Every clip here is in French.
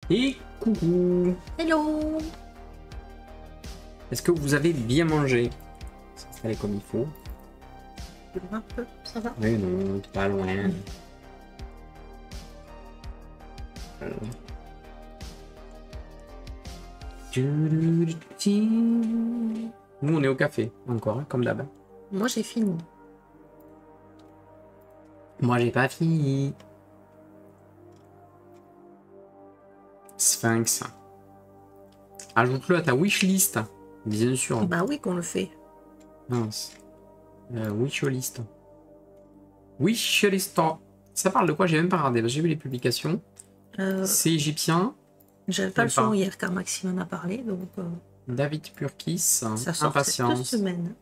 Et coucou. Hello. Est-ce que vous avez bien mangé? S'installer comme il faut. Un peu, ça va. Oui, non, pas loin. Nous, on est au café, encore, hein, comme d'hab. Moi, j'ai fini. Moi, j'ai pas fini. Sphinx. Ajoute-le à ta wishlist. Bien sûr. Bah oui qu'on le fait. Mince. Wishlist. Wishlist. Ça parle de quoi? J'ai même pas regardé. J'ai vu les publications. C'est égyptien. J'avais pas le son hier car Maxime en a parlé. Donc, David Purkis. ça sort Impatience. cette semaine.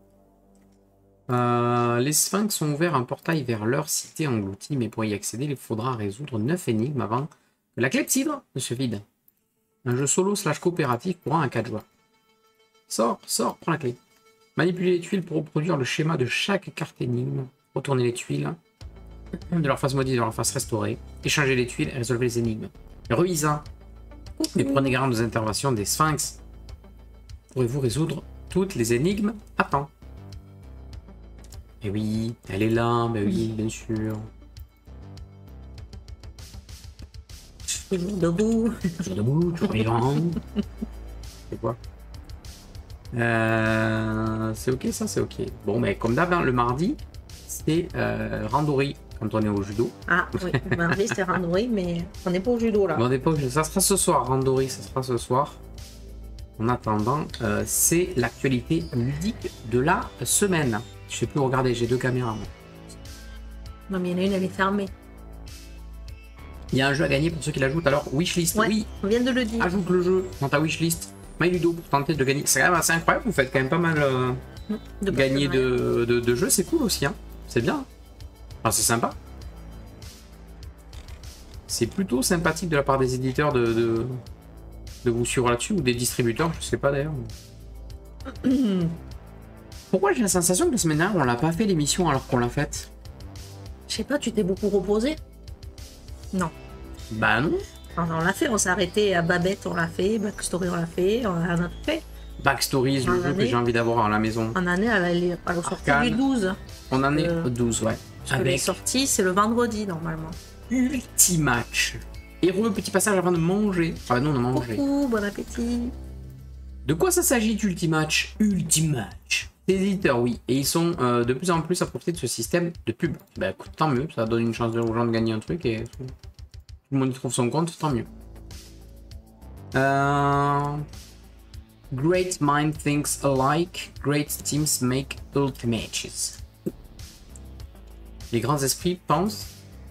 Les sphinx ont ouvert un portail vers leur cité engloutie, mais pour y accéder, il faudra résoudre 9 énigmes avant que la clepsydre ne se vide. Un jeu solo / coopératif pour 1 à 4 joueurs. Sors, prends la clé. Manipulez les tuiles pour reproduire le schéma de chaque carte énigme. Retournez les tuiles de leur face maudite et de leur face restaurée. Échangez les tuiles et résolvez les énigmes. Ruisa. Mais prenez garde aux interventions des sphinx. Pourrez-vous résoudre toutes les énigmes à temps? Et oui, elle est là, mais oui, bien sûr. Toujours debout. Toujours debout, toujours vivant. C'est quoi? C'est ok, ça, c'est ok. Bon, mais comme d'hab, hein, le mardi, c'est randori quand on est au judo. Ah oui, mardi c'était randori, mais on n'est pas au judo là. Bon, ça sera ce soir, randori, ça sera ce soir. En attendant, c'est l'actualité ludique de la semaine. Je sais plus regarder, j'ai 2 caméras. Moi. Non, mais il y en a une, elle est fermée. Il y a un jeu à gagner pour ceux qui l'ajoutent. Alors, wishlist, Ouais, oui. on vient de le dire. Ajoute le jeu dans ta wishlist. MyLudo pour tenter de gagner. C'est quand même assez incroyable, vous faites quand même pas mal gagner de jeux, c'est cool aussi. Hein. C'est bien. Enfin, c'est sympa. C'est plutôt sympathique de la part des éditeurs de vous suivre là-dessus, ou des distributeurs, je sais pas d'ailleurs. Pourquoi j'ai la sensation que la semaine dernière on l'a pas fait l'émission alors qu'on l'a faite? Je sais pas, tu t'es beaucoup reposé? Non. Bah non. Enfin, on l'a fait, on s'est arrêté à Babette, on l'a fait, Backstory on l'a fait, on a tout fait. Backstories, le jeu que j'ai envie d'avoir à la maison. En année, elle est sortie du 12. On en est au 12, ouais. Parce que les sorties, c'est le vendredi normalement. Ultimatch. Heureux petit passage avant de manger. Ah non, on a mangé. Coucou, bon appétit. De quoi ça s'agit, Ultimatch? Ultimatch. Les éditeurs, oui. Et ils sont de plus en plus à profiter de ce système de pub. Bah écoute, tant mieux. Ça donne une chance aux gens de gagner un truc et tout le monde y trouve son compte, tant mieux. Great mind thinks alike. Great teams make ultimatches. Les grands esprits pensent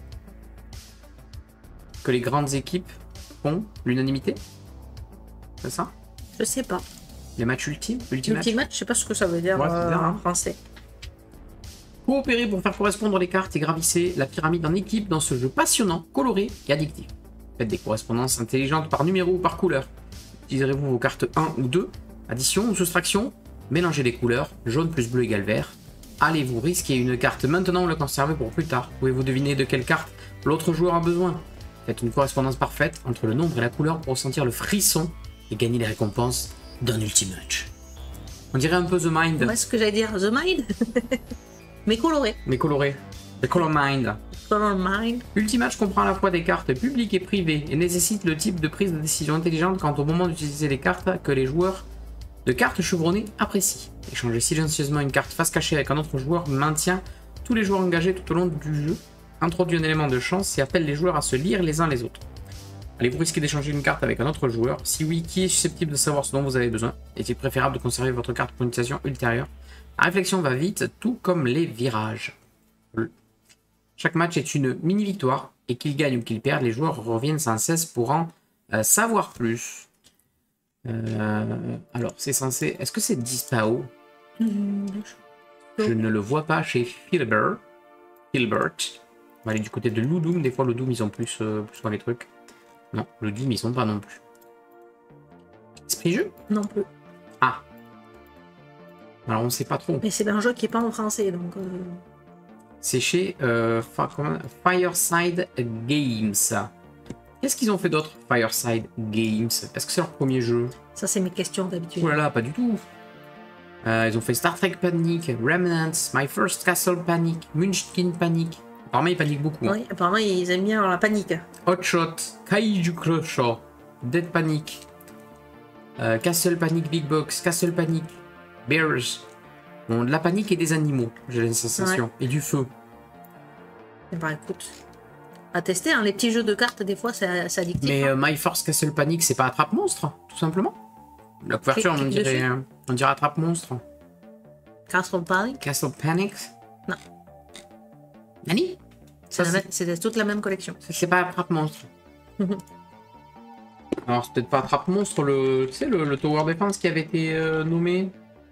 que les grandes équipes font l'unanimité? C'est ça? Je sais pas. Les matchs ultimes? Ultimatch, je sais pas ce que ça veut dire ouais, bizarre, en français. Coopérez pour faire correspondre les cartes et gravissez la pyramide en équipe dans ce jeu passionnant, coloré et addictif. Faites des correspondances intelligentes par numéro ou par couleur. Utiliserez-vous vos cartes 1 ou 2? Addition ou soustraction? Mélangez les couleurs, jaune plus bleu égale vert. Allez-vous risquer une carte maintenant ou la conserver pour plus tard? Pouvez-vous deviner de quelle carte l'autre joueur a besoin? Faites une correspondance parfaite entre le nombre et la couleur pour ressentir le frisson et gagner les récompenses d'un Ultimatch. On dirait un peu The Mind. Ouais, ce que j'allais dire, The Mind. Mais coloré. Mais coloré. The Color Mind. Color Mind. Ultimatch comprend à la fois des cartes publiques et privées et nécessite le type de prise de décision intelligente quant au moment d'utiliser les cartes que les joueurs de cartes chevronnées apprécient. Échanger silencieusement une carte face cachée avec un autre joueur maintient tous les joueurs engagés tout au long du jeu, introduit un élément de chance et appelle les joueurs à se lire les uns les autres. Allez-vous risquer d'échanger une carte avec un autre joueur? Si oui, qui est susceptible de savoir ce dont vous avez besoin? Est-il préférable de conserver votre carte pour une utilisation ultérieure? La réflexion va vite, tout comme les virages. Chaque match est une mini-victoire, et qu'il gagne ou qu'il perde, les joueurs reviennent sans cesse pour en savoir plus. Alors, c'est censé... Est-ce que c'est Dispao? Je ne le vois pas chez Filbert. On va aller du côté de Ludum. Des fois, Ludum, ils ont plus dans les trucs. Non, Ludum, ils sont pas non plus. Esprit jeu? Non plus. Ah. Alors, on sait pas trop. Mais c'est un jeu qui est pas en français, donc... C'est chez Fireside Games. Qu'est-ce qu'ils ont fait d'autre? Fireside Games. Est-ce que c'est leur premier jeu? Ça, c'est mes questions d'habitude. Oh là là, pas du tout. Ils ont fait Star Trek Panic, Remnants, My First Castle Panic, Munchkin Panic. Apparemment, ils paniquent beaucoup. Oui, apparemment, ils aiment bien la panique. Hotshot, Kaiju Crusher, Dead Panic, Castle Panic Big Box, Castle Panic, Bears. Bon, de la panique et des animaux, j'ai la sensation. Ouais. Et du feu. Eh ben, écoute, à tester, hein, les petits jeux de cartes, des fois, c'est addictif. Mais hein. My First Castle Panic, c'est pas Attrape Monstre, tout simplement. La couverture, Clique dessus. on dirait Attrape Monstre. Castle Panic, Castle Panic. Non. Nani? Ça, c'est toute la même collection. c'est pas Attrape Monstre. Alors, c'est peut-être pas Attrape Monstre, tu sais, le Tower Defense qui avait été nommé.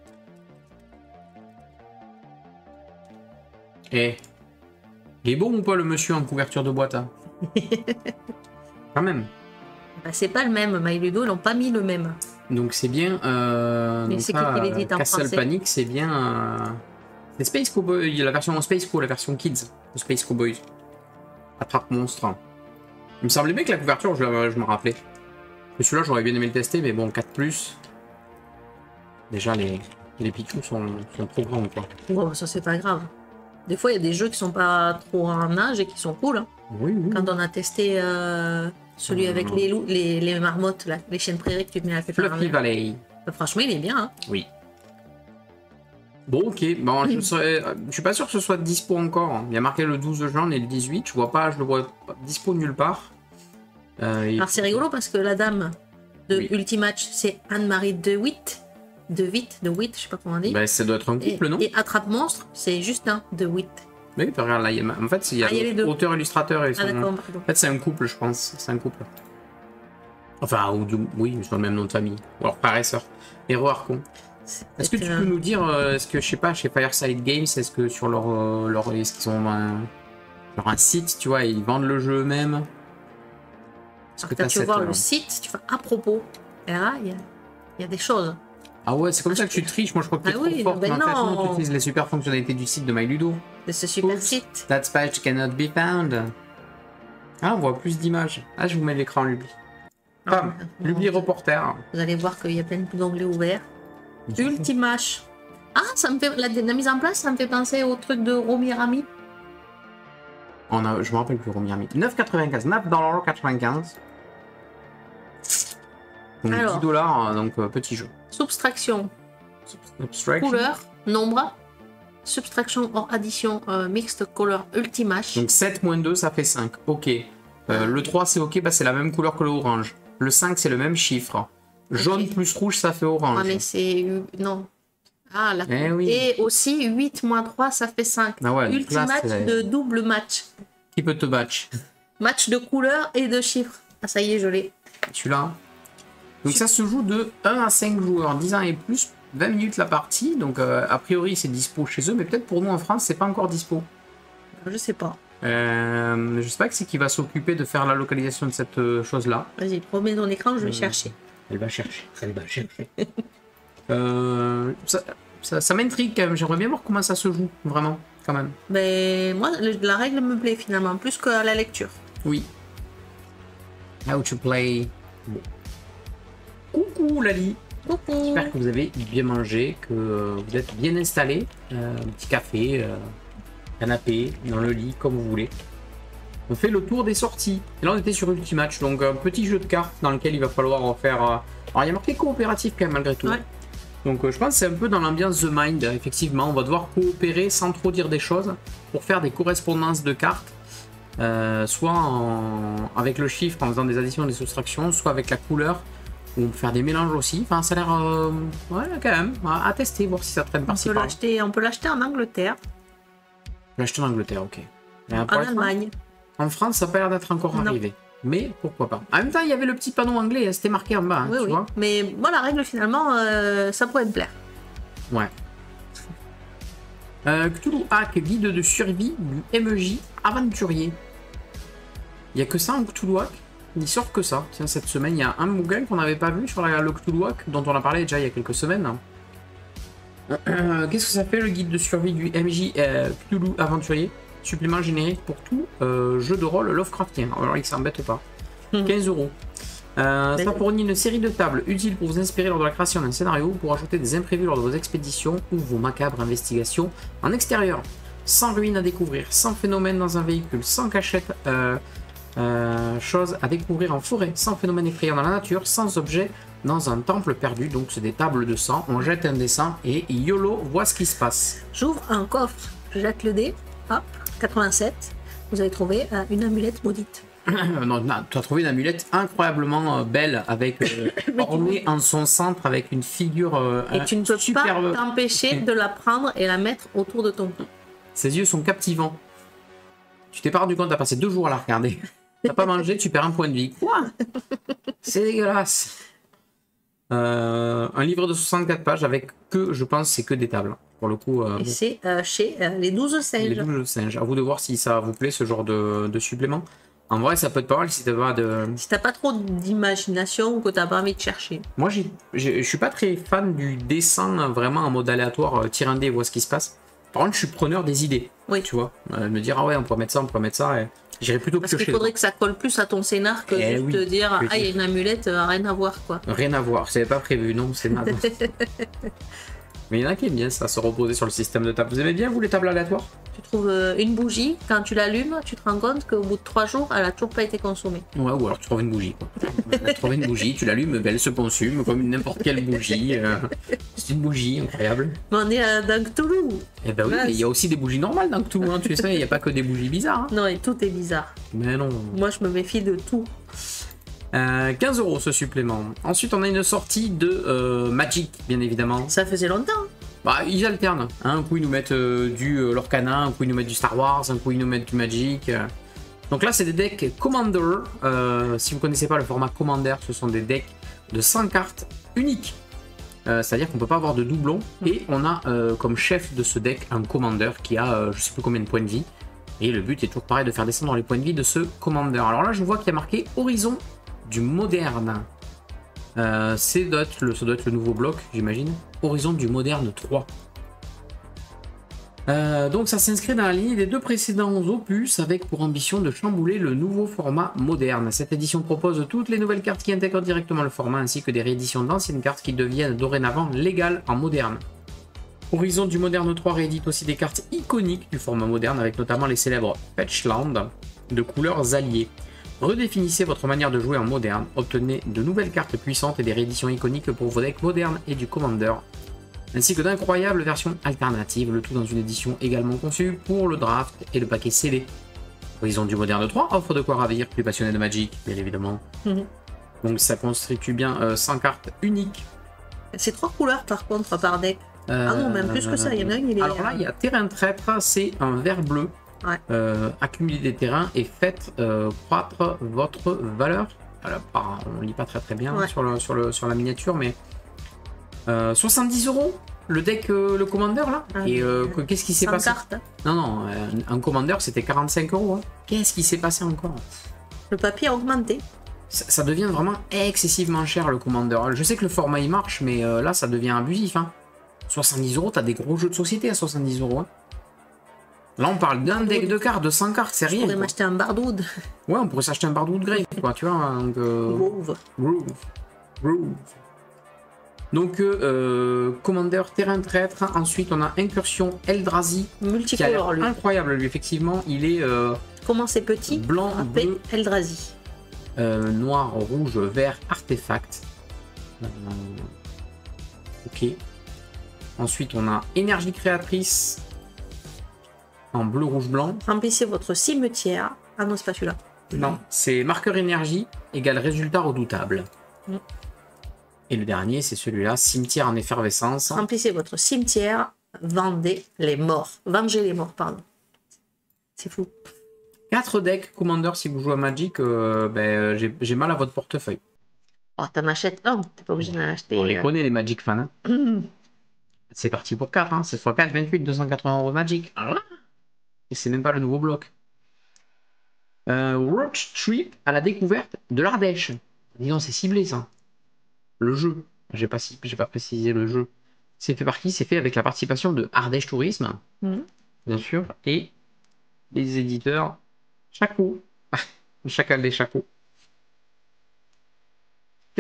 Eh. Il est bon ou pas le monsieur en couverture de boîte, hein? Quand même. Bah, c'est pas le même. My Ludo, ils n'ont pas mis le même. Donc c'est bien. Mais donc c'est là, qu'il est dit en Castle français. Panic, c'est bien. C'est Space Cowboy. Il y a la version Space Co, la version Kids de Space Cowboys. Attrape monstre. Il me semblait bien que la couverture, je me rappelais. Mais celui-là, j'aurais bien aimé le tester, mais bon, 4+. Déjà, les Pichous sont trop grands, quoi. Bon, ça, c'est pas grave. Des fois, il y a des jeux qui sont pas trop en âge et qui sont cool. Hein. Oui, oui. Quand on a testé celui avec les loups, les marmottes, là, les chiens de prairie que tu me l'as fait Fluffy Valley. Franchement, il est bien. Hein. Oui. Bon, ok. Bon, je suis pas sûr que ce soit dispo encore. Hein. Il y a marqué le 12 juin et le 18. Je le vois pas dispo nulle part. Alors, c'est rigolo parce que la dame de Oui. Ultimatch, c'est Anne-Marie DeWitt. DeWitt, je sais pas comment on dit. Ben, ça doit être un couple, non? Et Attrape Monstre, c'est Justin DeWitt. Oui, regarde, là, en fait, il y a, il y a les deux. auteur, illustrateur et son... Ah, d'accord. En fait, c'est un couple, je pense. C'est un couple. Enfin, oui, ils ont le même nom de famille. Ou alors, frère et sœur. Héros Archon. Est-ce que tu peux nous dire, est-ce que, je sais pas, chez Fireside Games, est-ce que sur est-ce qu'ils ont un site, tu vois, et ils vendent le jeu eux-mêmes? Est-ce que Quand t'as tu vas voir cette, le site, tu fais à propos. Et là, il y a des choses. Ah ouais, c'est comme ça que tu triches. Moi, je crois que t'es Ah trop oui, forte. ben mais en fait, non. non, tu utilises les super fonctionnalités du site de MyLudo. De ce super Oops. site. That page cannot be found. Ah, on voit plus d'images. Ah, je vous mets l'écran Lubli. Pam, Lubli reporter. Vous allez voir qu'il y a plein d'onglets ouverts. Ultimash. Ah, ça me fait la mise en place, ça me fait penser au truc de Romirami. Je me rappelle plus combien. 9,95. 9,95 $. Donc Alors. 10 $, donc petit jeu. Subtraction, Subtraction. couleur, nombre. Subtraction hors addition, mixed color Ultimash. Donc 7 moins 2, ça fait 5. Ok. Le 3, c'est ok, bah, c'est la même couleur que le orange. Le 5, c'est le même chiffre. Jaune plus rouge, ça fait orange. Ah, mais c'est. Non. Ah, la Eh oui. Et aussi 8 moins 3, ça fait 5. Ah ouais, donc là, Ultimatch c'est- de double match. Qui peut te batch? Match de couleurs et de chiffres. Ah, ça y est, je l'ai. Celui-là. Donc ça se joue de 1 à 5 joueurs, 10 ans et plus, 20 minutes la partie. Donc a priori c'est dispo chez eux, mais peut-être pour nous en France c'est pas encore dispo. Je sais pas. Je sais pas qui c'est qui va s'occuper de faire la localisation de cette chose-là. Vas-y, remets ton écran, je vais chercher. Elle va chercher. Elle va chercher. Ça m'intrigue quand même. J'aimerais bien voir comment ça se joue, vraiment, quand même. Mais moi, la règle me plaît finalement, plus que la lecture. Oui. How to play. Bon. Coucou Lali. Coucou. J'espère que vous avez bien mangé, que vous êtes bien installé. Un petit café, canapé, dans le lit, comme vous voulez. On fait le tour des sorties. Et là, on était sur Ultimatch, donc un petit jeu de cartes dans lequel il va falloir faire. Alors, il y a marqué coopératif quand même, malgré tout. Ouais. Donc, je pense que c'est un peu dans l'ambiance The Mind. Effectivement, on va devoir coopérer sans trop dire des choses pour faire des correspondances de cartes. Soit avec le chiffre en faisant des additions et des soustractions, soit avec la couleur. On peut faire des mélanges aussi. Enfin, ça a l'air. Ouais, quand même. À tester, voir si ça traîne par-ci par-là. On peut l'acheter en Angleterre, L'acheter en Angleterre, ok. Mais en pour l'instant, Allemagne. en France, ça n'a pas l'air d'être encore Non. arrivé. Mais pourquoi pas. En même temps, il y avait le petit panneau anglais, c'était marqué en bas, hein, Oui, tu oui. vois. Mais moi, la règle finalement, ça pourrait me plaire. Ouais. Cthulhu Hack, guide de survie du MJ aventurier. Il n'y a que ça en Cthulhu Hack. Il sort que ça. Tiens, cette semaine, il y a un Mugen qu'on n'avait pas vu sur le Cthulhu Hack, dont on a parlé déjà il y a quelques semaines. Qu'est-ce que ça fait le guide de survie du MJ Cthulhu aventurier? Supplément générique pour tout jeu de rôle Lovecraftien. Alors il s'embête pas. 15 euros. Ça fournit une série de tables utiles pour vous inspirer lors de la création d'un scénario, pour ajouter des imprévus lors de vos expéditions ou vos macabres investigations en extérieur. Sans ruines à découvrir, sans phénomène dans un véhicule, sans cachette, choses à découvrir en forêt, sans phénomène effrayant dans la nature, sans objet dans un temple perdu. Donc c'est des tables de sang, on jette un dé 100 et YOLO, voit ce qui se passe. J'ouvre un coffre, je jette le dé, hop, 87, vous avez trouvé une amulette maudite. Non, tu as trouvé une amulette incroyablement belle, avec ornée en son centre avec une figure et tu ne peux pas t'empêcher de la prendre et la mettre autour de ton cou. Ses yeux sont captivants. Tu t'es pas rendu compte, t'as passé 2 jours à la regarder. T'as pas mangé, tu perds un point de vie. Quoi? C'est dégueulasse. Un livre de 64 pages avec que, je pense, c'est que des tables. Pour le coup. Et c'est chez les 12 singes. Les 12 singes. À vous de voir si ça vous plaît, ce genre de supplément. En vrai, ça peut être pas mal si t'as pas de... Si t'as pas trop d'imagination ou que t'as pas envie de chercher. Moi, je suis pas très fan du dessin vraiment en mode aléatoire, tire un dé et vois ce qui se passe. Par contre, je suis preneur des idées. Oui. Tu vois, me dire, ah ouais, on pourrait mettre ça, on pourrait mettre ça. Et... J'irais plutôt piocher. Parce qu'il faudrait que ça colle plus à ton scénar que juste te dire, ah, il y a une amulette, rien à voir, quoi. Rien à voir, c'est pas prévu, non, c'est mal. Mais il y en a qui aiment bien ça, se reposer sur le système de table. Vous aimez bien, vous, les tables aléatoires? Tu trouves une bougie, quand tu l'allumes, tu te rends compte qu'au bout de 3 jours, elle a toujours pas été consommée. Ouais, ou alors tu trouves une bougie, quoi. Tu trouves une bougie, tu l'allumes, elle se consume comme n'importe quelle bougie. C'est une bougie, incroyable. Mais on est dans Cthulhu. Eh ben oui, mais il y a aussi des bougies normales dans Cthulhu, hein, tu sais, il n'y a pas que des bougies bizarres. Hein. Non, et tout est bizarre. Mais non. Moi, je me méfie de tout. 15 euros ce supplément. Ensuite, on a une sortie de Magic, bien évidemment. Ça faisait longtemps. Bah, ils alternent. Hein. Un coup, ils nous mettent du Lorcana, un coup, ils nous mettent du Star Wars, un coup, ils nous mettent du Magic. Donc là, c'est des decks Commander. Si vous connaissez pas le format Commander, ce sont des decks de 100 cartes uniques. C'est-à-dire qu'on peut pas avoir de doublons. Et on a comme chef de ce deck un Commander qui a je sais plus combien de points de vie. Et le but est toujours pareil de faire descendre les points de vie de ce Commander. Alors là, je vois qu'il y a marqué Horizon du moderne. Ça doit être le nouveau bloc, j'imagine. Horizon du moderne 3. Donc ça s'inscrit dans la lignée des 2 précédents opus, avec pour ambition de chambouler le nouveau format moderne. Cette édition propose toutes les nouvelles cartes qui intègrent directement le format, ainsi que des rééditions d'anciennes cartes qui deviennent dorénavant légales en moderne. Horizon du moderne 3 réédite aussi des cartes iconiques du format moderne, avec notamment les célèbres Fetchland de couleurs alliées. Redéfinissez votre manière de jouer en moderne, obtenez de nouvelles cartes puissantes et des rééditions iconiques pour vos decks modernes et du Commander, ainsi que d'incroyables versions alternatives, le tout dans une édition également conçue pour le draft et le paquet scellé. Horizon du moderne 3 offre de quoi ravir plus passionné de Magic, bien évidemment. Donc ça constitue bien 100 cartes uniques. C'est 3 couleurs par contre par deck. Ah non, même plus que ça, il y en a une, il est... Alors là, il y a Terrain Traître, c'est un vert bleu. Ouais. Accumulez des terrains et faites croître votre valeur. Alors, on lit pas très bien ouais. sur la miniature, mais 70 euros le deck, le Commander là. Et qu'est-ce qui s'est passé? Cartes. Non, un Commander c'était 45 euros. Hein. Qu'est-ce qui s'est passé encore? Le papier a augmenté. Ça devient vraiment excessivement cher le Commander. Je sais que le format il marche, mais là ça devient abusif. Hein. 70 euros, t'as des gros jeux de société à 70 euros. Hein. Là, on parle d'un deck de cartes, de 100 cartes, c'est rien. On pourrait m'acheter un Bardwood. Ouais, on pourrait s'acheter un Bardwood Grave, quoi, tu vois. Groove. Donc, Commander, Terrain Traître. Ensuite, on a Incursion Eldrazi. Multicolore, lui. Incroyable, lui, effectivement. Il est... Comment c'est petit? Blanc, bleu. Eldrazi. Noir, rouge, vert, artefact. Ok. Ensuite, on a Énergie Créatrice. En bleu, rouge, blanc. Remplissez votre cimetière. Ah non, c'est pas celui-là. Non, c'est marqueur énergie égale résultat redoutable. Et le dernier, c'est celui-là, cimetière en effervescence. Remplissez votre cimetière, vendez les morts. Vengez les morts, pardon. C'est fou. 4 decks Commander si vous jouez à Magic, j'ai mal à votre portefeuille. Oh, t'en achètes un, t'es pas obligé d'en acheter. On les connaît, les Magic fans. Hein. C'est parti pour 4, hein. C'est x4, 28, 280 euros Magic. Et c'est même pas le nouveau bloc. Road Trip à la découverte de l'Ardèche. Disons, c'est ciblé ça. Le jeu. J'ai pas précisé le jeu. C'est fait avec la participation de Ardèche Tourisme, bien sûr, et les éditeurs Chaco. Chacal des Chaco.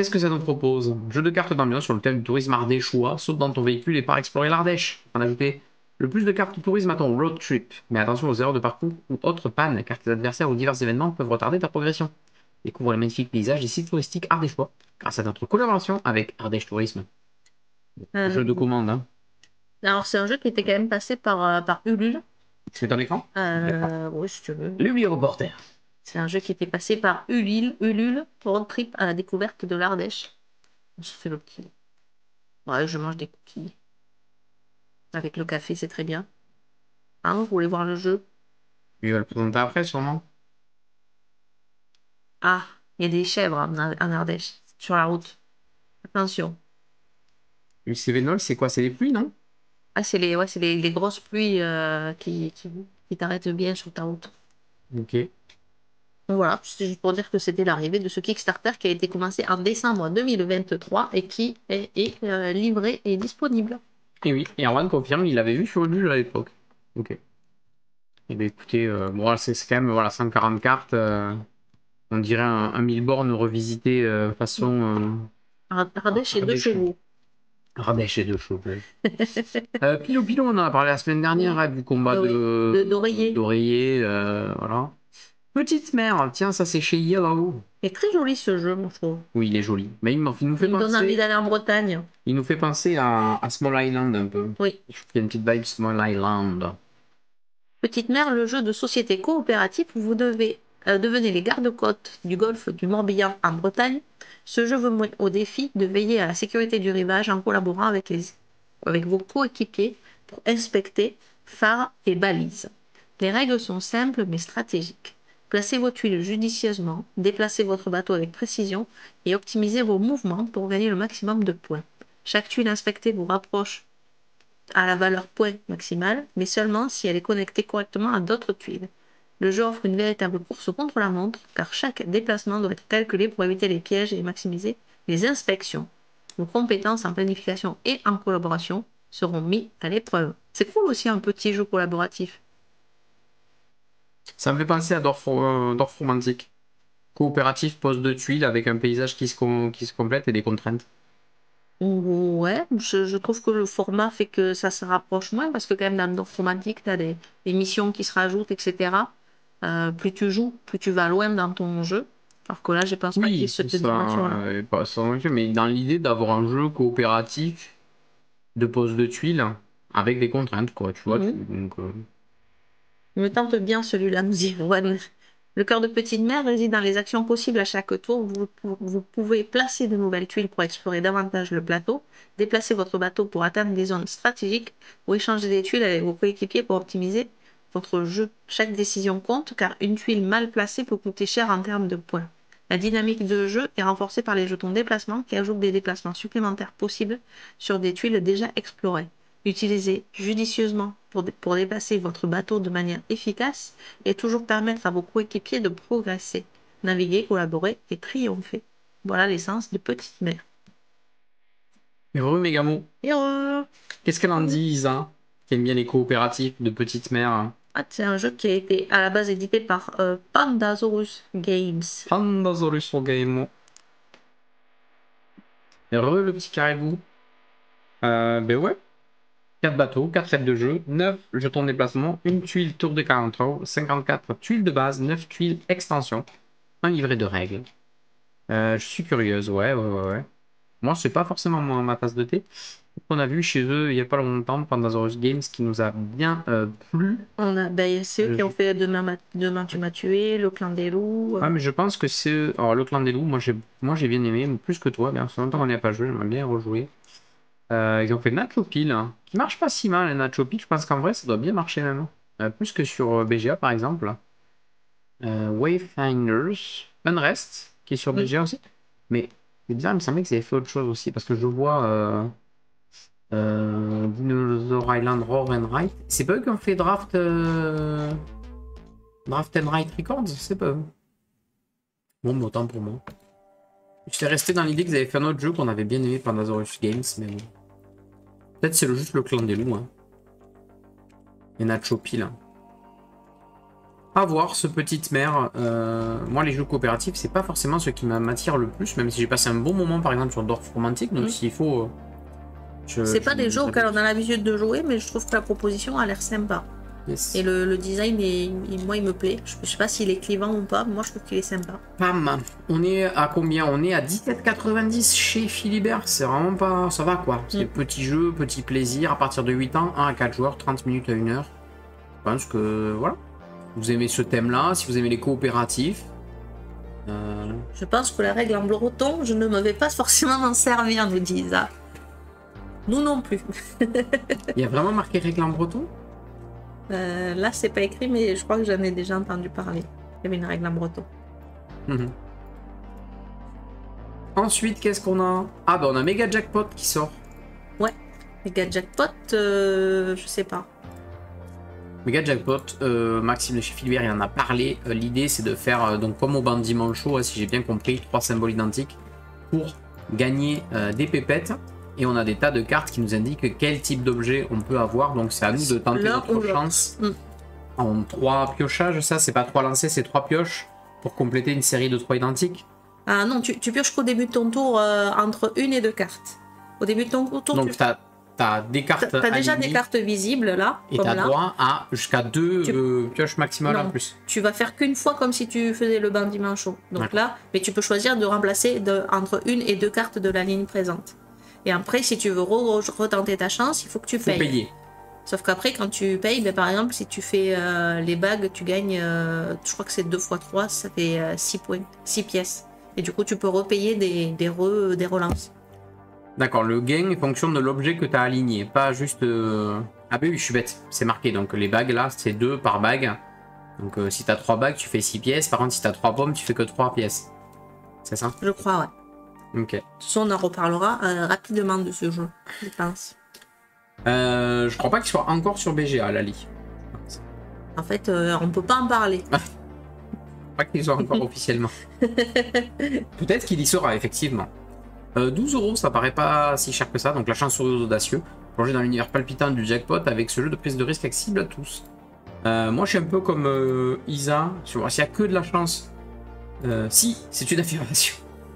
Qu'est-ce que ça nous propose? Jeu de cartes d'ambiance sur le thème du tourisme ardéchois. Saute dans ton véhicule et pars explorer l'Ardèche. On a ajouté le plus de cartes de tourisme à ton road trip. Mais attention aux erreurs de parcours ou autres pannes, car tes adversaires ou divers événements peuvent retarder ta progression. Découvre les magnifiques paysages des sites touristiques ardéchois grâce à notre collaboration avec Ardèche Tourisme. Jeu de commande, hein. Alors, c'est un jeu qui était quand même passé par Ulule. Tu mets ton écran? Oui, si tu veux. Le reporter. C'est un jeu qui était passé par Ulule, road trip à la découverte de l'Ardèche. On se fait le petit. Ouais, je mange des cookies. Avec le café, c'est très bien. Hein, vous voulez voir le jeu? Il va le présenter après, sûrement. Ah, il y a des chèvres en Ardèche, sur la route. Attention. UC Vénol, c'est quoi? C'est les pluies, non? Ah, c'est les grosses pluies qui t'arrêtent bien sur ta route. Ok. Donc voilà, c'est juste pour dire que c'était l'arrivée de ce Kickstarter qui a été commencé en décembre 2023 et qui est livré et disponible. Et oui, et Erwan confirme, il l'avait vu sur le jeu à l'époque. Ok. Et bien écoutez, bon, c'est quand même voilà, 140 cartes. On dirait un 1000 bornes revisité façon. Ardèche et deux Ardèche. chevaux. Ardèche et deux chevaux. Pilo Pilo, on en a parlé la semaine dernière hein, du combat Ah oui, d'oreiller. d'oreiller. Voilà. Petite mère, tiens, ça c'est chez Yellow. Il est très joli ce jeu, moi, je trouve. Oui, il est joli. Mais il nous fait Il me donne envie penser. d'aller en Bretagne. Il nous fait penser à Small Island un peu. Oui. Je trouve qu'il y a une petite vibe Small Island. Petite Mère, le jeu de société coopérative où vous devenez les gardes-côtes du golfe du Morbihan en Bretagne. Ce jeu vous met au défi de veiller à la sécurité du rivage en collaborant avec vos coéquipiers pour inspecter phares et balises. Les règles sont simples mais stratégiques. Placez vos tuiles judicieusement, déplacez votre bateau avec précision et optimisez vos mouvements pour gagner le maximum de points. Chaque tuile inspectée vous rapproche à la valeur point maximale, mais seulement si elle est connectée correctement à d'autres tuiles. Le jeu offre une véritable course contre la montre, car chaque déplacement doit être calculé pour éviter les pièges et maximiser les inspections. Vos compétences en planification et en collaboration seront mises à l'épreuve. C'est cool aussi un petit jeu collaboratif. Ça me fait penser à Dorf Romantique. Coopératif, pose de tuiles avec un paysage qui se complète et des contraintes. Ouais, je trouve que le format fait que ça se rapproche moins, parce que quand même dans le Dorf Romantique, tu as des missions qui se rajoutent, etc. Plus tu joues, plus tu vas loin dans ton jeu. Alors que là, je pense pas qu'il y ait Oui, cette ça, dimension-là. pas ça non plus, mais dans l'idée d'avoir un jeu coopératif de pose de tuiles avec des contraintes, quoi, tu vois. Mhm. Donc, Il me tente bien celui-là, nous y Erwan. Le cœur de petite mer réside dans les actions possibles à chaque tour. Vous pouvez placer de nouvelles tuiles pour explorer davantage le plateau, déplacer votre bateau pour atteindre des zones stratégiques ou échanger des tuiles avec vos coéquipiers pour optimiser votre jeu. Chaque décision compte car une tuile mal placée peut coûter cher en termes de points. La dynamique de jeu est renforcée par les jetons déplacement qui ajoutent des déplacements supplémentaires possibles sur des tuiles déjà explorées. Utilisez judicieusement pour déplacer votre bateau de manière efficace et toujours permettre à vos coéquipiers de progresser, naviguer, collaborer et triompher. Voilà l'essence de Petite Mer. heureux Mégamo. Et Qu'est-ce qu'elle en dit, Isa, qui aime bien les coopératifs de petite mère? c'est un jeu qui a été à la base édité par Pandasaurus Games. Pandasaurus Game. Heureux le petit caribou. Ben ouais. 4 bateaux, 4 sets de jeu, 9 jetons de déplacement, une tuile tour de 40 euros, 54 tuiles de base, 9 tuiles extension, un livret de règles. Je suis curieuse, ouais. Moi, c'est pas forcément ma tasse de thé. On a vu chez eux il y a pas longtemps Pandasaurus Games qui nous a bien plu. C'est eux qui ont fait Demain tu m'as tué, Le Clan des loups. Ah, mais je pense que c'est. Alors, le clan des loups, moi j'ai bien aimé, plus que toi, bien. Ça fait longtemps qu'on n'y a pas joué, j'aimerais bien rejouer. Ils ont fait Nacho Pile, hein, qui marche pas si mal, les Nacho Pile. Je pense qu'en vrai, ça doit bien marcher même. Plus que sur BGA par exemple. Wayfinders, Unrest, qui est sur Oui. BGA aussi. Mais c'est bizarre, il me semblait qu'ils avaient fait autre chose aussi, parce que je vois Dinosaur Island Roar and Write. C'est pas eux qui ont fait Draft and Write Records, c'est pas eux. Bon, bah, autant pour moi. J'étais resté dans l'idée qu'ils avaient fait un autre jeu qu'on avait bien aimé par Pandasaurus Games, mais bon. Peut-être c'est juste le clan des loups. Hein. Et Nacho Pile. Hein. À voir ce petite mère. Moi, les jeux coopératifs, c'est pas forcément ce qui m'attire le plus, même si j'ai passé un bon moment, par exemple, sur Dorf Romantique. Donc, s'il faut. C'est pas des jeux auxquels on a l'habitude de jouer, mais je trouve que la proposition a l'air sympa. Yes. Et le design, moi, il me plaît. Je sais pas s'il est clivant ou pas, mais moi, je trouve qu'il est sympa. Pam. On est à combien? On est à 17,90 chez Philibert. C'est vraiment pas. Ça va quoi. C'est petit jeu, petit plaisir. À partir de 8 ans, 1 à 4 joueurs, 30 minutes à 1 heure. Je pense que. Voilà. Vous aimez ce thème-là, si vous aimez les coopératifs. Je pense que la règle en breton, je ne me vais pas forcément m'en servir, nous dit Isa. Nous non plus. Il y a vraiment marqué règle en breton? Là, c'est pas écrit, mais je crois que j'en ai déjà entendu parler. Il y avait une règle en breton. Ensuite, qu'est-ce qu'on a? Ah, bah on a Mega Jackpot qui sort. Ouais, Mega Jackpot, je sais pas. Mega Jackpot, Maxime de chez Philibert, il en a parlé. L'idée, c'est de faire, donc comme au Bandit Manchot, si j'ai bien compris, 3 symboles identiques pour gagner des pépettes. Et on a des tas de cartes qui nous indiquent quel type d'objet on peut avoir. Donc c'est à nous de tenter notre chance en 3 piochages. Ça, c'est pas 3 lancers, c'est 3 pioches pour compléter une série de 3 identiques. Ah non, tu pioches qu'au début de ton tour entre 1 et 2 cartes. Au début de ton tour, donc t'as des cartes. T'as déjà des cartes visibles là. Et t'as droit à jusqu'à 2 pioches maximales en plus. Tu vas faire qu'une fois comme si tu faisais le bandit manchot. Donc là, mais tu peux choisir de remplacer entre 1 et 2 cartes de la ligne présente. Et après, si tu veux retenter ta chance, il faut que tu payes. Payer. Sauf qu'après, quand tu payes, par exemple, si tu fais les bagues, tu gagnes, je crois que c'est 2 x 3, ça fait 6 points, 6 pièces. Et du coup, tu peux repayer des relances. D'accord, le gain fonctionne de l'objet que tu as aligné, pas juste... Ah bah oui, je suis bête, c'est marqué, donc les bagues là, c'est 2 par bague. Donc si tu as 3 bagues, tu fais 6 pièces, par contre si tu as 3 pommes, tu fais que 3 pièces. C'est ça? Je crois, ouais. Ok. De toute façon, on en reparlera rapidement de ce jeu, je pense. Je crois pas qu'il soit encore sur BGA, Lali. En fait, on peut pas en parler. Pas qu'il soit encore officiellement. Peut-être qu'il y sera, effectivement. 12 €, ça paraît pas si cher que ça, donc la chance aux audacieux. Plonger dans l'univers palpitant du jackpot avec ce jeu de prise de risque accessible à tous. Moi, je suis un peu comme Isa. S'il n'y a que de la chance. Si, c'est une affirmation.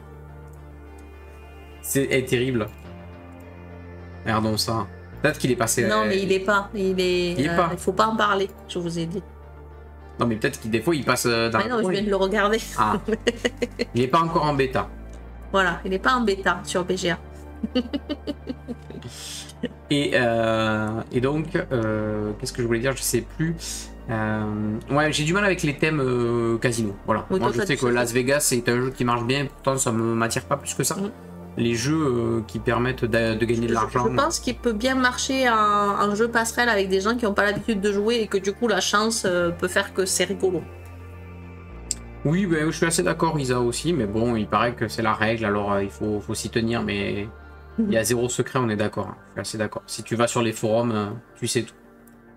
C'est terrible. Regardons ça. Peut-être qu'il est passé. Non, mais il est pas. Il faut pas en parler, je vous ai dit. Non, mais peut-être qu'il des fois il passe dans. Mais non, je viens de le regarder. Ah. Il n'est pas encore en bêta. Voilà, il n'est pas en bêta sur BGA. et donc, qu'est-ce que je voulais dire? Je sais plus. Ouais, j'ai du mal avec les thèmes casino. Voilà. Oui, moi, je sais que Las Vegas c'est un jeu qui marche bien, pourtant ça me m'attire pas plus que ça. Les jeux qui permettent de gagner de l'argent. Je pense qu'il peut bien marcher en jeu passerelle avec des gens qui n'ont pas l'habitude de jouer et que du coup la chance peut faire que c'est rigolo. Oui, ben, je suis assez d'accord, Isa aussi, mais bon, il paraît que c'est la règle, alors il faut s'y tenir, mais il y a 0 secret, on est d'accord. Hein. Je suis assez d'accord. Si tu vas sur les forums, tu sais tout.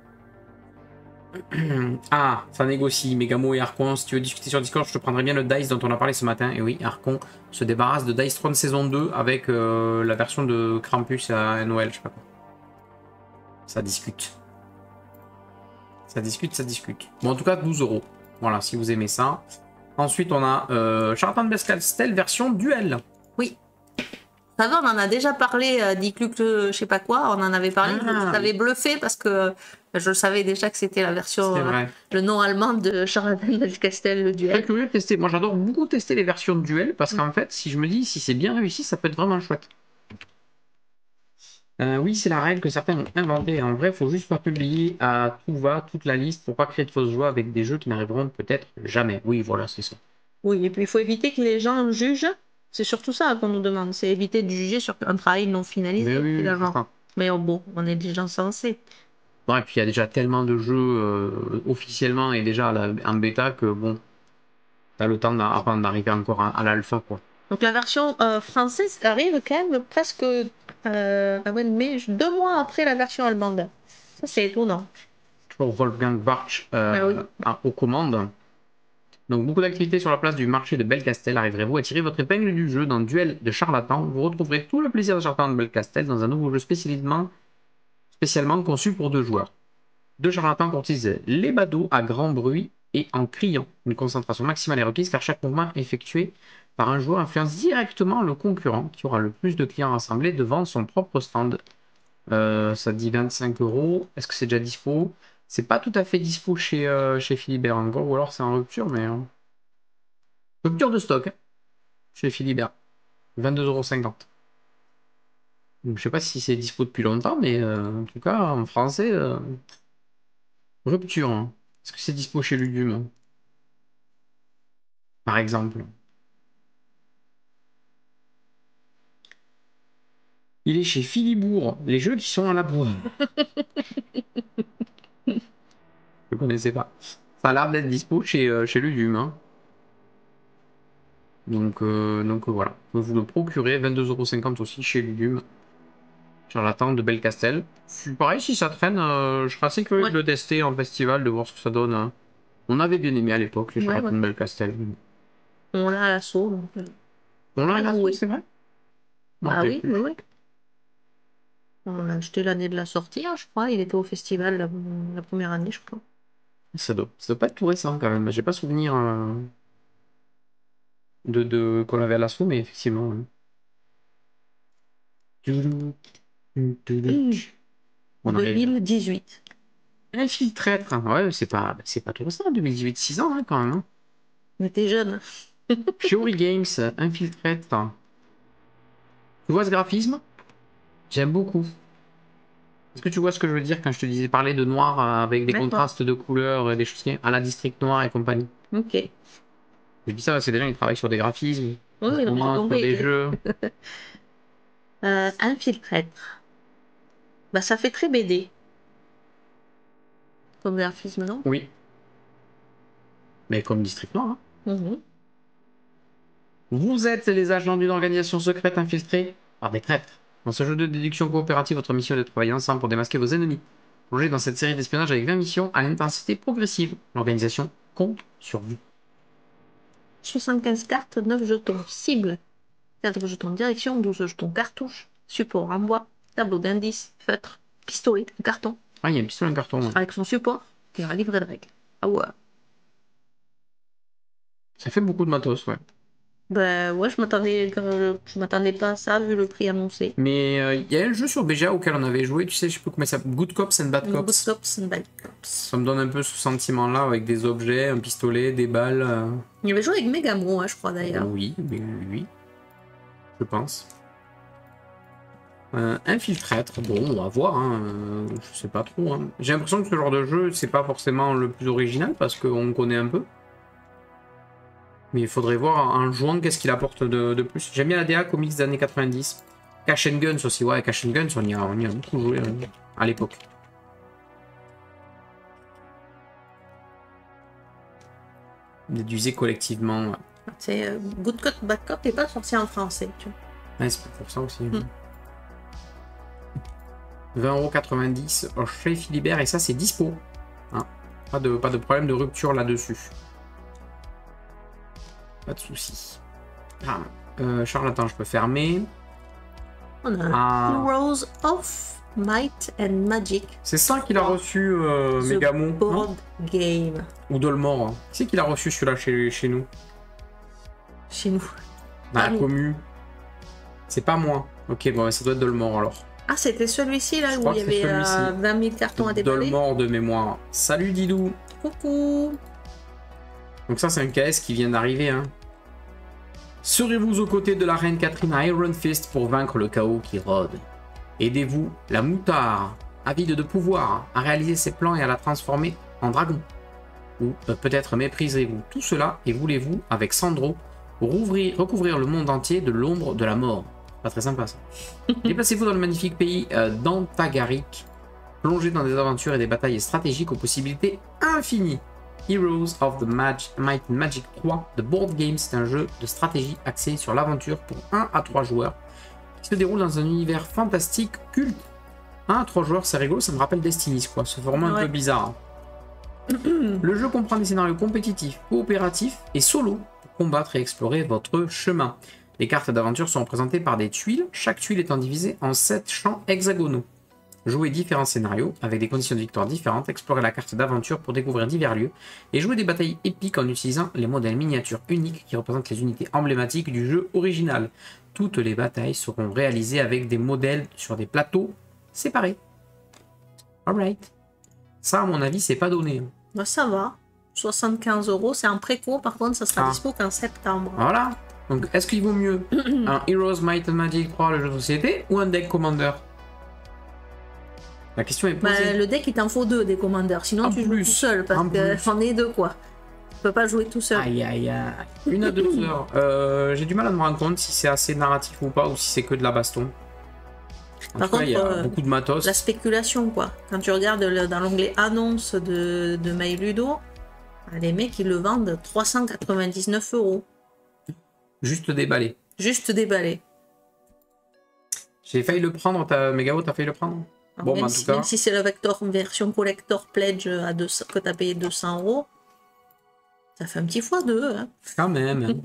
Ah, ça négocie, Megamo et Arcon. Si tu veux discuter sur Discord, je te prendrai bien le Dice dont on a parlé ce matin. Et oui, Arcon se débarrasse de Dice Throne saison 2 avec la version de Krampus à Noël, je sais pas quoi. Ça discute. Ça discute, ça discute. Bon, en tout cas, 12 €. Voilà, si vous aimez ça. Ensuite, on a Charlatan de Bescastel version duel. Oui. Ça va, on en a déjà parlé, Dicluc, je sais pas quoi, on en avait parlé, je t'avais bluffé parce que je savais déjà que c'était la version, le nom allemand de Charlatan de Bescastel, le duel. Je suis curieux de tester. Moi, j'adore beaucoup tester les versions de duel parce qu'en fait, si je me dis, si c'est bien réussi, ça peut être vraiment chouette. Oui, c'est la règle que certains ont inventée. En vrai, il faut juste pas publier à tout va toute la liste pour pas créer de fausses joies avec des jeux qui n'arriveront peut-être jamais. Oui, voilà, c'est ça. Oui, et puis il faut éviter que les gens jugent. C'est surtout ça qu'on nous demande. C'est éviter de juger sur un travail non finalisé. Mais oui, mais bon, on est des gens sensés. Bon, et puis il y a déjà tellement de jeux officiellement et déjà en bêta que bon, t'as le temps avant d'arriver encore à l'alpha, quoi. Donc la version française arrive quand même presque mais 2 mois après la version allemande. Ça, c'est étonnant. Toujours Wolfgang Bartsch oui. aux commandes. Donc beaucoup d'activités sur la place du marché de Belcastel. Arriverez-vous à tirer votre épingle du jeu dans le duel de charlatans? Vous retrouverez tout le plaisir de charlatan de Belcastel dans un nouveau jeu spécialement conçu pour 2 joueurs. 2 charlatans courtisent les badauds à grand bruit et en criant. Une concentration maximale est requise car chaque mouvement effectué par un joueur influence directement le concurrent qui aura le plus de clients rassemblés devant son propre stand. Ça dit 25 euros. Est-ce que c'est déjà dispo? C'est pas tout à fait dispo chez Philibert encore, ou alors c'est en rupture, mais. Rupture de stock, hein, chez Philibert. 22,50 €. Je sais pas si c'est dispo depuis longtemps, mais en tout cas, en français, rupture, hein. Est-ce que c'est dispo chez Ludum, hein, par exemple? Il est chez Philibourg, les jeux qui sont à la bourre. Je connaissais pas. Ça a l'air d'être dispo chez Ludum, hein. Donc voilà. Vous vous le procurez, 22,50 € aussi chez Ludum. Sur la tente de Belcastel. Pareil, si ça traîne, je serais assez curieux de le tester en festival, de voir ce que ça donne, hein. On avait bien aimé à l'époque les charlatans de Belcastel. On l'a à l'assaut. Donc, On l'a à l'assaut, c'est vrai? Ah oui, oui, oui. On l'a acheté l'année de la sortie, hein, je crois. Il était au festival la première année, je crois. Ça doit pas être tout récent quand même. J'ai pas souvenir de qu'on l'avait à l'assaut, mais effectivement. On avait 2018. Infiltraître. Ouais, c'est pas tout récent, 2018, 6 ans, hein, quand même, hein. Mais t'es jeune. Fury Games, Infiltraître. Tu vois ce graphisme? J'aime beaucoup. Est-ce que tu vois ce que je veux dire quand je te disais parler de noir avec des contrastes de couleurs, des choses à la District Noir et compagnie? Ok. Je dis ça, c'est des gens qui travaillent sur des graphismes, Oui, sur des jeux. Infiltraître. Bah, ça fait très BD. Comme graphisme, non? Oui. Mais comme District Noir, hein. Vous êtes les agents d'une organisation secrète infiltrée par des traîtres. Dans ce jeu de déduction coopérative, votre mission est de travailler ensemble pour démasquer vos ennemis. Plongez dans cette série d'espionnage avec 20 missions à intensité progressive. L'organisation compte sur vous. 75 cartes, 9 jetons. Cible. 4 jetons direction, 12 jetons cartouche. Support en bois. Tableau d'indices. Feutre. Pistolet. Carton. Ah, il y a un pistolet et un carton. Ouais. Avec son support et un livret de règles. Ah ouais. Ça fait beaucoup de matos, ouais. Ben ouais, je m'attendais pas à ça vu le prix annoncé. Mais il y a un jeu sur BGA auquel on avait joué, tu sais, je sais plus comment ça s'appelle, Good Cops and Bad Cops. Good Cops and Bad Cops. Ça me donne un peu ce sentiment-là avec des objets, un pistolet, des balles. Il avait joué avec Megamo, hein, je crois d'ailleurs. Oui, oui. Je pense. Infiltraître, bon, on va voir, hein. Je sais pas trop, hein. J'ai l'impression que ce genre de jeu, c'est pas forcément le plus original parce qu'on connaît un peu. Mais il faudrait voir en jouant qu'est-ce qu'il apporte de plus. J'aime bien la DA comics des années 90. Cash and Guns aussi, ouais, Cash and Guns, on y a beaucoup joué à l'époque. Déduisé collectivement. C'est Good Cop, Bad Cop n'est pas sorti en français, tu vois. Ouais, c'est pour ça aussi. 20,90 € chez Philibert et ça c'est dispo. Hein. Pas de problème de rupture là-dessus. Pas de soucis. Ah, Charlatan, je peux fermer. On a Heroes of Might and Magic. C'est ça qu'il a reçu, Megamo. Board Game. Ou Dolmor. Hein. Qui c'est qu'il a reçu celui-là chez nous? Chez nous. Dans la commu. C'est pas moi. Ok, bon, ça doit être Dolmor alors. Ah, c'était celui-ci là où il y avait 20 000 cartons à déballer. Dolmor de mémoire. Salut Didou. Coucou. Donc ça, c'est un KS qui vient d'arriver, hein. Serez-vous aux côtés de la reine Catherine à Iron Fist pour vaincre le chaos qui rôde? Aidez-vous la moutarde, avide de pouvoir, à réaliser ses plans et à la transformer en dragon? Ou peut-être mépriserez-vous tout cela et voulez-vous, avec Sandro, recouvrir le monde entier de l'ombre de la mort? Pas très sympa ça. Déplacez-vous dans le magnifique pays d'Antagaric, plongez dans des aventures et des batailles stratégiques aux possibilités infinies. Heroes of the Might and Magic 3 The Board Game, c'est un jeu de stratégie axé sur l'aventure pour 1 à 3 joueurs qui se déroule dans un univers fantastique culte. 1 à 3 joueurs, c'est rigolo, ça me rappelle Destiny, quoi, ce format un peu bizarre. Le jeu comprend des scénarios compétitifs, coopératifs et solo pour combattre et explorer votre chemin. Les cartes d'aventure sont représentées par des tuiles, chaque tuile étant divisée en 7 champs hexagonaux. Jouez différents scénarios avec des conditions de victoire différentes, explorez la carte d'aventure pour découvrir divers lieux et jouez des batailles épiques en utilisant les modèles miniatures uniques qui représentent les unités emblématiques du jeu original. Toutes les batailles seront réalisées avec des modèles sur des plateaux séparés. Alright. Ça, à mon avis, c'est pas donné. Bah, ça va. 75 €, c'est un préco, par contre, ça sera dispo qu'en septembre. Voilà. Donc, est-ce qu'il vaut mieux un Heroes Might and Magic 3, le jeu de société, ou un deck Commander? La question est posée. Bah, le deck, il t'en faut 2 des commandeurs, sinon tu joues tout seul, parce que j'en ai 2 quoi. Tu peux pas jouer tout seul. Aïe aïe aïe. 1 à 2 heures. J'ai du mal à me rendre compte si c'est assez narratif ou pas, ou si c'est que de la baston. Par contre, il y a beaucoup de matos. La spéculation quoi. Quand tu regardes dans l'onglet annonce de My Ludo, les mecs ils le vendent 399 €. Juste déballé. Juste déballé. J'ai failli le prendre, Megao, t'as failli le prendre? Bon, même, si c'est le Vector version collector pledge à 200, que t'as payé 200 €, ça fait un petit x2. Hein. Quand même.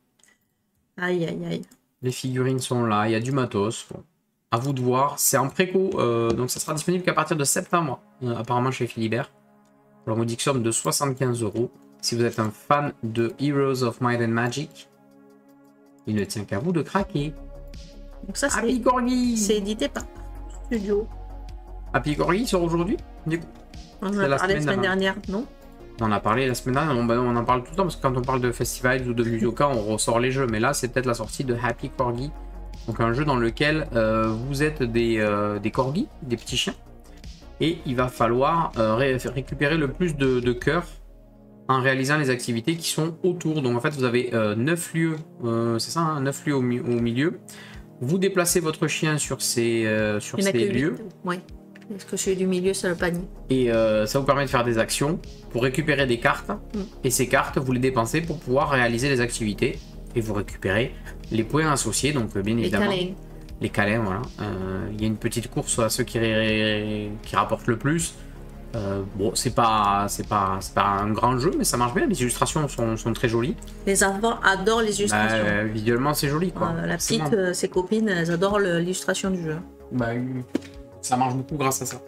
Aïe aïe aïe. Les figurines sont là, il y a du matos. Bon. À vous de voir. C'est en préco, donc ça sera disponible qu'à partir de septembre, apparemment chez Philibert. Pour la modique somme de 75 €. Si vous êtes un fan de Heroes of Might and Magic, il ne tient qu'à vous de craquer. Donc ça, Happy Corgi, c'est édité par Studio. Happy Corgi sort aujourd'hui, du coup. On en a parlé la semaine dernière, non? On en a parlé la semaine dernière, on en parle tout le temps, parce que quand on parle de festivals ou de Ludoka, on ressort les jeux. Mais là, c'est peut-être la sortie de Happy Corgi. Donc un jeu dans lequel vous êtes des corgis, des petits chiens. Et il va falloir récupérer le plus de cœurs en réalisant les activités qui sont autour. Donc en fait, vous avez 9 lieux, c'est ça, hein, 9 lieux au milieu. Vous déplacez votre chien sur ces lieux. Oui, parce que celui du milieu, c'est le panier. Et ça vous permet de faire des actions pour récupérer des cartes. Et ces cartes, vous les dépensez pour pouvoir réaliser les activités. Et vous récupérez les points associés, donc bien évidemment. Les câlins, voilà. Il y a une petite course à ceux qui rapportent le plus. Bon, c'est pas un grand jeu, mais ça marche bien. Les illustrations sont très jolies. Les enfants adorent les illustrations. Visuellement, c'est joli, quoi. La petite, ses copines, elles adorent l'illustration du jeu. Bah, ça marche beaucoup grâce à ça.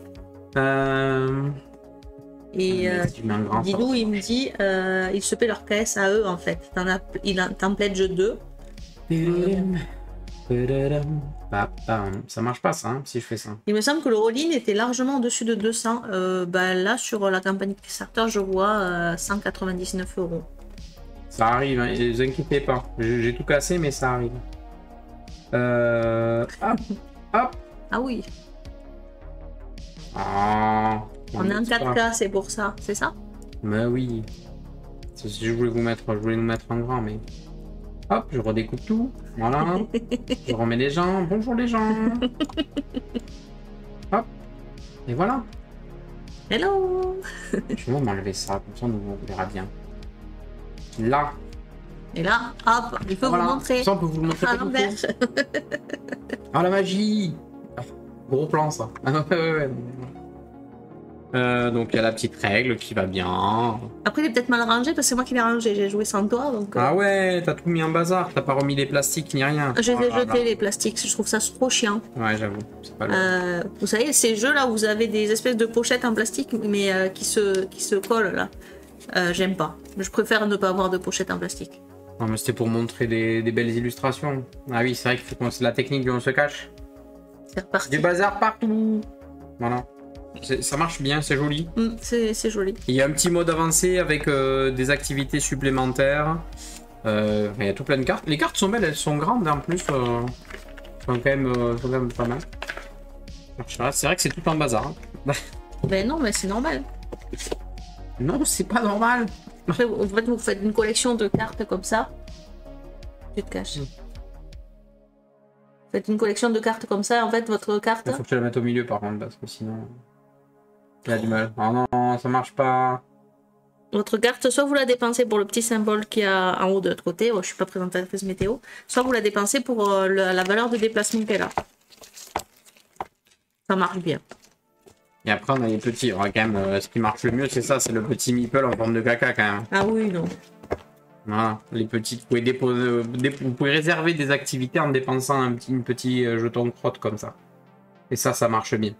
Et Didou, il me dit, ils se paient leur caisse à eux, en fait. T'en pledge 2. Ça marche pas ça, hein, si je fais ça. Il me semble que le all-in était largement au-dessus de 200. Là, sur la campagne Kickstarter, je vois 199 €. Ça arrive, hein, ne vous inquiétez pas. J'ai tout cassé, mais ça arrive. Hop, hop. Ah oui. Ah, on est en 4K, c'est pour ça, c'est ça? Bah oui. Je voulais nous mettre en grand, mais... Hop, je redécoupe tout. Voilà. Je remets les gens. Bonjour les gens. Hop. Et voilà. Hello. Je vais m'enlever ça, comme ça on verra bien. Là. Et là, hop, il peut vous montrer. Ça, on peut vous le montrer à l'envers. Ah, la magie. Gros plan, ça. Donc il y a la petite règle qui va bien. Après il est peut-être mal rangé parce que c'est moi qui l'ai rangé, j'ai joué sans toi donc... Ah ouais, t'as tout mis en bazar, t'as pas remis les plastiques ni rien. Je les ai jetés les plastiques, je trouve ça trop chiant. Ouais j'avoue, c'est pas le... Vous savez ces jeux là où vous avez des espèces de pochettes en plastique mais qui se collent là. J'aime pas, je préfère ne pas avoir de pochettes en plastique. Non mais c'était pour montrer des belles illustrations. Ah oui c'est vrai que c'est la technique du on se cache. C'est reparti. Du bazar partout. Voilà. Ça marche bien, c'est joli. C'est joli. Il y a un petit mode avancé avec des activités supplémentaires. Il y a tout plein de cartes. Les cartes sont belles, elles sont grandes en plus. Sont quand même pas mal. C'est vrai que c'est tout en bazar. Hein. Ben non, mais c'est normal. Non, c'est pas normal. Après, en fait, vous faites une collection de cartes comme ça. Tu te caches. Faites une collection de cartes comme ça, en fait, votre carte... Il faut que tu la mettes au milieu, par contre, parce que sinon... Il a du mal. Oh non, ça marche pas. Votre carte, soit vous la dépensez pour le petit symbole qu'il y a en haut de l'autre côté, je suis pas présentatrice météo, soit vous la dépensez pour la valeur de déplacement qu'elle a. Ça marche bien. Et après, on a les petits. Quand même, ce qui marche le mieux, c'est ça, c'est le petit meeple en forme de caca, quand même. Ah oui, non. Voilà, les petites. Vous pouvez réserver des activités en dépensant un petit jeton crotte comme ça. Et ça marche bien.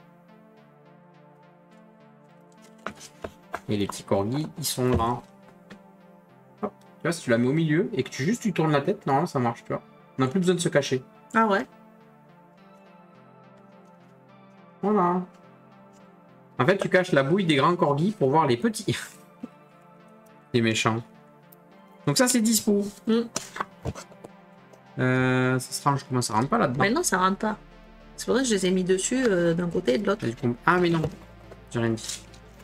Et les petits corgis, ils sont là. Hop. Tu vois, si tu la mets au milieu et que tu tournes la tête, normalement ça marche, tu vois. On n'a plus besoin de se cacher. Ah ouais. Voilà. En fait, tu caches la bouille des grands corgis pour voir les petits. Les méchants. Donc ça, c'est dispo. Ça se range comment? Ça rentre pas là-dedans? Mais non, ça rentre pas. C'est pour ça que je les ai mis dessus d'un côté et de l'autre. Ah mais non, j'ai rien dit.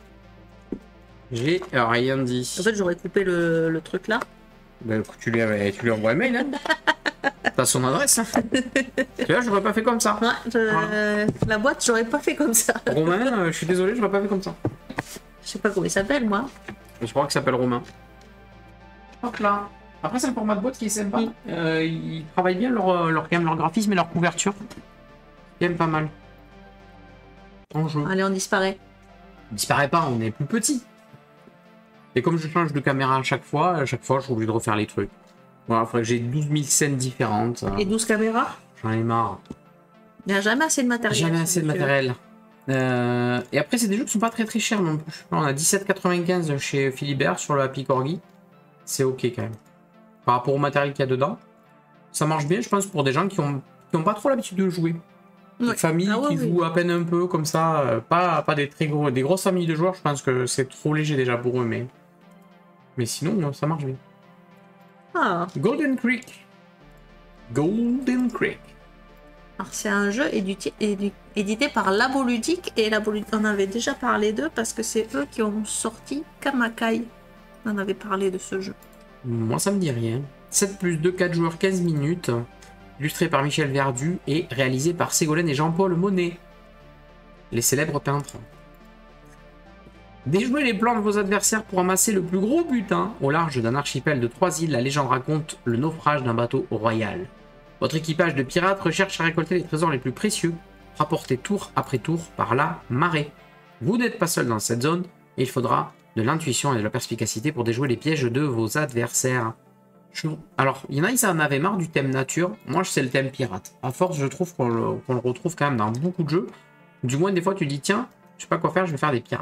J'ai rien dit. En fait, j'aurais coupé le truc là. Bah, tu lui envoies un mail, hein. T'as son adresse, hein. Tu vois, j'aurais pas fait comme ça. Ouais, la boîte, j'aurais pas fait comme ça. Romain, je suis désolé, j'aurais pas fait comme ça. Je sais pas comment il s'appelle, moi. Je crois qu'il s'appelle Romain. Hop là. Après, c'est le format de boîte qui est sympa. Ils travaillent bien leur graphisme et leur couverture. Ils aiment pas mal. En jeu. Allez, on disparaît. Il disparaît pas, on est plus petit. Et comme je change de caméra à chaque fois, je suis obligé de refaire les trucs. Voilà, il faudrait que j'ai 12 000 scènes différentes. Et 12 caméras? J'en ai marre. Il n'y a jamais assez de matériel. Jamais assez de matériel. Et après, c'est des jeux qui sont pas très très chers non plus. On a 17,95 chez Philibert sur le Happy Corgi. C'est ok quand même. Par rapport au matériel qu'il y a dedans, ça marche bien, je pense, pour des gens qui ont pas trop l'habitude de jouer. Des familles qui jouent à peine un peu comme ça, pas des grosses familles de joueurs, je pense que c'est trop léger déjà pour eux, mais sinon, ça marche bien. Ah. Golden Creek. Golden Creek. Alors, c'est un jeu édité par Labo Ludique, et Labo Ludique, on avait déjà parlé d'eux parce que c'est eux qui ont sorti Kamakai. On avait parlé de ce jeu. Moi, ça me dit rien. 7 plus 2, 4 joueurs, 15 minutes. Illustré par Michel Verdu et réalisé par Ségolène et Jean-Paul Monet. Les célèbres peintres. Déjouez les plans de vos adversaires pour amasser le plus gros butin. Au large d'un archipel de 3 îles, la légende raconte le naufrage d'un bateau royal. Votre équipage de pirates recherche à récolter les trésors les plus précieux, rapportés tour après tour par la marée. Vous n'êtes pas seul dans cette zone, et il faudra de l'intuition et de la perspicacité pour déjouer les pièges de vos adversaires. Alors, il y en a, ils en avaient marre du thème nature. Moi, c'est le thème pirate. À force, je trouve qu'on le retrouve quand même dans beaucoup de jeux. Du moins, des fois, tu dis, tiens, je sais pas quoi faire, je vais faire des pirates.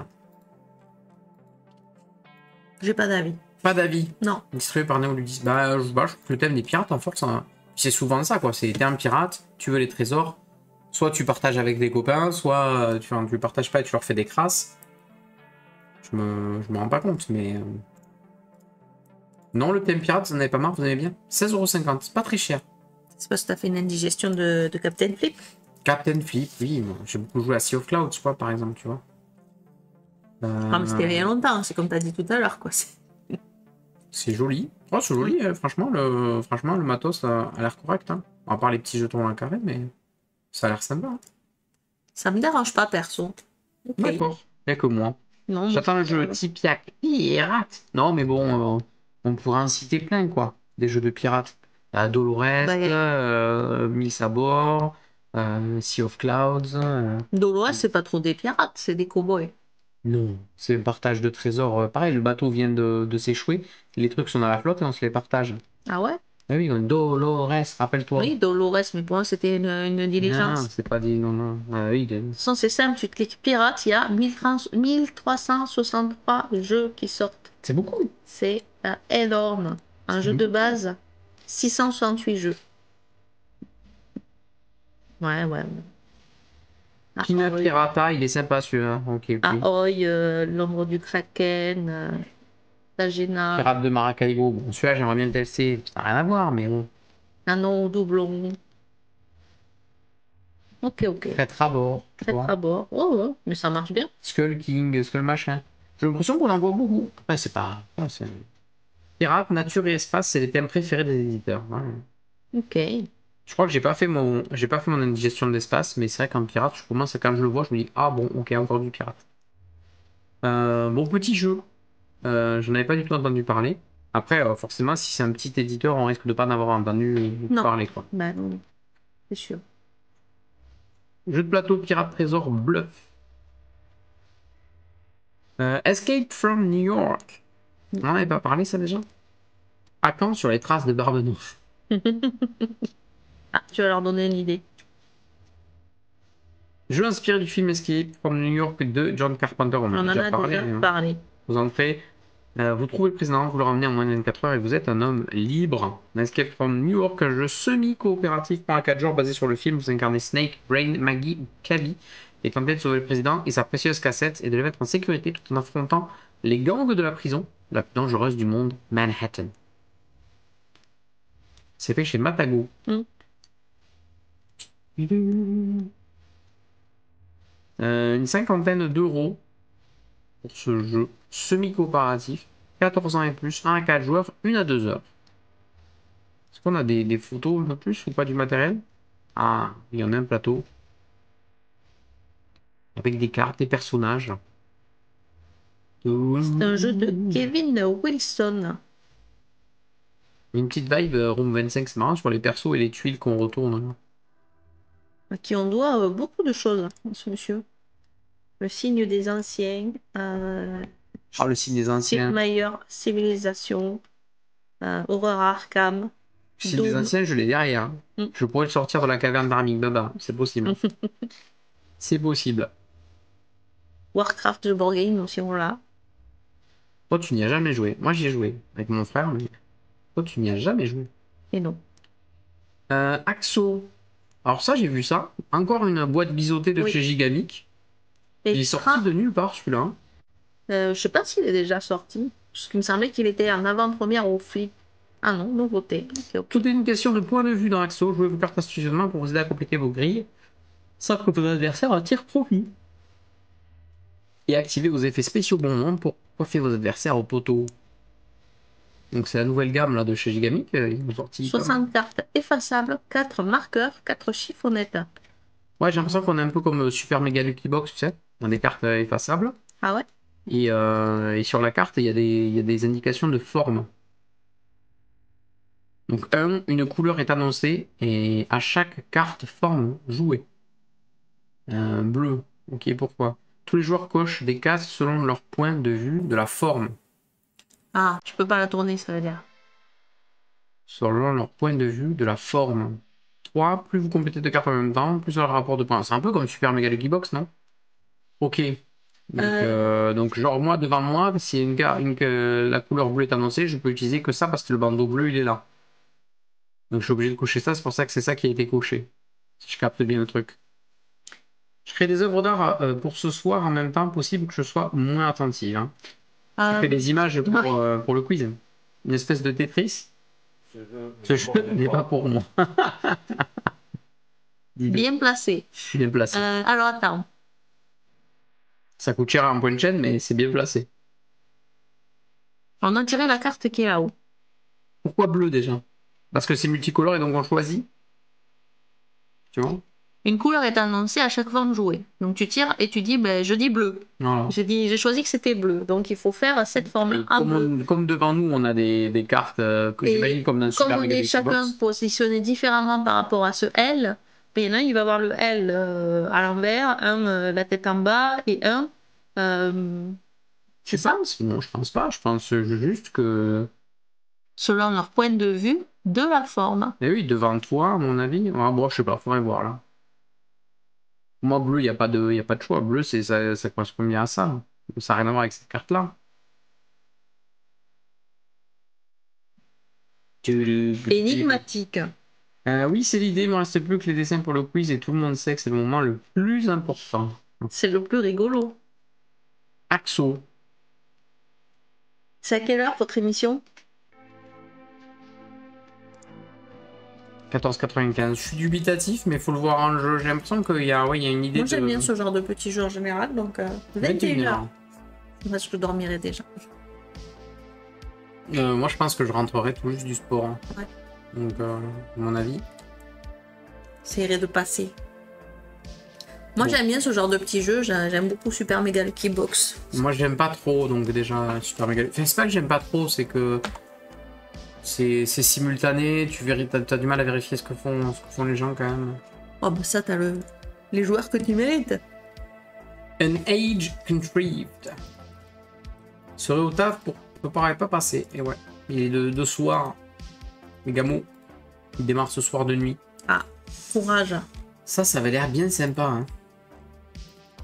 J'ai pas d'avis. Pas d'avis. Non. Distribué par Néoludis. Bah, je trouve que le thème des pirates, en force, hein, c'est souvent ça, quoi. C'est t'es un pirate, tu veux les trésors. Soit tu partages avec des copains, soit tu partages pas et tu leur fais des crasses. Je me rends pas compte, mais... Non, le thème pirate, vous en avez pas marre, vous aimez bien. 16,50€, c'est pas très cher. C'est parce que t'as fait une indigestion de Captain Flip? Captain Flip, oui, j'ai beaucoup joué à Sea of Clouds, quoi, par exemple, tu vois. Ah, mais c'était il y a longtemps, c'est comme t'as dit tout à l'heure, quoi. C'est joli. Oh, c'est joli, franchement, le matos a l'air correct. Hein. À part les petits jetons à carré, mais ça a l'air sympa. Hein. Ça me dérange pas, perso. Okay. D'accord. Il n'y a que moi. Non, j'attends le jeu Tipiak Pirate. Non, mais bon, on pourrait en citer plein, quoi. Des jeux de pirates. Dolores, Mille Sabords, Sea of Clouds. Dolores, c'est pas trop des pirates, c'est des cow-boys. Non, c'est un partage de trésors. Pareil, le bateau vient de s'échouer. Les trucs sont dans la flotte et on se les partage. Ah ouais? Ah oui, Dolores, rappelle-toi. Oui, Dolores, mais pour moi, c'était une diligence. Non, c'est pas dit, non. Ah, oui, c'est simple, tu cliques pirate, il y a 1363 jeux qui sortent. C'est beaucoup. C'est énorme. Un jeu de base, 668 jeux. Ouais. Pina Pirata, il est sympa celui-là. Ok. Ahoy, l'ombre du Kraken, Sagena. Pirate de Maracaibo. Bon, celui-là, j'aimerais bien le tester. Ça n'a rien à voir, mais bon. Nanon au doublon. Ok. Très à bord. Très à bord. Ouais, mais ça marche bien. Skull King, Skull Machin. J'ai l'impression qu'on en voit beaucoup. Ouais, c'est pas. Pirate, nature et espace, c'est les thèmes préférés des éditeurs. Ouais. Ok. Je crois que j'ai pas fait mon indigestion de l'espace, mais c'est vrai qu'en pirate, je commence quand je le vois, je me dis ah bon, ok, encore du pirate. Bon petit jeu. J'en avais pas du tout entendu parler. Après, forcément, si c'est un petit éditeur, on risque de pas en avoir entendu parler, quoi. Bah non, c'est sûr. Jeu de plateau Pirate Trésor Bluff. Escape from New York. On n'en avait pas parlé, ça déjà? À quand sur les traces de Barbe Noire? Ah, tu vas leur donner une idée. Jeu inspiré du film Escape from New York de John Carpenter. On On en a déjà a parlé. déjà Hein. parlé. Vous entrez, vous trouvez le président, vous le ramenez en moins de 24 heures et vous êtes un homme libre. Un Escape from New York, un jeu semi-coopératif par 4 jours basé sur le film. Vous incarnez Snake, Brain, Maggie ou Cabby et tentez de sauver le président et sa précieuse cassette et de le mettre en sécurité tout en affrontant les gangs de la prison, la plus dangereuse du monde, Manhattan. C'est fait chez Matago. Mm. Une cinquantaine d'euros pour ce jeu semi-coopératif, 14 ans et plus, 1 à 4 joueurs, 1 à 2 heures. Est-ce qu'on a des photos de plus ou pas du matériel? Ah, il y en a un plateau. Avec des cartes, des personnages. C'est un jeu de Kevin Wilson. Une petite vibe Room 25, c'est marrant sur les persos et les tuiles qu'on retourne. À qui on doit beaucoup de choses, ce monsieur. Le signe des anciens, Ah, le signe des Sid anciens. Meier, Civilisation, Horreur Arkham, Le signe des Doom. anciens, je l'ai derrière. Mm. Je pourrais le sortir de la caverne d'Arming Baba. C'est possible. C'est possible. Warcraft de board game aussi, on l'a. Toi, tu n'y as jamais joué. Moi, j'y ai joué avec mon frère, mais toi, tu n'y as jamais joué. Et non. Axo. Alors ça, j'ai vu ça. Encore une boîte biseautée de Oui. chez Gigamic. Il est sorti de nulle part, celui-là. Hein. Je sais pas s'il est déjà sorti. Parce qu'il me semblait qu'il était en avant-première au flip. Ah non, nouveauté. Okay, okay. Tout est une question de point de vue dans Axo. Jouez vos cartes astucieusement pour vous aider à compléter vos grilles, sans que vos adversaires en tirent profit. Et activez vos effets spéciaux bon moment pour coiffer vos adversaires au poteau. Donc c'est la nouvelle gamme là de chez Gigamic. Ils ont sorti 60 cartes effaçables, 4 marqueurs, 4 chiffonnettes. Ouais, j'ai l'impression qu'on est un peu comme Super Mega Lucky Box, tu sais. On a des cartes effaçables. Ah ouais? Et sur la carte, il y a des indications de forme. Donc, une couleur est annoncée et à chaque carte forme jouée. Bleu. Ok, pourquoi? Tous les joueurs cochent des cases selon leur point de vue de la forme. Ah, tu peux pas la tourner, ça veut dire. Selon leur point de vue de la forme. 3, plus vous complétez de cartes en même temps, plus le rapport de points. C'est un peu comme Super Mega Lucky Box, non? Ok. Donc, genre, moi, devant moi, si la couleur bleue est annoncée, je peux utiliser que ça parce que le bandeau bleu, il est là. Donc, je suis obligé de cocher ça, c'est pour ça que c'est ça qui a été coché. Si je capte bien le truc. Je crée des œuvres d'art pour ce soir en même temps, possible que je sois moins attentive. Hein. Je fais des images pour le quiz. Une espèce de Tetris. Ce jeu n'est pas pour moi. Bien placé. Bien placé. Alors attends. Ça coûte cher en point de chaîne, mais c'est bien placé. On a tiré la carte qui est là-haut. Pourquoi bleu déjà? Parce que c'est multicolore et donc on choisit. Tu vois? Une couleur est annoncée à chaque forme jouée. Donc tu tires et tu dis, ben, je dis bleu. Voilà. J'ai choisi que c'était bleu. Donc il faut faire cette forme en bleu. Comme devant nous, on a des cartes que j'imagine comme dans un Super Comme on Mega est Lucky chacun Box. positionné différemment par rapport à ce L, ben, il y en a un, il va avoir le L à l'envers, un la tête en bas et un. Tu penses? Non, je pense pas. Je pense juste que. Selon leur point de vue de la forme. Eh oui, devant toi, à mon avis. Ah, bon, je sais pas, faudrait voir là. Moi, bleu, il n'y a pas de choix. Bleu, ça correspond bien à ça. Ça n'a rien à voir avec cette carte-là. Énigmatique. Oui, c'est l'idée. Il ne me reste plus que les dessins pour le quiz et tout le monde sait que c'est le moment le plus important. C'est le plus rigolo. Axo. C'est à quelle heure votre émission? 14,95. Je suis dubitatif, mais il faut le voir en jeu. J'ai l'impression qu'il y a une idée. Moi j'aime bien ce genre de petit jeu en général, donc 21h. Moi je dormirai déjà. Moi je pense que je rentrerai tout juste du sport. Hein. Ouais. Donc, à mon avis. J'essaierai de passer. Moi j'aime bien ce genre de petit jeu, j'aime beaucoup Super Mega Lucky Box. Moi j'aime pas trop, donc déjà Super Mega. Enfin, c'est pas que j'aime pas trop, c'est que c'est simultané, t'as du mal à vérifier ce que font les gens quand même. Oh bah ça t'as les joueurs que tu mérites. An age contrived. Serait au taf pour préparer pas passer. Et ouais, il est de soir. Les gamos, il démarre ce soir de nuit. Ah, courage. Ça avait l'air bien sympa. Hein.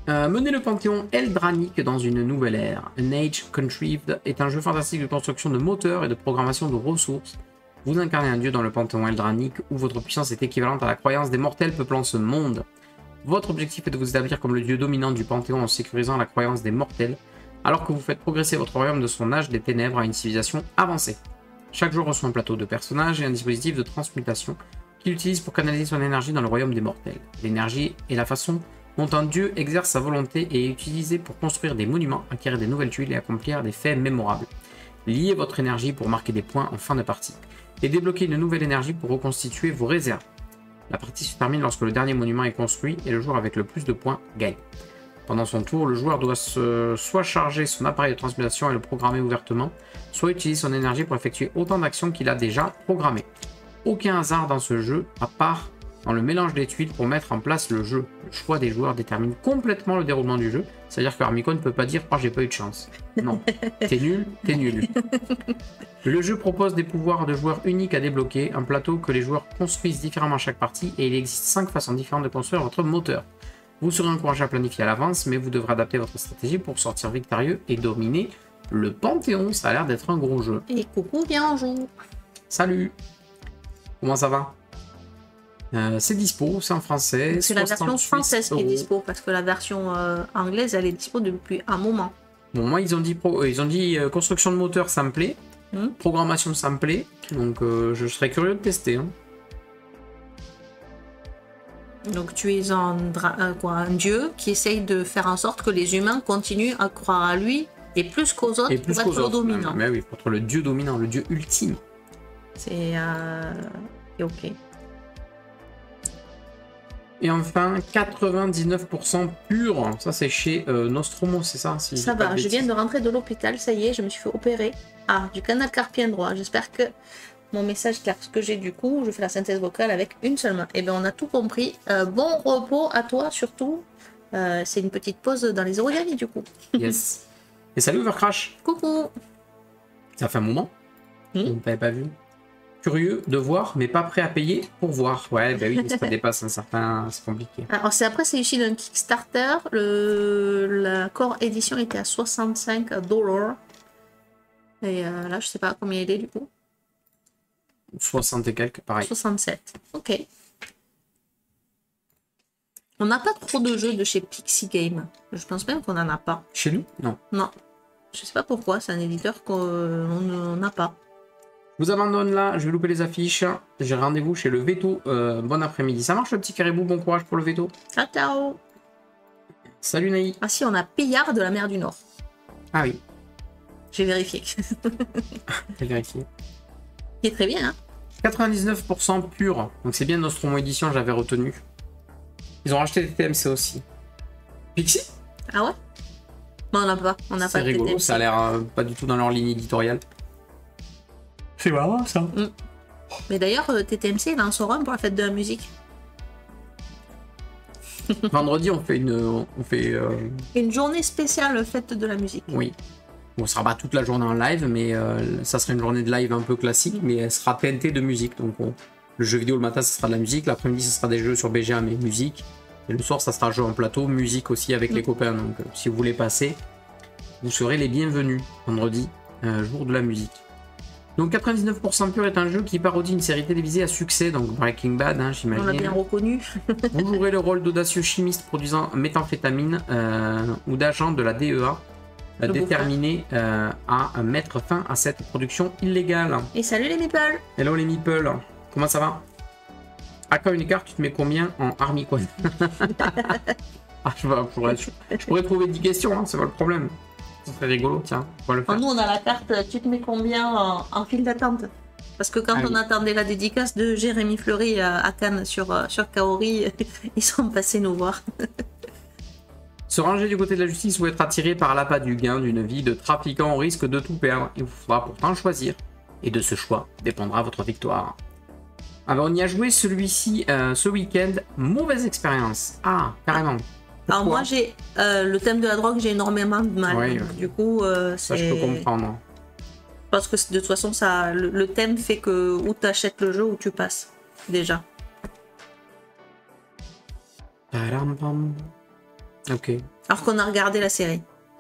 Mener le Panthéon Eldranique dans une nouvelle ère. An Age Contrived est un jeu fantastique de construction de moteurs et de programmation de ressources. Vous incarnez un dieu dans le Panthéon Eldranique où votre puissance est équivalente à la croyance des mortels peuplant ce monde. Votre objectif est de vous établir comme le dieu dominant du Panthéon en sécurisant la croyance des mortels, alors que vous faites progresser votre royaume de son âge des ténèbres à une civilisation avancée. Chaque joueur reçoit un plateau de personnages et un dispositif de transmutation qu'il utilise pour canaliser son énergie dans le royaume des mortels. L'énergie est la façon dont un dieu exerce sa volonté et est utilisé pour construire des monuments, acquérir des nouvelles tuiles et accomplir des faits mémorables. Liez votre énergie pour marquer des points en fin de partie, et débloquer une nouvelle énergie pour reconstituer vos réserves. La partie se termine lorsque le dernier monument est construit et le joueur avec le plus de points gagne. Pendant son tour, le joueur doit soit charger son appareil de transmutation et le programmer ouvertement, soit utiliser son énergie pour effectuer autant d'actions qu'il a déjà programmées. Aucun hasard dans ce jeu, à part dans le mélange des tuiles pour mettre en place le jeu. Le choix des joueurs détermine complètement le déroulement du jeu, c'est-à-dire que Armiko ne peut pas dire « Oh, j'ai pas eu de chance ». Non, t'es nul, t'es nul. Le jeu propose des pouvoirs de joueurs uniques à débloquer, un plateau que les joueurs construisent différemment à chaque partie, et il existe 5 façons différentes de construire votre moteur. Vous serez encouragé à planifier à l'avance, mais vous devrez adapter votre stratégie pour sortir victorieux et dominer le Panthéon. Ça a l'air d'être un gros jeu. Et coucou, bien on joue. Salut. Comment ça va? C'est dispo, c'est en français. C'est la version française qui est dispo, parce que la version anglaise, elle est dispo depuis un moment. Bon, moi, ils ont dit construction de moteur, ça me plaît. Programmation, ça me plaît. Donc, je serais curieux de tester. Hein. Donc, tu es un dieu qui essaye de faire en sorte que les humains continuent à croire à lui, et plus qu'aux autres, pour être le dominant. Mais oui, pour être le dieu dominant, le dieu ultime. C'est ok. Et enfin, 99% pur. Ça, c'est chez Nostromo, c'est ça si ça va, je viens de rentrer de l'hôpital, ça y est, je me suis fait opérer. Ah, du canal carpien droit. J'espère que mon message clair. Ce que j'ai du coup, je fais la synthèse vocale avec une seule main. Et bien, on a tout compris. Bon repos à toi, surtout. C'est une petite pause dans les origami, du coup. Yes. Et salut Overcrash. Coucou. Ça fait un moment. On ne t'avait pas vu. Curieux de voir, mais pas prêt à payer pour voir. Ouais, bah oui, ça dépasse un certain... C'est compliqué. Alors, après, c'est issu d'un Kickstarter. La core édition était à 65 $. Et là, je sais pas combien il est, du coup. 60 et quelques, pareil. 67. Ok. On n'a pas trop de jeux de chez Pixie Game. Je pense même qu'on en a pas. Chez nous? Non. Non. Je sais pas pourquoi, c'est un éditeur qu'on n'a pas. Je vous abandonne là, je vais louper les affiches. J'ai rendez-vous chez le Veto. Bon après-midi. Ça marche le petit caribou? Bon courage pour le Veto. Ciao, ciao. Salut Naï. Ah si, on a Pillard de la mer du Nord. Ah oui. J'ai vérifié. J'ai vérifié. Il est très bien, hein. 99% pur. Donc c'est bien Nostromo Edition, j'avais retenu. Ils ont racheté des TMC aussi. Pixie? Ah ouais? Bon, on n'a pas. On n'a pas de rigolo, TTMC. ça a l'air pas du tout dans leur ligne éditoriale. C'est marrant ça. Mais d'ailleurs, TTMC, il en sort un pour la fête de la musique. Vendredi, on fait une journée spéciale fête de la musique. Oui. Bon, ça sera pas toute la journée en live, mais ça sera une journée de live un peu classique, mais elle sera teintée de musique. Donc le jeu vidéo le matin, ça sera de la musique, l'après-midi, ça sera des jeux sur BGA, mais musique. Et le soir, ça sera jeu en plateau, musique aussi avec les copains. Donc si vous voulez passer, vous serez les bienvenus. Vendredi, jour de la musique. Donc 99% pur est un jeu qui parodie une série télévisée à succès, donc Breaking Bad, hein, j'imagine. On l'a bien reconnu. Vous jouerez le rôle d'audacieux chimiste produisant méthamphétamine ou d'agent de la DEA, déterminé à mettre fin à cette production illégale. Et salut les meeples. Hello les meeples, comment ça va? À quand une carte, tu te mets combien en Army Quad? Je pourrais trouver 10 questions, hein, c'est pas le problème. Ça serait rigolo, tiens, on va le faire. Nous on a la carte, tu te mets combien en file d'attente? Parce que quand on attendait la dédicace de Jérémy Fleury à Cannes sur Kaori, ils sont passés nous voir. Se ranger du côté de la justice ou être attiré par l'appât du gain d'une vie de trafiquant au risque de tout perdre. Il vous faudra pourtant choisir. Et de ce choix dépendra votre victoire. Ah ben on y a joué celui-ci ce week-end. Mauvaise expérience. Ah, carrément. Pourquoi? Alors moi j'ai le thème de la drogue, j'ai énormément de mal. Oui, du coup, ça je peux comprendre. Parce que de toute façon, le thème fait que ou tu achètes le jeu ou tu passes. Déjà. Ok. Alors qu'on a regardé la série.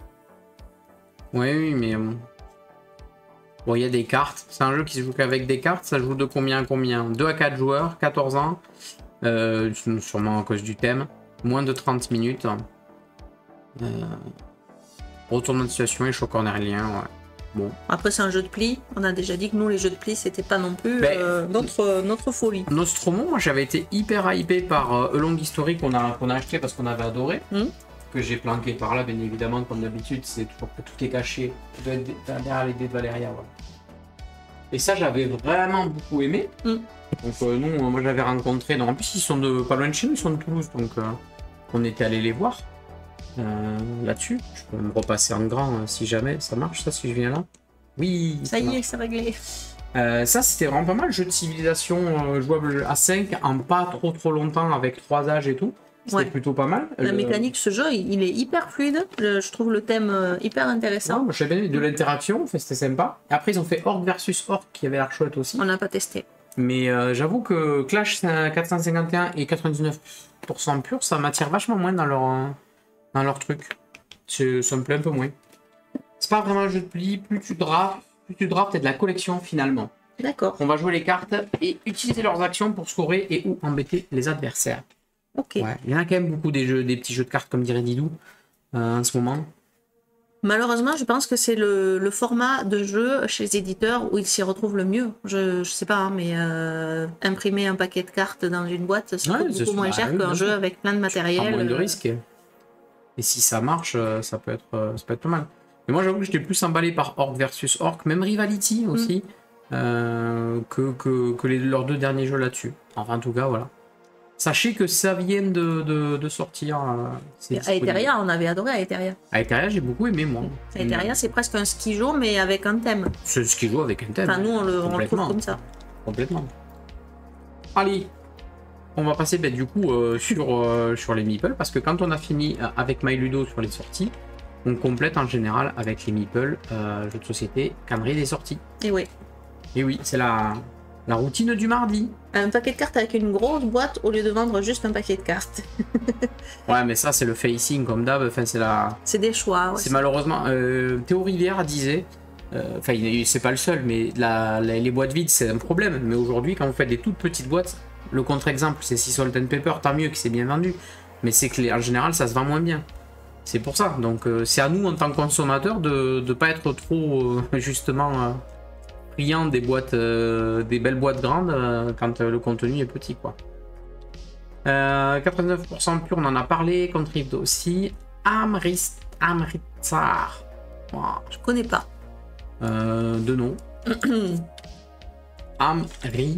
Oui, mais... Bon, il y a des cartes. C'est un jeu qui se joue qu'avec des cartes. Ça joue de combien à combien? 2 à 4 joueurs, 14 ans. Sûrement à cause du thème. Moins de 30 minutes. Retournement de situation et choc cornélien, ouais. Bon. Après, c'est un jeu de pli. On a déjà dit que nous, les jeux de pli, c'était pas non plus notre folie. Nostromo, moi, j'avais été hyper hypé par A Long History qu'on a acheté parce qu'on avait adoré. Que j'ai planqué par là, bien évidemment, comme d'habitude, c'est toujours que tout est caché. Ça doit être derrière les dés de Valéria, voilà. Et ça, j'avais vraiment beaucoup aimé. Donc, nous, moi, j'avais rencontré. Donc, en plus, ils sont de pas loin de chez nous, ils sont de Toulouse, donc on était allé les voir. Là-dessus, je peux me repasser en grand si jamais ça marche, ça, si je viens là. Oui, ça y est, c'est réglé. Ça, c'était vraiment pas mal. Jeu de civilisation jouable à 5 en pas trop longtemps avec 3 âges et tout. C'était plutôt pas mal. La mécanique, ce jeu, il est hyper fluide. Je trouve le thème hyper intéressant. Ouais, moi, j'ai bien aimé de l'interaction, c'était sympa. Et après, ils ont fait Orc versus Orc qui avait l'air chouette aussi. On n'a pas testé. Mais j'avoue que Clash 451 et 99% pur, ça m'attire vachement moins dans leur truc. Ça me plaît un peu moins. C'est pas vraiment un jeu de pli, plus tu drafts, t'as de la collection finalement. D'accord. On va jouer les cartes et utiliser leurs actions pour scorer et ou embêter les adversaires. Ok. Ouais, il y en a quand même beaucoup des petits jeux de cartes comme dirait Didou en ce moment. Malheureusement, je pense que c'est le format de jeu chez les éditeurs où ils s'y retrouvent le mieux. Je sais pas, hein, mais imprimer un paquet de cartes dans une boîte, c'est beaucoup moins cher qu'un jeu avec plein de matériel. Moins de risques. Et si ça marche, ça peut être pas mal. Mais moi, j'avoue que j'étais plus emballé par Orc versus Orc, même Rivality aussi, que leurs 2 derniers jeux là-dessus. Enfin, en tout cas, voilà. Sachez que ça vient de sortir. Aetheria, on avait adoré Aetheria. Aetheria, j'ai beaucoup aimé, moi. Aetheria, c'est presque un skijo, mais avec un thème. C'est un skijo avec un thème. Enfin, nous, on le trouve comme ça. Complètement. Allez, on va passer du coup sur les meeples, parce que quand on a fini avec MyLudo sur les sorties, on complète en général avec les meeples, jeux de société, calendrier des sorties. Et oui. Et oui, c'est la routine du mardi. Un paquet de cartes avec une grosse boîte au lieu de vendre juste un paquet de cartes. Ouais, mais ça, c'est le facing comme d'hab. Enfin, c'est des choix. Ouais, c'est malheureusement. Théo Rivière disait. Enfin, c'est pas le seul, mais les boîtes vides, c'est un problème. Mais aujourd'hui, quand vous faites des toutes petites boîtes, le contre-exemple, c'est Sea Salt and Pepper, tant mieux que c'est bien vendu. Mais c'est que en général, ça se vend moins bien. C'est pour ça. Donc, c'est à nous, en tant que consommateurs, de ne pas être trop, justement. Friand des boîtes, des belles boîtes grandes quand le contenu est petit, quoi. 89% pur, on en a parlé. Contrived aussi. Amritsar. Wow. Je connais pas. De nom. Amritsar.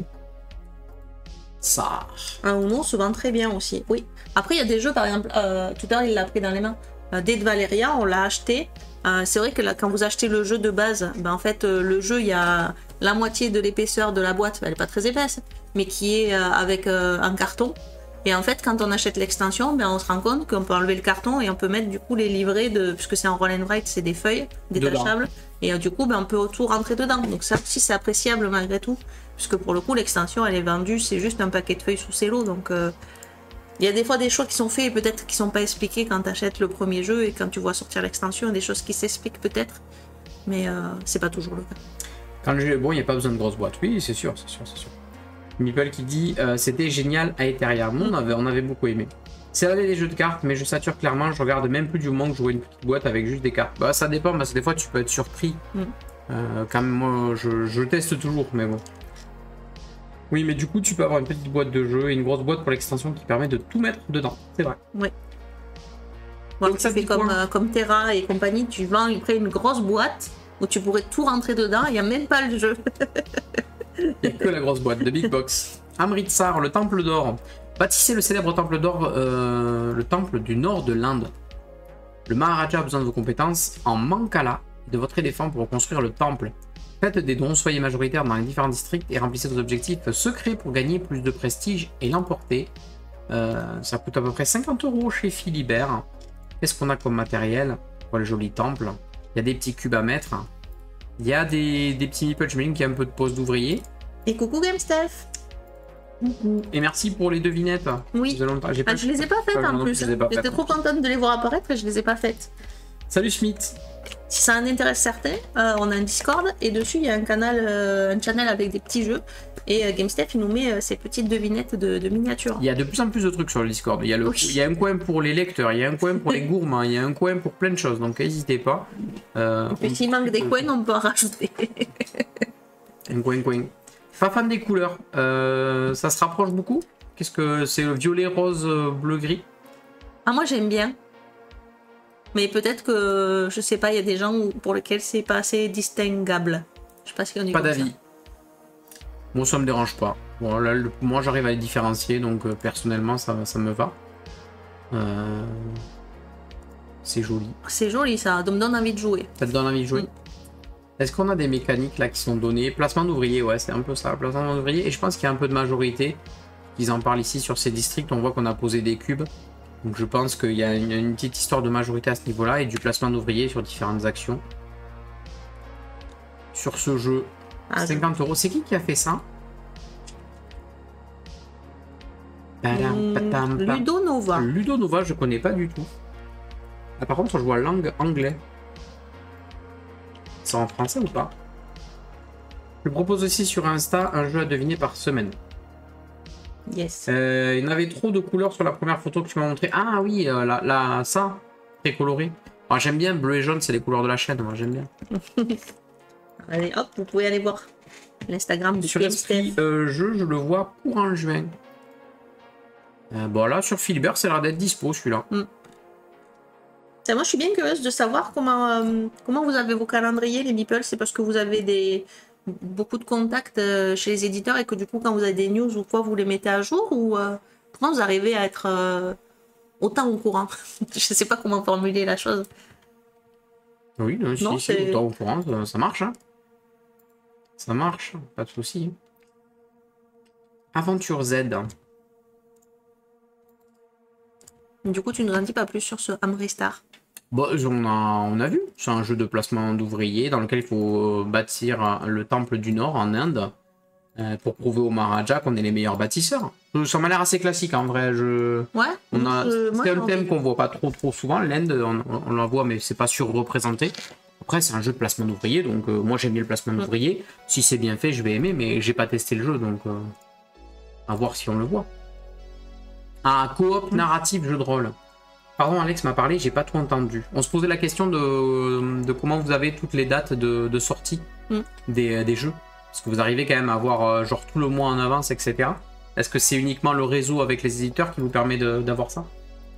Un nom se vend très bien aussi. Oui. Après, il y a des jeux, par exemple, tout à l'heure, il l'a pris dans les mains. Dés de Valéria, on l'a acheté. C'est vrai que là, quand vous achetez le jeu de base, en fait, le jeu, il y a la moitié de l'épaisseur de la boîte, elle n'est pas très épaisse, mais qui est avec un carton. Et en fait, quand on achète l'extension, on se rend compte qu'on peut enlever le carton et on peut mettre du coup les livrets, puisque c'est en roll and write, c'est des feuilles détachables. Et du coup, on peut tout rentrer dedans. Donc ça aussi, c'est appréciable malgré tout, puisque pour le coup, l'extension, elle est vendue, c'est juste un paquet de feuilles sous cello. Donc il y a des fois des choix qui sont faits et peut-être qui sont pas expliqués quand tu achètes le premier jeu et quand tu vois sortir l'extension, des choses qui s'expliquent peut-être, mais c'est pas toujours le cas. Quand le jeu est bon, il n'y a pas besoin de grosse boîte. Oui, c'est sûr. Meeple qui dit c'était génial à Etheria. On avait beaucoup aimé. C'est l'année des jeux de cartes, mais je sature clairement. Je regarde même plus du moment que je vois une petite boîte avec juste des cartes. Bah, ça dépend parce que des fois tu peux être surpris. Quand même, moi, je teste toujours, mais bon. Oui, mais du coup, tu peux avoir une petite boîte de jeu et une grosse boîte pour l'extension qui permet de tout mettre dedans. C'est vrai. Oui. Bon, donc ça fait comme Terra et compagnie, tu vends après une grosse boîte où tu pourrais tout rentrer dedans, il n'y a même pas le jeu. Il n'y a que la grosse boîte de Big Box. Amritsar, le temple d'or. Bâtissez le célèbre temple d'or, le temple du nord de l'Inde. Le Maharaja a besoin de vos compétences en Mancala et de votre éléphant pour reconstruire le temple. Faites des dons, soyez majoritaires dans les différents districts et remplissez vos objectifs secrets pour gagner plus de prestige et l'emporter. Ça coûte à peu près 50 € chez Philibert. Qu'est-ce qu'on a comme matériel? Voilà le joli temple. Il y a des petits cubes à mettre. Il y a des petits meeples, j'imagine qu'il y a un peu de pose d'ouvrier. Et coucou Game Steph. Et merci pour les devinettes. Oui. Je les ai pas faites en plus. J'étais trop contente de les voir apparaître et je les ai pas faites. Salut Schmitt. Si ça en intéresse certains, on a un Discord et dessus il y a un channel avec des petits jeux. Et GameStep il nous met ces petites devinettes de miniatures. Il y a de plus en plus de trucs sur le Discord. Il y a un coin pour les lecteurs, il y a un coin pour les gourmands, il y a un coin pour plein de choses. Donc n'hésitez pas. Et s'il manque des coins, on peut en rajouter. Un coin. Pas fan des couleurs. Ça se rapproche beaucoup. Qu'est-ce que c'est? Violet, rose, bleu, gris? Ah, moi j'aime bien. Mais peut-être que, je sais pas, il y a des gens pour lesquels c'est pas assez distinguable. Je sais pas si on est pas d'avis. Moi ça me dérange pas. Bon, là, moi j'arrive à les différencier, donc personnellement ça me va. C'est joli. C'est joli ça, ça me donne envie de jouer. Ça te donne envie de jouer. Est-ce qu'on a des mécaniques là qui sont données? Placement d'ouvriers, ouais, c'est un peu ça. Placement d'ouvriers, et je pense qu'il y a un peu de majorité. Ils en parlent ici sur ces districts, on voit qu'on a posé des cubes. Donc je pense qu'il y a une petite histoire de majorité à ce niveau-là et du placement d'ouvriers sur différentes actions. Sur ce jeu, 50 €. C'est qui a fait ça? Ludo Nova. Ludo Nova, je connais pas du tout. Ah, par contre, je vois langue anglais. C'est en français ou pas? Je propose aussi sur Insta un jeu à deviner par semaine. Yes. Il y en avait trop de couleurs sur la première photo que tu m'as montré. Ah oui, ça, très coloré. Ah, j'aime bien, bleu et jaune, c'est les couleurs de la chaîne, moi j'aime bien. Allez, hop, vous pouvez aller voir l'Instagram de sur Esprit je le vois pour en juin. Bon là, sur Philibert, ça a l'air d'être dispo celui-là. Moi, je suis bien curieuse de savoir comment vous avez vos calendriers, les meeples. C'est parce que vous avez beaucoup de contacts chez les éditeurs et que du coup, quand vous avez des news ou quoi, vous les mettez à jour ou comment vous arrivez à être autant au courant? Je sais pas comment formuler la chose. Oui, non, si, autant au courant, ça marche. Hein. Ça marche, pas de souci. Aventure Z. Du coup, tu nous en dis pas plus sur ce Amristar? Bon, on a vu, c'est un jeu de placement d'ouvriers dans lequel il faut bâtir le temple du Nord en Inde pour prouver au Maharaja qu'on est les meilleurs bâtisseurs. Ça m'a l'air assez classique en vrai. Ouais. C'est un thème qu'on voit pas trop souvent. L'Inde, on la voit, mais c'est pas surreprésenté. Après, c'est un jeu de placement d'ouvriers, donc moi j'aime bien le placement d'ouvriers. Si c'est bien fait, je vais aimer, mais j'ai pas testé le jeu, donc à voir si on le voit. Ah, coop narratif jeu de rôle. Pardon, Alex m'a parlé, j'ai pas tout entendu. On se posait la question de comment vous avez toutes les dates de sortie des jeux. Parce que vous arrivez quand même à avoir genre tout le mois en avance, etc. Est-ce que c'est uniquement le réseau avec les éditeurs qui vous permet d'avoir ça?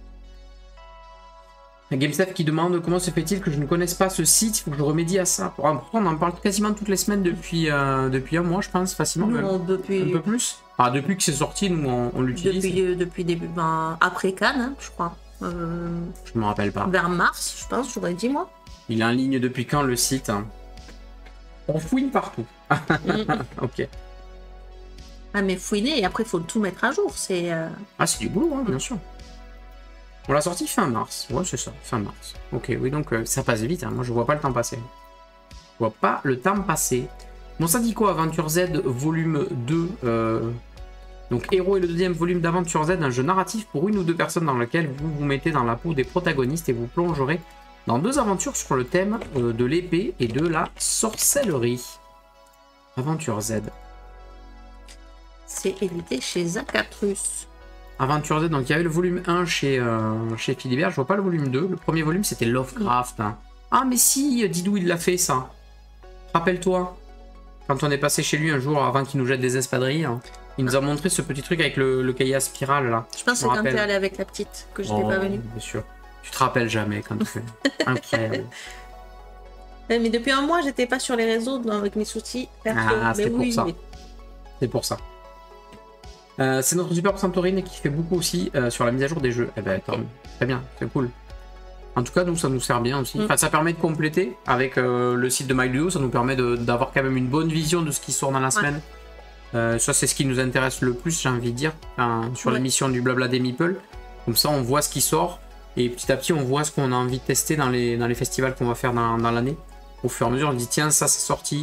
GameStep qui demande comment se fait-il que je ne connaisse pas ce site, il faut que je remédie à ça. Pourtant, on en parle quasiment toutes les semaines depuis un mois, je pense, facilement. Non, depuis... Un peu plus. Ah, depuis que c'est sorti, nous, on l'utilise. Depuis début, après Cannes, hein, je crois. Je me rappelle pas. Vers mars, je pense, j'aurais dit, moi. Il est en ligne depuis quand, le site? On fouine partout. Ok. Ah, mais fouiner, et après, il faut tout mettre à jour. Ah, c'est du boulot, hein, bien sûr. On l'a sorti fin mars. Ouais, c'est ça, fin mars. Ok, oui, donc ça passe vite. Hein. Moi, je vois pas le temps passer. Je vois pas le temps passer. Bon, ça dit quoi, Aventure Z, volume 2 Donc, Héros est le deuxième volume d'Aventure Z, un jeu narratif pour une ou deux personnes dans lequel vous vous mettez dans la peau des protagonistes et vous plongerez dans deux aventures sur le thème de l'épée et de la sorcellerie. Aventure Z. C'est édité chez Zacatrus. Aventure Z, donc il y avait le volume 1 chez Philibert, je vois pas le volume 2. Le premier volume c'était Lovecraft. Hein. Ah mais si, Didou il l'a fait ça. Rappelle-toi, quand on est passé chez lui un jour avant qu'il nous jette des espadrilles, hein, il nous a montré ce petit truc avec le cahier à spirale là. Je pense que c'est quand t'es allé avec la petite que je n'étais pas venue. Bien sûr. Tu te rappelles jamais quand tu fais. Incroyable. Mais depuis un mois j'étais pas sur les réseaux avec mes soucis. Ah, c'est pour ça. C'est pour ça. C'est notre super Santorine qui fait beaucoup aussi sur la mise à jour des jeux. Eh ben, très bien, c'est cool. En tout cas, nous, ça nous sert bien aussi. Enfin, ça permet de compléter avec le site de MyLudo. Ça nous permet d'avoir quand même une bonne vision de ce qui sort dans la semaine. Ça, c'est ce qui nous intéresse le plus, j'ai envie de dire, sur l'émission du Blabla des Meeple. Comme ça, on voit ce qui sort. Et petit à petit, on voit ce qu'on a envie de tester dans les festivals qu'on va faire dans l'année. Au fur et à mesure, on dit tiens, ça c'est sorti.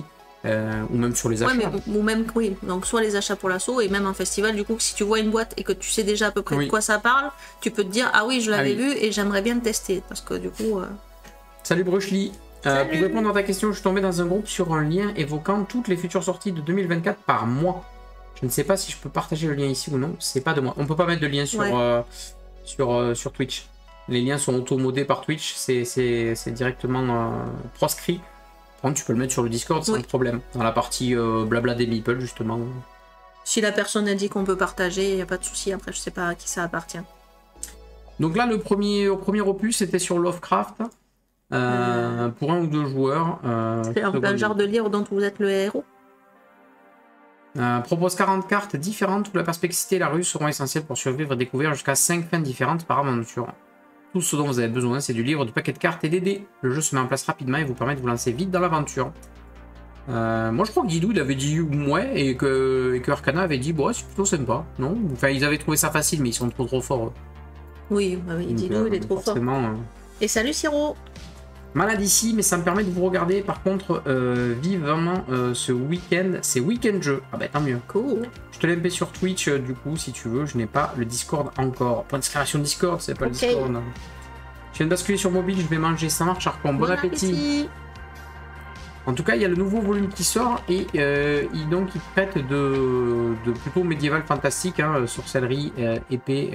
ou même sur les achats. Ouais, mais, ou même, oui, donc soit les achats pour l'assaut et même en festival, du coup, si tu vois une boîte et que tu sais déjà à peu près de quoi ça parle, tu peux te dire, ah oui, je l'avais vu et j'aimerais bien le tester, parce que du coup... Salut Bruchely. Pour répondre à ta question, je suis tombé dans un groupe sur un lien évoquant toutes les futures sorties de 2024 par mois. Je ne sais pas si je peux partager le lien ici ou non, c'est pas de moi. On peut pas mettre de lien sur Twitch. Les liens sont auto-modés par Twitch, c'est directement proscrit. Par contre, tu peux le mettre sur le Discord sans problème. Dans la partie blabla des meeples, justement. Si la personne a dit qu'on peut partager, il n'y a pas de souci. Après, je sais pas à qui ça appartient. Donc là, le premier opus, c'était sur Lovecraft. Pour 1 ou 2 joueurs. C'est un genre de livre dont vous êtes le héros. Propose 40 cartes différentes où la perspicacité et la ruse seront essentielles pour survivre et découvrir jusqu'à 5 fins différentes par aventure. Tout ce dont vous avez besoin, c'est du livre, du paquet de cartes et des dés. Le jeu se met en place rapidement et vous permet de vous lancer vite dans l'aventure. Moi je crois que Guidou il avait dit ouais et que Arcana avait dit bon, c'est plutôt sympa, non? Enfin ils avaient trouvé ça facile mais ils sont trop forts. Oui, bah oui, Guidou il est trop fort. Et salut Siro. Malade ici, mais ça me permet de vous regarder par contre vivement ce week-end. C'est week-end jeu. Ah bah tant mieux. Cool. Je te l'ai sur Twitch du coup si tu veux. Je n'ai pas le Discord encore. Point d'exclamation Discord, c'est pas le Discord. Je viens de basculer sur mobile, je vais manger. Ça marche, Arcon. Bon appétit. En tout cas, il y a le nouveau volume qui sort et il traite de plutôt médiéval fantastique, hein, sorcellerie, épée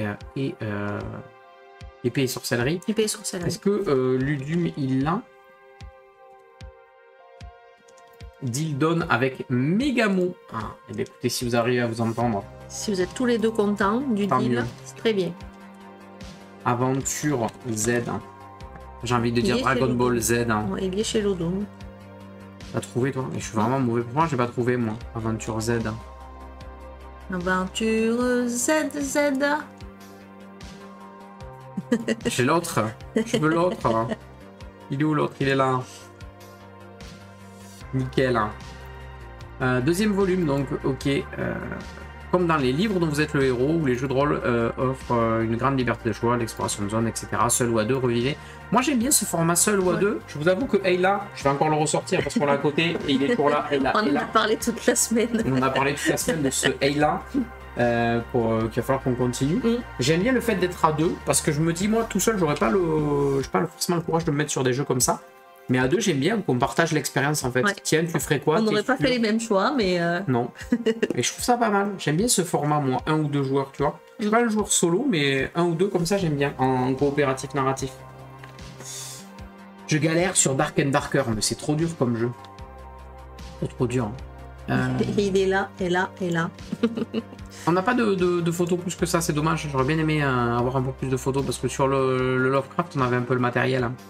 et sorcellerie. Épée et sorcellerie. Est-ce que Ludum il l'a? Dildon avec Mégamo. Ah, et bien écoutez, si vous arrivez à vous entendre. Si vous êtes tous les deux contents du deal, c'est très bien. Aventure Z. Hein. J'ai envie de dire Dragon Ball Z. Hein. Ouais, il est chez Ludum. T'as trouvé toi? Je suis vraiment mauvais. Pourquoi j'ai pas trouvé moi? Aventure Z. Aventure Z. J'ai l'autre. Je veux l'autre. Il est où l'autre? Il est là. Nickel. Deuxième volume, donc, ok. Comme dans les livres dont vous êtes le héros, où les jeux de rôle offrent une grande liberté de choix, l'exploration de zone, etc. Seul ou à deux, revivez. Moi j'aime bien ce format seul ou à deux. Je vous avoue que Ayla, je vais encore le ressortir parce qu'on l'a à côté et il est toujours là. Ayla, on en a parlé toute la semaine. On en a parlé toute la semaine de ce Ayla. Qu'il va falloir qu'on continue. J'aime bien le fait d'être à deux parce que je me dis moi tout seul j'aurais pas forcément le courage de me mettre sur des jeux comme ça, mais à deux j'aime bien qu'on partage l'expérience en fait. Tiens, tu ferais quoi? On n'aurait pas fait les mêmes choix mais non. Et je trouve ça pas mal, j'aime bien ce format moi, 1 ou 2 joueurs, tu vois. Je suis pas le joueur solo mais 1 ou 2 comme ça j'aime bien en coopératif narratif. Je galère sur Dark and Darker mais c'est trop dur comme jeu, trop dur. Il est là et là et là. On n'a pas de photos plus que ça, c'est dommage. J'aurais bien aimé avoir un peu plus de photos parce que sur le Lovecraft, on avait un peu le matériel. Hein.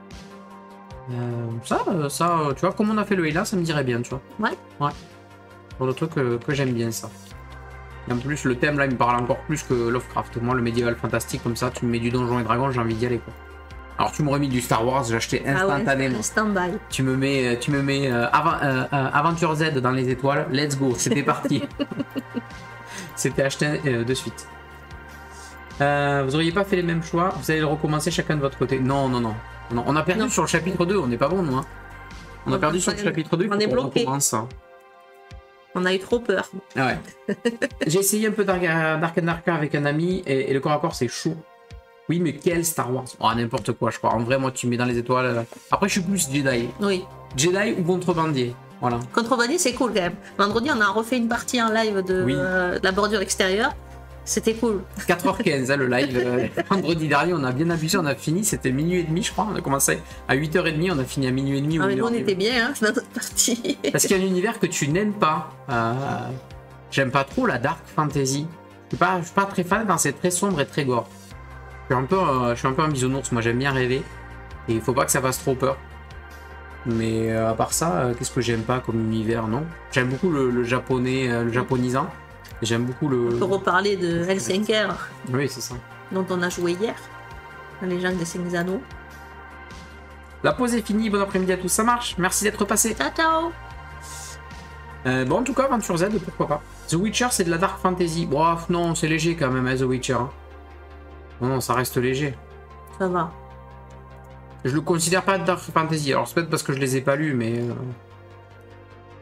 Ça, tu vois, comme on a fait le Hela, ça me dirait bien, tu vois. Ouais. Pour le truc que j'aime bien, ça. Et en plus, le thème là, il me parle encore plus que Lovecraft. Moi, le médiéval fantastique, comme ça, tu me mets du Donjon et Dragon, j'ai envie d'y aller, quoi. Alors, tu m'aurais mis du Star Wars, j'ai acheté instantanément. Stand-by. Tu me mets Aventure Z dans les étoiles, let's go, c'était parti. C'était acheté de suite. Vous auriez pas fait les mêmes choix, vous allez le recommencer chacun de votre côté. Non. On a perdu sur le chapitre 2, on n'est pas bon, nous. Hein. On a perdu sur le chapitre 2, on est bloqué. On a eu trop peur. Ouais. J'ai essayé un peu Dark and Darker avec un ami et le corps à corps c'est chaud. Oui, mais quel Star Wars? Oh, n'importe quoi, je crois. En vrai, moi, tu mets dans les étoiles. Après, je suis plus Jedi. Oui. Jedi ou contrebandier. Voilà. Contrebandier, c'est cool quand même. Vendredi, on a refait une partie en live de la bordure extérieure. C'était cool. 4h15, hein, le live. Vendredi dernier, on a bien abusé. On a fini, c'était minuit et demi, je crois. On a commencé à 8h30, on a fini à minuit et demi. Ah, mais nous, on était bien hein, dans notre partie. Parce qu'il y a un univers que tu n'aimes pas. J'aime pas trop la dark fantasy. Je suis pas très fan quand c'est très sombre et très gore. Je suis un peu un bisounours, moi j'aime bien rêver. Et il faut pas que ça fasse trop peur. Mais à part ça, qu'est-ce que j'aime pas comme univers, non? J'aime beaucoup le japonais, le japonisant. J'aime beaucoup le... On peut reparler de Hellsinker. Oui, c'est ça. Dont on a joué hier. Dans les gens des 5 anneaux. La pause est finie, bon après-midi à tous, ça marche. Merci d'être passé. Ciao. Bon, en tout cas, Aventure Z, pourquoi pas. The Witcher, c'est de la dark fantasy. Bref, non, c'est léger quand même, hein, The Witcher. Non, ça reste léger. Ça va. Je le considère pas dark fantasy. Alors, c'est peut-être parce que je les ai pas lus, mais...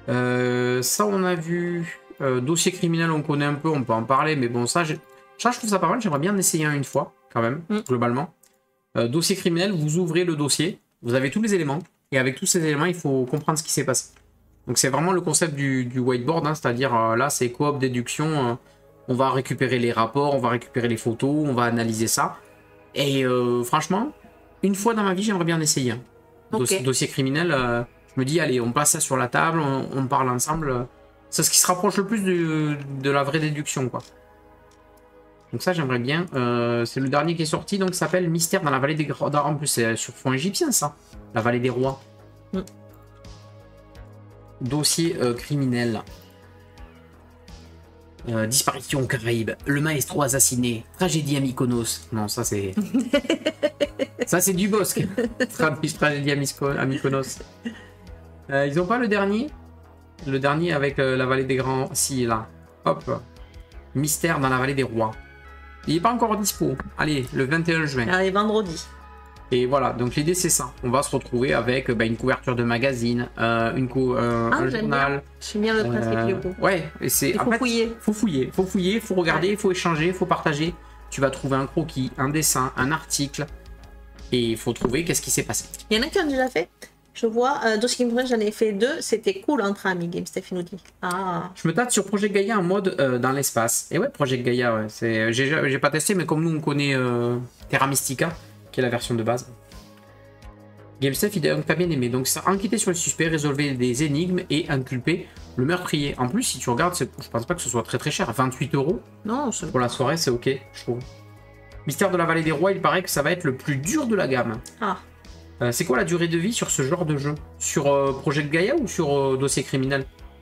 Ça, on a vu. Dossier criminel, on connaît un peu, on peut en parler, mais bon, ça, je trouve ça pas mal. J'aimerais bien en essayer un une fois, quand même, globalement. Dossier criminel, vous ouvrez le dossier, vous avez tous les éléments, et avec tous ces éléments, il faut comprendre ce qui s'est passé. Donc, c'est vraiment le concept du whiteboard, hein, c'est-à-dire là, c'est coop, déduction. On va récupérer les rapports, on va récupérer les photos, on va analyser ça. Et franchement, une fois dans ma vie, j'aimerais bien en essayer un. Dossier criminel, je me dis, allez, on passe ça sur la table, on parle ensemble. C'est ce qui se rapproche le plus de la vraie déduction, quoi. Donc ça, j'aimerais bien. C'est le dernier qui est sorti, donc ça s'appelle Mystère dans la vallée des rois. En plus, c'est sur fond égyptien, ça. La vallée des rois. Dossier criminel. Disparition aux Caraïbes. Le maestro assassiné. Tragédie à Mykonos. Non, ça c'est... ça c'est du Bosque. Tragédie à Mykonos. Ils ont pas le dernier? Le dernier avec la vallée des grands... Si, là. Hop. Mystère dans la vallée des rois. Il n'est pas encore dispo. Allez, le 21 juin. Allez, vendredi. Et voilà, donc l'idée c'est ça. On va se retrouver avec une couverture de magazine, un journal. J'aime bien le principe du coup. Ouais, et c'est. Il faut fouiller. Faut fouiller, faut regarder, il faut échanger, il faut partager. Tu vas trouver un croquis, un dessin, un article. Et il faut trouver qu'est-ce qui s'est passé. Il y en a qui ont déjà fait. Je vois, Dossier criminel, j'en ai fait 2. C'était cool entre amis, Game Steph nous dit. Ah. Je me tâte sur Project Gaia en mode dans l'espace. Et ouais, Project Gaia, ouais. J'ai pas testé, mais comme nous on connaît Terra Mystica, qui est la version de base. GameStep, il a pas bien aimé. Donc, ça enquêter sur le suspect, résolver des énigmes et inculper le meurtrier. En plus, si tu regardes, je pense pas que ce soit très cher. 28 €. Non, pour la soirée, c'est ok, je trouve. Mystère de la vallée des rois, il paraît que ça va être le plus dur de la gamme. Ah. C'est quoi la durée de vie sur ce genre de jeu? Sur Project Gaia ou sur Dossier criminel?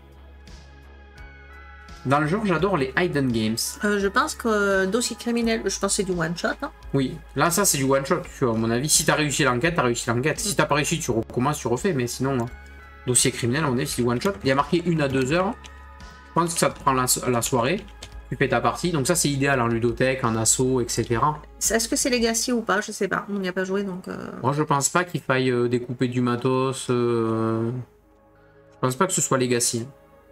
Dans le genre, j'adore les hidden games. Je pense que Dossier criminel, je pense que c'est du one shot. Hein. Oui, là, ça, c'est du one shot. À mon avis, si t'as réussi l'enquête, t'as réussi l'enquête. Si t'as pas réussi, tu recommences, tu refais. Mais sinon, Dossier criminel, on est c'est du one shot. Il y a marqué 1 à 2 heures. Je pense que ça te prend la soirée. Tu fais ta partie. Donc, ça, c'est idéal en ludothèque, en assaut, etc. Est-ce que c'est Legacy ou pas? Je sais pas. On n'y a pas joué donc. Moi, je pense pas qu'il faille découper du matos. Je pense pas que ce soit Legacy.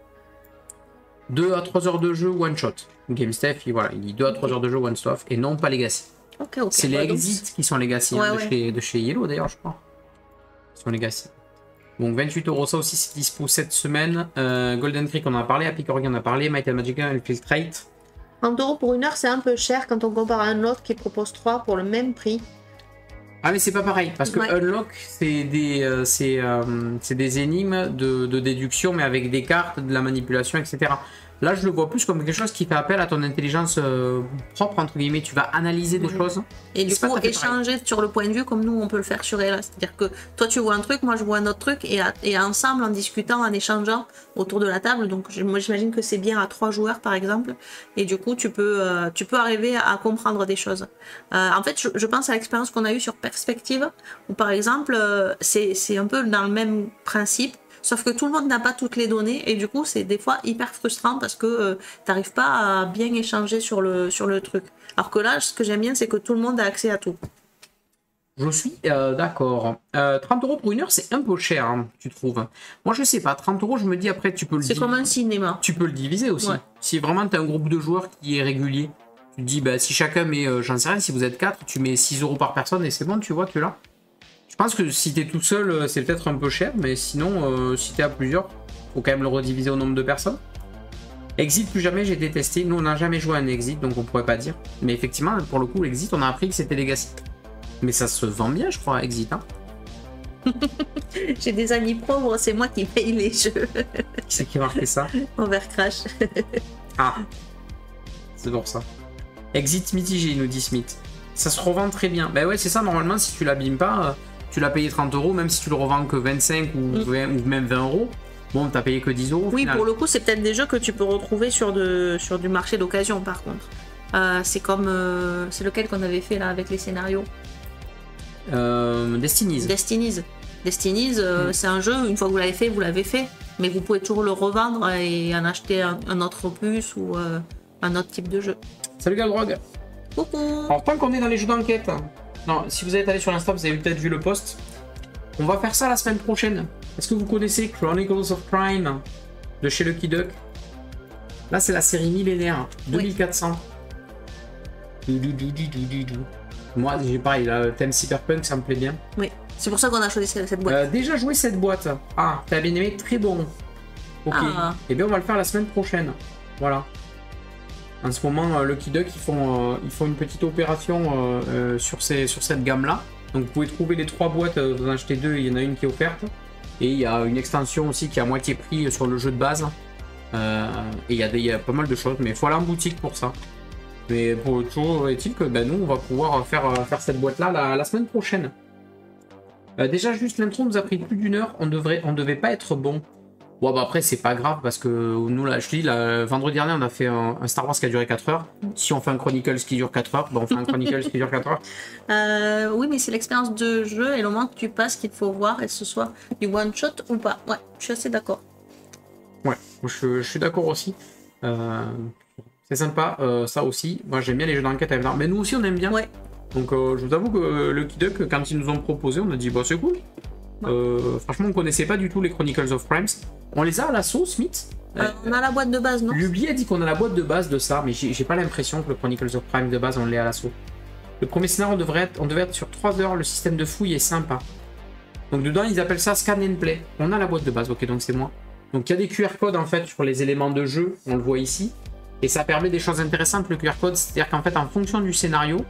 2 à 3 heures de jeu one shot. GameStep, voilà, il dit 2 à 3 heures de jeu one shot et non pas Legacy. Ok. C'est les Exit qui sont Legacy, de chez Yellow d'ailleurs, je crois. Ils sont Legacy. Donc 28 €, ça aussi c'est dispo cette semaine. Golden Creek, on en a parlé. Happy Corgi, on en a parlé. Might and Magic Infiltrate. 30 € pour 1 heure, c'est un peu cher quand on compare à un autre qui propose 3 pour le même prix. Ah mais c'est pas pareil, parce que Unlock, c'est des énigmes de déduction, mais avec des cartes, de la manipulation, etc. Là, je le vois plus comme quelque chose qui fait appel à ton intelligence propre, entre guillemets. Tu vas analyser des choses. Et du coup, échanger sur le point de vue comme nous, on peut le faire sur Ella. C'est-à-dire que toi, tu vois un truc, moi, je vois un autre truc. Et ensemble, en discutant, en échangeant autour de la table. Donc, moi, j'imagine que c'est bien à 3 joueurs, par exemple. Et du coup, tu peux arriver à comprendre des choses. En fait, je pense à l'expérience qu'on a eue sur Perspective, où, par exemple, c'est un peu dans le même principe. Sauf que tout le monde n'a pas toutes les données et du coup c'est des fois hyper frustrant parce que t'arrives pas à bien échanger sur le truc. Alors que là, ce que j'aime bien, c'est que tout le monde a accès à tout. Je suis d'accord. 30 € pour 1 heure, c'est un peu cher, hein, tu trouves? Moi, je sais pas. 30 €, je me dis après, tu peux le. C'est comme un cinéma. Tu peux le diviser aussi. Ouais. Si vraiment tu as un groupe de joueurs qui est régulier, tu te dis, bah, si chacun met, j'en sais rien, si vous êtes 4, tu mets 6 € par personne et c'est bon, tu vois, tu l'as. Je pense que si t'es tout seul, c'est peut-être un peu cher, mais sinon, si t'es à plusieurs, faut quand même le rediviser au nombre de personnes. Exit, plus jamais j'ai détesté. Nous, on n'a jamais joué à un Exit, donc on pourrait pas dire. Mais effectivement, pour le coup, l'Exit, on a appris que c'était Legacy. Mais ça se vend bien, je crois, Exit. Hein. J'ai des amis pauvres, c'est moi qui paye les jeux. Qui c'est qui a marqué ça? Overcrash. Ah, c'est pour ça. Exit mitigé, nous dit Smith. Ça se revend très bien. Ben ouais, c'est ça, normalement, si tu l'abîmes pas, tu l'as payé 30 €, même si tu le revends que 25 ou, 20, ou même 20 €. Bon, t'as payé que 10 €. Oui, pour le coup, c'est peut-être des jeux que tu peux retrouver sur du marché d'occasion, par contre. C'est comme... c'est lequel qu'on avait fait, là, avec les scénarios Destinies. Destinies, c'est un jeu, une fois que vous l'avez fait. Mais vous pouvez toujours le revendre et en acheter un autre opus ou un autre type de jeu. Salut Galdrog. Coucou. Alors, tant qu'on est dans les jeux d'enquête... Non, si vous êtes allé sur l'Insta, vous avez peut-être vu le post. On va faire ça la semaine prochaine. Est-ce que vous connaissez Chronicles of Crime de chez Lucky Duck? Là, c'est la série millénaire, 2400. Moi, j'ai pareil, le thème cyberpunk, ça me plaît bien. Oui, c'est pour ça qu'on a choisi cette boîte. Déjà joué cette boîte. Ah, t'as bien aimé, très bon. Ok. Ah. Et bien, on va le faire la semaine prochaine. Voilà. En ce moment, Lucky Duck, ils font une petite opération sur cette gamme-là. Donc, vous pouvez trouver les 3 boîtes, vous en achetez 2, il y en a une qui est offerte. Et il y a une extension aussi qui est à moitié prix sur le jeu de base. Et il y a pas mal de choses, mais il faut aller en boutique pour ça. Mais toujours est-il que nous, on va pouvoir faire cette boîte-là la semaine prochaine. Déjà, juste l'intro nous a pris plus d'1 heure. On devait pas être bon. Bon, bah après, c'est pas grave parce que nous, là, je dis, vendredi dernier, on a fait un Star Wars qui a duré 4 heures. Si on fait un Chronicles qui dure 4 heures, on fait un Chronicles qui dure 4 heures. Oui, mais c'est l'expérience de jeu et le moment que tu passes qu'il faut voir, et ce soit du one-shot ou pas. Ouais, je suis assez d'accord. Ouais, je suis d'accord aussi. C'est sympa, ça aussi. Moi, j'aime bien les jeux d'enquête à venir. Mais nous aussi, on aime bien. Ouais. Donc, je vous avoue que Lucky Duck, quand ils nous ont proposé, on a dit, bah, c'est cool. Franchement, on connaissait pas du tout les Chronicles of Crimes. On les a à l'assaut, Smith. On a la boîte de base, non? Luby a dit qu'on a la boîte de base de ça, mais j'ai pas l'impression que le Chronicles of Crimes de base, on l'ait à l'assaut. Le premier scénario, on devait être sur 3 heures. Le système de fouille est sympa. Donc, dedans, ils appellent ça Scan and Play. On a la boîte de base, ok, donc c'est moi. Donc, il y a des QR codes en fait sur les éléments de jeu, on le voit ici. Et ça permet des choses intéressantes, le QR code. C'est-à-dire qu'en fait, en fonction du scénario,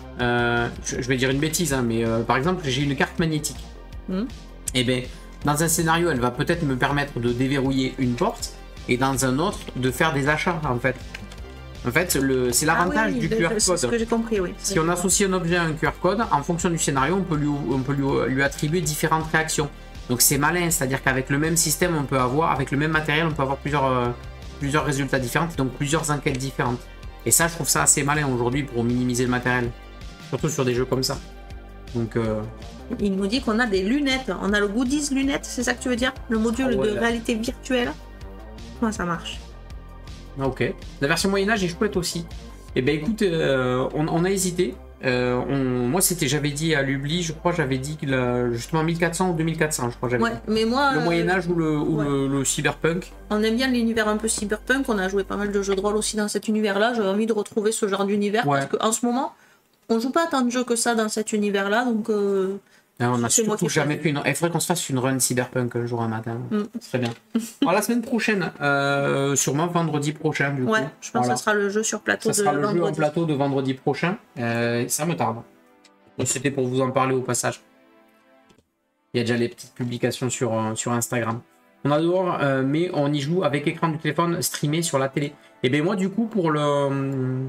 je vais dire une bêtise, hein, mais par exemple, j'ai une carte magnétique. Et bien, dans un scénario, elle va peut-être me permettre de déverrouiller une porte, et dans un autre, de faire des achats, en fait. En fait, c'est l'avantage du QR code. C'est ce que j'ai compris, oui. Si on associe un objet à un QR code, en fonction du scénario, on peut lui attribuer différentes réactions. Donc c'est malin, c'est-à-dire qu'avec le même système, avec le même matériel, on peut avoir plusieurs résultats différents, donc plusieurs enquêtes différentes. Et ça, je trouve ça assez malin aujourd'hui pour minimiser le matériel. Surtout sur des jeux comme ça. Donc... Il nous dit qu'on a des lunettes. On a le goodies lunettes, c'est ça que tu veux dire? Le module de réalité virtuelle. Comment ça marche? Ok. La version Moyen-Âge est chouette aussi. Et ben écoute, on a hésité. Moi, j'avais dit à Lubli, je crois, j'avais dit justement 1400 ou 2400, je crois. Ouais, mais moi. Le Moyen-Âge ou le cyberpunk. On aime bien l'univers un peu cyberpunk. On a joué pas mal de jeux de rôle aussi dans cet univers-là. J'avais envie de retrouver ce genre d'univers. Parce qu'en ce moment, on joue pas tant de jeux que ça dans cet univers-là. Donc. On a surtout jamais fait une. Il faudrait qu'on se fasse une run cyberpunk un jour un matin. Ce serait bien. Alors, la semaine prochaine, sûrement vendredi prochain. Du coup. Je pense que ça sera le jeu sur plateau de vendredi. Ça sera le jeu en plateau de vendredi prochain. Ça me tarde. C'était pour vous en parler au passage. Il y a déjà les petites publications sur Instagram. On adore, mais on y joue avec écran du téléphone streamé sur la télé. Et bien moi, du coup, pour le.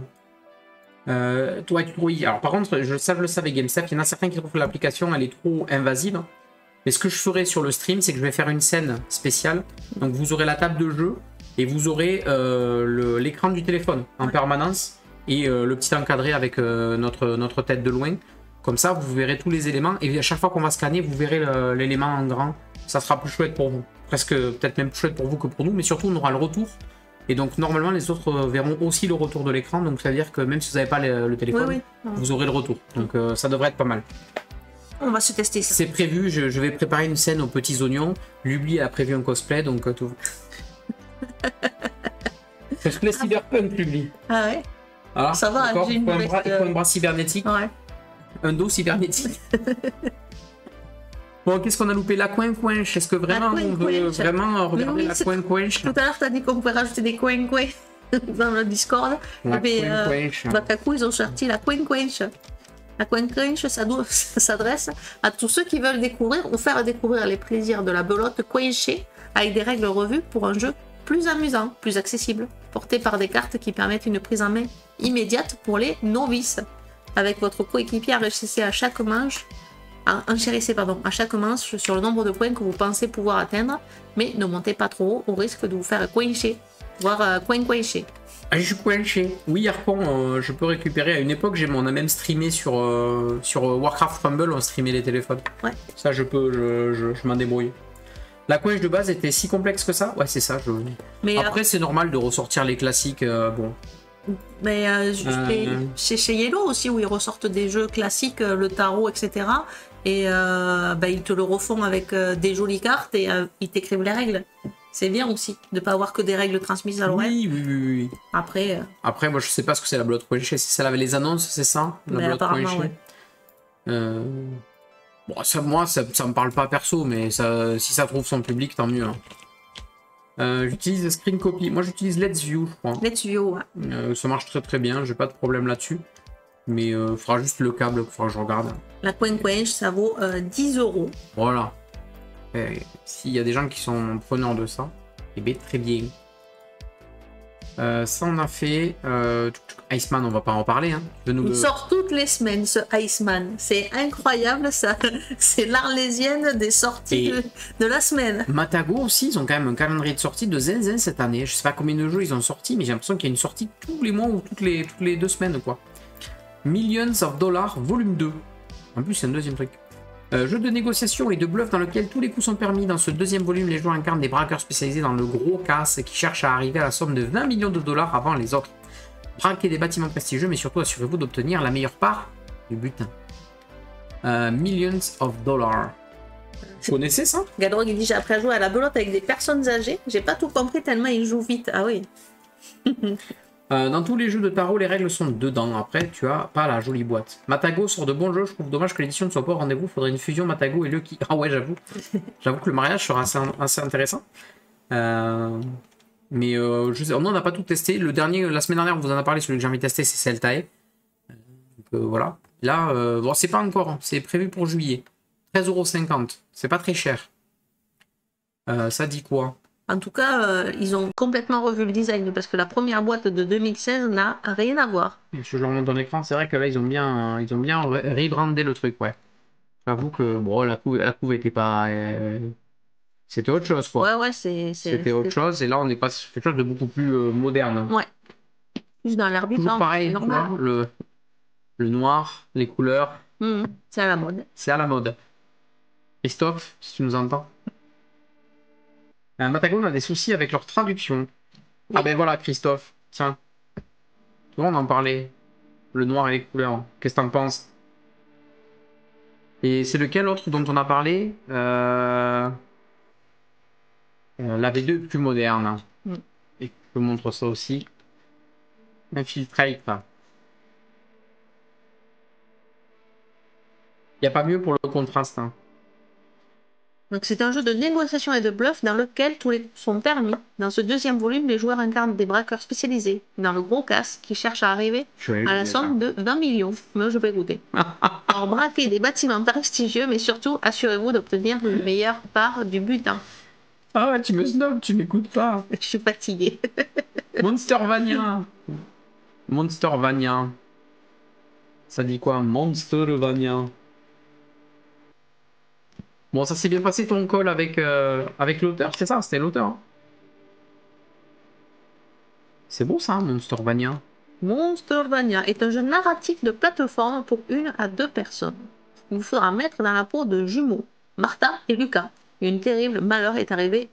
Oui. Alors par contre, je le savais, GameStep, il y en a certains qui trouvent que l'application elle est trop invasive. Mais ce que je ferai sur le stream, c'est que je vais faire une scène spéciale. Donc vous aurez la table de jeu et vous aurez l'écran du téléphone en permanence et le petit encadré avec notre tête de loin. Comme ça, vous verrez tous les éléments et à chaque fois qu'on va scanner, vous verrez l'élément en grand. Ça sera plus chouette pour vous. Presque peut-être même plus chouette pour vous que pour nous, mais surtout on aura le retour. Et donc normalement les autres verront aussi le retour de l'écran, donc ça veut dire que même si vous n'avez pas le téléphone, vous aurez le retour. Donc ça devrait être pas mal. On va se tester ça. C'est prévu, je vais préparer une scène aux petits oignons. Lubli a prévu un cosplay, donc tout. Cosplay cyberpunk, Lubli. Ah ouais. Alors, ça va, j'ai une il faut un bras cybernétique. Ouais. Un dos cybernétique. Bon, qu'est-ce qu'on a loupé? La coin-coinche. Est-ce que vraiment on veut vraiment regarder la coin-coinche? Tout à l'heure, tu as dit qu'on pouvait rajouter des coin-coin dans le Discord. La coin-coinche. Bakaku, ils ont sorti la coin-coinche. La coin-coinche, ça s'adresse à tous ceux qui veulent découvrir ou faire découvrir les plaisirs de la belote coinchée avec des règles revues pour un jeu plus amusant, plus accessible, porté par des cartes qui permettent une prise en main immédiate pour les novices. Avec votre coéquipier, enchérissez à chaque manche sur le nombre de points que vous pensez pouvoir atteindre, mais ne montez pas trop haut au risque de vous faire coincher, voire coincher. Ah, je suis coinché. Oui, Harpon, je peux récupérer. À une époque, on a même streamé sur Warcraft Rumble, on streamait les téléphones. Ouais. Ça, je m'en débrouille. La coinche de base était si complexe que ça? Ouais, c'est ça. Mais après, c'est normal de ressortir les classiques. Bon. Mais Euh, chez Yellow aussi, où ils ressortent des jeux classiques, le tarot, etc. Et ils te le refont avec des jolies cartes et ils t'écrivent les règles. C'est bien aussi de pas avoir que des règles transmises à l'oreille. oui. Après, Après, moi, je sais pas ce que c'est la Blood.g. C'est celle avec les annonces, c'est ça? La apparemment, Blood.g. ouais. Bon, ça, moi, ça me parle pas perso, mais ça, si ça trouve son public, tant mieux. Hein. J'utilise Screen Copy. Moi, j'utilise Let's View, je crois. Let's View, ouais. Ça marche très très bien, j'ai pas de problème là-dessus. Mais il faudra juste le câble qu'il faudra que je regarde. La Quench, ça vaut 10 €. Voilà. S'il y a des gens qui sont preneurs de ça, eh bien, très bien. Ça, on a fait. Iceman, on va pas en parler. Hein. Il sort toutes les semaines, ce Iceman. C'est incroyable, ça. C'est l'Arlésienne des sorties de la semaine. Matago aussi, ils ont quand même un calendrier de sortie de zinzin cette année. Je sais pas combien de jeux ils ont sorti, mais j'ai l'impression qu'il y a une sortie tous les mois ou toutes les 2 semaines, quoi. Millions of Dollars, volume 2. En plus, c'est un deuxième truc. Jeu de négociation et de bluff dans lequel tous les coups sont permis. Dans ce deuxième volume, les joueurs incarnent des braqueurs spécialisés dans le gros casse qui cherchent à arriver à la somme de 20 millions de dollars avant les autres. Braquez des bâtiments prestigieux, mais surtout assurez-vous d'obtenir la meilleure part du butin. Millions of Dollars. Vous connaissez ça? Gadrog, il dit j'ai appris à jouer à la belote avec des personnes âgées. J'ai pas tout compris tellement ils jouent vite. Ah oui. Dans tous les jeux de tarot, les règles sont dedans. Après, tu as pas la jolie boîte. Matago sort de bons jeux. Je trouve dommage que l'édition ne soit pas au rendez-vous. Faudrait une fusion Matago et Lucky. Ah ouais, j'avoue. J'avoue que le mariage sera assez intéressant. Mais je sais, on n'a pas tout testé. Le dernier, la semaine dernière, on vous en a parlé. Celui que j'ai envie de tester, c'est Celtae. Donc voilà. Là, bon, c'est pas encore. C'est prévu pour juillet. 13,50 €. C'est pas très cher. Ça dit quoi? En tout cas, ils ont complètement revu le design parce que la première boîte de 2016 n'a rien à voir. Je leur montre dans l'écran, c'est vrai que là, ils ont bien rebrandé le truc, ouais. J'avoue que bon, la couve était pas. C'était autre chose, quoi. Ouais, C'était autre chose, et là, on est pas sur quelque chose de beaucoup plus moderne. Ouais. Juste dans l'air du Toujours temps. pareil, tu vois, le noir, les couleurs. C'est à la mode. C'est à la mode. Christophe, si tu nous entends. Matagon a des soucis avec leur traduction. Oui. Ah ben voilà, Christophe. Tiens. Tu vois, on en parlait. Le noir et les couleurs. Qu'est-ce que t'en penses? Et c'est lequel autre dont on a parlé la V2 plus moderne. Hein. Et je te montre ça aussi. Infiltrate. Il n'y a pas mieux pour le contraste. Hein. Donc c'est un jeu de négociation et de bluff dans lequel tous les coups sont permis. Dans ce deuxième volume, les joueurs incarnent des braqueurs spécialisés dans le gros casse qui cherchent à arriver à la somme de 20 millions. Mais je peux écouter. Alors braquez des bâtiments prestigieux, mais surtout assurez-vous d'obtenir une meilleure part du butin. Ah ouais, tu me snobs, tu m'écoutes pas. Je suis fatiguée. Monstervania. Monstervania. Ça dit quoi? Monstervania. Bon, ça s'est bien passé ton call avec l'auteur, c'est ça? C'était l'auteur. Hein. C'est bon ça, Monstervania. Monstervania est un jeu narratif de plateforme pour 1 à 2 personnes. Il vous faudra mettre dans la peau de jumeaux, Martha et Lucas. Un terrible malheur est arrivé.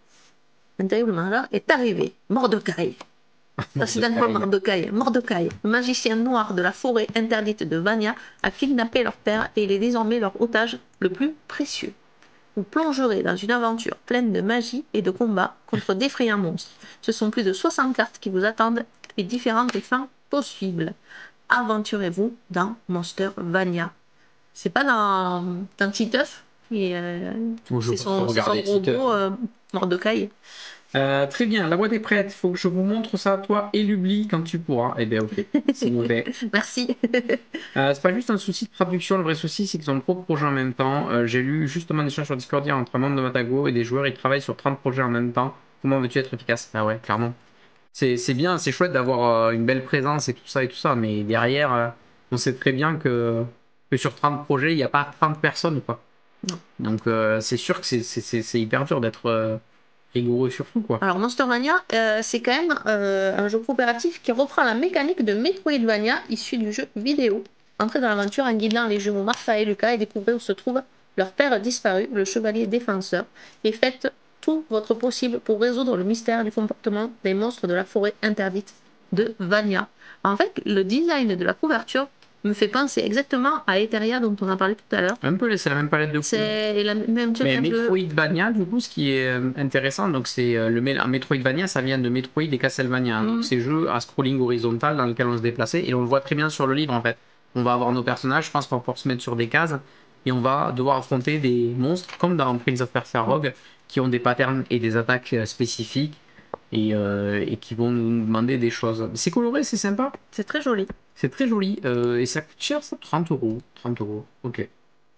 Mordecai. Ça c'est encore Mordecai. Mordecai, le magicien noir de la forêt interdite de Vania, a kidnappé leur père et il est désormais leur otage le plus précieux. Vous plongerez dans une aventure pleine de magie et de combats contre d'effrayants monstres. Ce sont plus de 60 cartes qui vous attendent et différentes fins possibles. Aventurez-vous dans Monstervania. C'est pas dans Titeuf. C'est son robot Mordecai. Très bien, la boîte est prête. Faut que je vous montre ça, toi, et l'oubli quand tu pourras. Eh bien, ok, c'est mauvais. Merci. C'est pas juste un souci de traduction, le vrai souci, c'est qu'ils ont trop de projets en même temps. J'ai lu justement des échanges sur Discord hier entre un membre de Matago et des joueurs, ils travaillent sur 30 projets en même temps. Comment veux-tu être efficace? Ah ouais, clairement. C'est bien, c'est chouette d'avoir une belle présence et tout ça, mais derrière, on sait très bien que sur 30 projets, il n'y a pas 30 personnes, quoi. Non. Donc, c'est sûr que c'est hyper dur d'être rigoureux sur tout, quoi. Alors, Monstervania, c'est quand même un jeu coopératif qui reprend la mécanique de Metroidvania issue du jeu vidéo. Entrez dans l'aventure en guidant les jumeaux Martha et Lucas et découvrez où se trouve leur père disparu, le chevalier défenseur, et faites tout votre possible pour résoudre le mystère du comportement des monstres de la forêt interdite de Vania. En fait, le design de la couverture me fait penser exactement à Eteria dont on a parlé tout à l'heure. Un peu, c'est la même palette de couleurs. C'est la même truc Mais un peu. Metroidvania, du coup, ce qui est intéressant, donc c'est Metroidvania, ça vient de Metroid et Castlevania. Donc, ces jeux à scrolling horizontal dans lesquels on se déplaçait, et on le voit très bien sur le livre en fait. On va avoir nos personnages, je pense qu'on va pouvoir se mettre sur des cases, et on va devoir affronter des monstres, comme dans Prince of Persia Rogue, qui ont des patterns et des attaques spécifiques, et qui vont nous demander des choses. C'est coloré, c'est sympa, C'est très joli. c'est très joli, et ça coûte cher, ça, 30 euros. 30 euros, ok.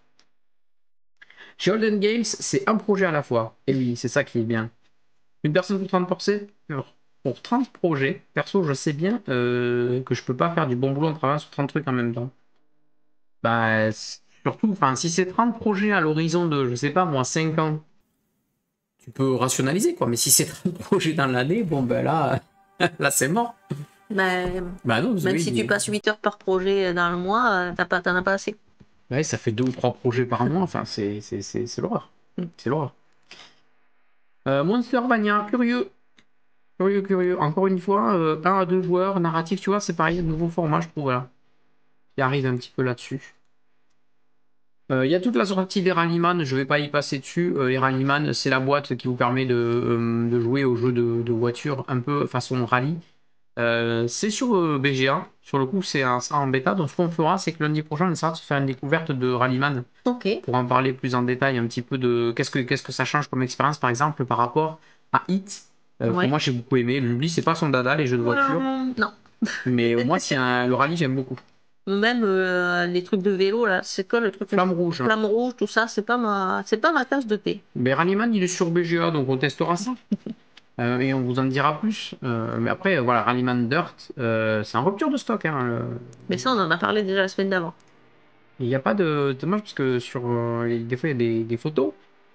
Chez Holden Games, c'est un projet à la fois. Et oui, c'est ça qui est bien. Une personne pour 30 projets, perso, je sais bien que je peux pas faire du bon boulot en travaillant sur 30 trucs en même temps. Bah, surtout, enfin, si c'est 30 projets à l'horizon de, je sais pas, moi, 5 ans, tu peux rationaliser, quoi. Mais si c'est 30 projets dans l'année, bon, ben là, là, c'est mort. Bah non, Même oui, si tu passes 8 heures par projet dans le mois, t'en as pas assez. ouais, ça fait 2 ou 3 projets par mois, enfin, c'est l'horreur. C'est l'horreur. Monstervania, curieux. Curieux, curieux. Encore une fois, 1 à 2 joueurs, narratif, tu vois, c'est pareil, un nouveau format, je trouve, là, qui arrive un petit peu là-dessus. Il y a toute la sortie des Rallyman, je vais pas y passer dessus. Les Rallyman, c'est la boîte qui vous permet de jouer aux jeux de voiture un peu façon rallye. C'est sur BGA, sur le coup, ça en bêta. Donc, ce qu'on fera, c'est que lundi prochain, on essaiera de se faire une découverte de Rallyman Ok. pour en parler plus en détail, un petit peu de qu'est-ce que ça change comme expérience, par exemple, par rapport à Hit. Que Ouais. moi, j'ai beaucoup aimé. Lui, c'est pas son dada, les jeux de voiture. Non. Mais moi, le rallye, j'aime beaucoup. Même les trucs de vélo, là, c'est quoi le truc? Flamme rouge. Flamme rouge, tout ça, c'est pas ma tasse de thé. Mais Rallyman, il est sur BGA, donc on testera ça. Et on vous en dira plus. Mais après, voilà, Rallyman Dirt, c'est en rupture de stock, hein. Mais ça, on en a parlé déjà la semaine d'avant. Il n'y a pas de. Dommage parce que des fois, il y a des photos.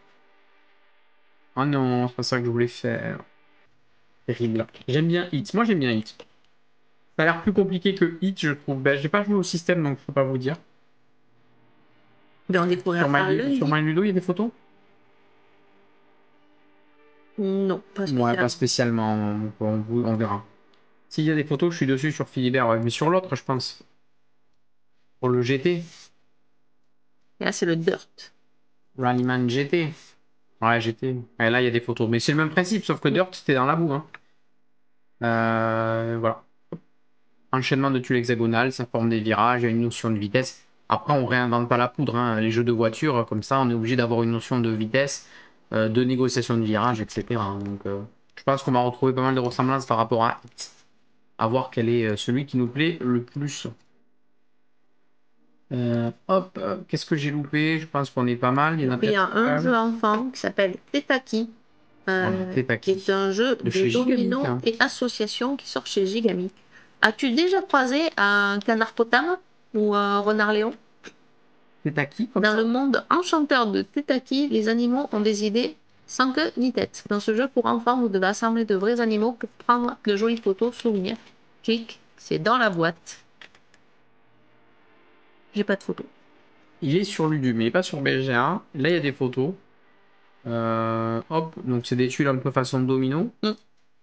Ah non, c'est pas ça que je voulais faire. Terrible. J'aime bien Hit. Moi, j'aime bien Hit. Ça a l'air plus compliqué que Hit, je trouve. Ben, j'ai pas joué au système, donc je peux pas vous dire. Mais on découvrira Sur lundi. My Ludo, il y a des photos? Non, pas Ouais, pas spécialement. spécialement. On verra. S'il y a des photos, je suis dessus sur Philibert, ouais. Mais sur l'autre, je pense. Pour le GT. Et là, c'est le dirt. Rallyman GT. Ouais, GT. Et là, il y a des photos. Mais c'est le même principe, sauf que Dirt, c'était dans la boue, hein. Voilà. Enchaînement de tuiles hexagonales, ça forme des virages, il y a une notion de vitesse. Après, on réinvente pas la poudre, hein. Les jeux de voiture, comme ça, on est obligé d'avoir une notion de vitesse, de négociation de virage, etc. Donc, je pense qu'on va retrouver pas mal de ressemblances par rapport à Hit. À voir quel est celui qui nous plaît le plus. Hop, qu'est-ce que j'ai loupé? Je pense qu'on est pas mal. Il y en a Il y a peut-être un jeu enfant qui s'appelle Tetaki, qui est un jeu de de chez Gigamic, dominos hein. et association qui sort chez Gigamic. As-tu déjà croisé un canard potam ou un renard léon? C'est à qui comme Dans ça? le monde enchanteur de Tetaki, les animaux ont des idées sans queue ni tête. Dans ce jeu pour enfants, vous devez assembler de vrais animaux pour prendre de jolies photos, souvenirs. Clic, c'est dans la boîte. J'ai pas de photos. Il est sur Ludum, mais il est pas sur BGA. Là, il y a des photos. Hop, donc c'est des tuiles un peu façon domino. Hmm.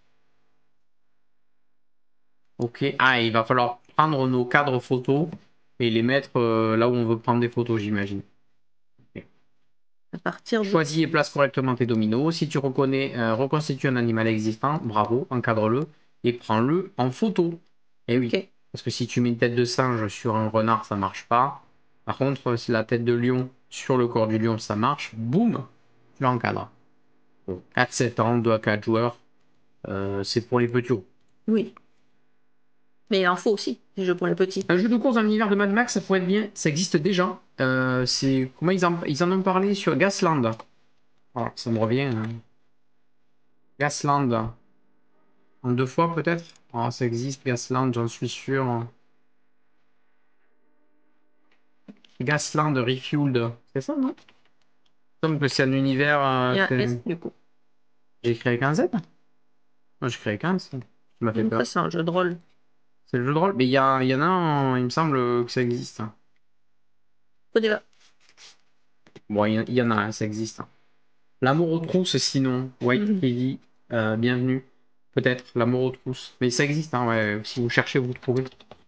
Ok. Ah, il va falloir prendre nos cadres photos et les mettre là où on veut prendre des photos, j'imagine. Ok. À partir de... Choisis et place correctement tes dominos. Si tu reconnais, reconstitue un animal existant, bravo, encadre-le et prends-le en photo. Eh oui, Ok. parce que si tu mets une tête de singe sur un renard, ça marche pas. Par contre, si la tête de lion sur le corps du lion, ça marche, boum, tu l'encadres. Bon, 4-7 ans, 2 à 4 joueurs, c'est pour les petits. Oui. Mais il en faut aussi, des jeux pour les petits. Un jeu de course dans l'univers de Mad Max, ça pourrait être bien. Ça existe déjà. C'est comment ils en ont parlé sur Gasland. Voilà, ça me revient, hein. Gasland. En 2 fois peut-être. Ah, ça existe, Gasland, j'en suis sûr. Gasland Refueled. C'est ça, non? Il me semble que c'est un univers. Il y a un S du coup. J'ai créé avec un Z? Moi, j'ai créé avec un S. Ça m'a fait Donc ça, peur. c'est un jeu de rôle. C'est le jeu de rôle. Mais il y en a un, il me semble que ça existe. Au débat. Bon, il y en a un, ça existe. L'amour aux trousses, sinon. White Mhm. Kelly, bienvenue. Peut-être, la mort aux trousses. Mais ça existe, hein, ouais. Si vous cherchez, vous trouvez.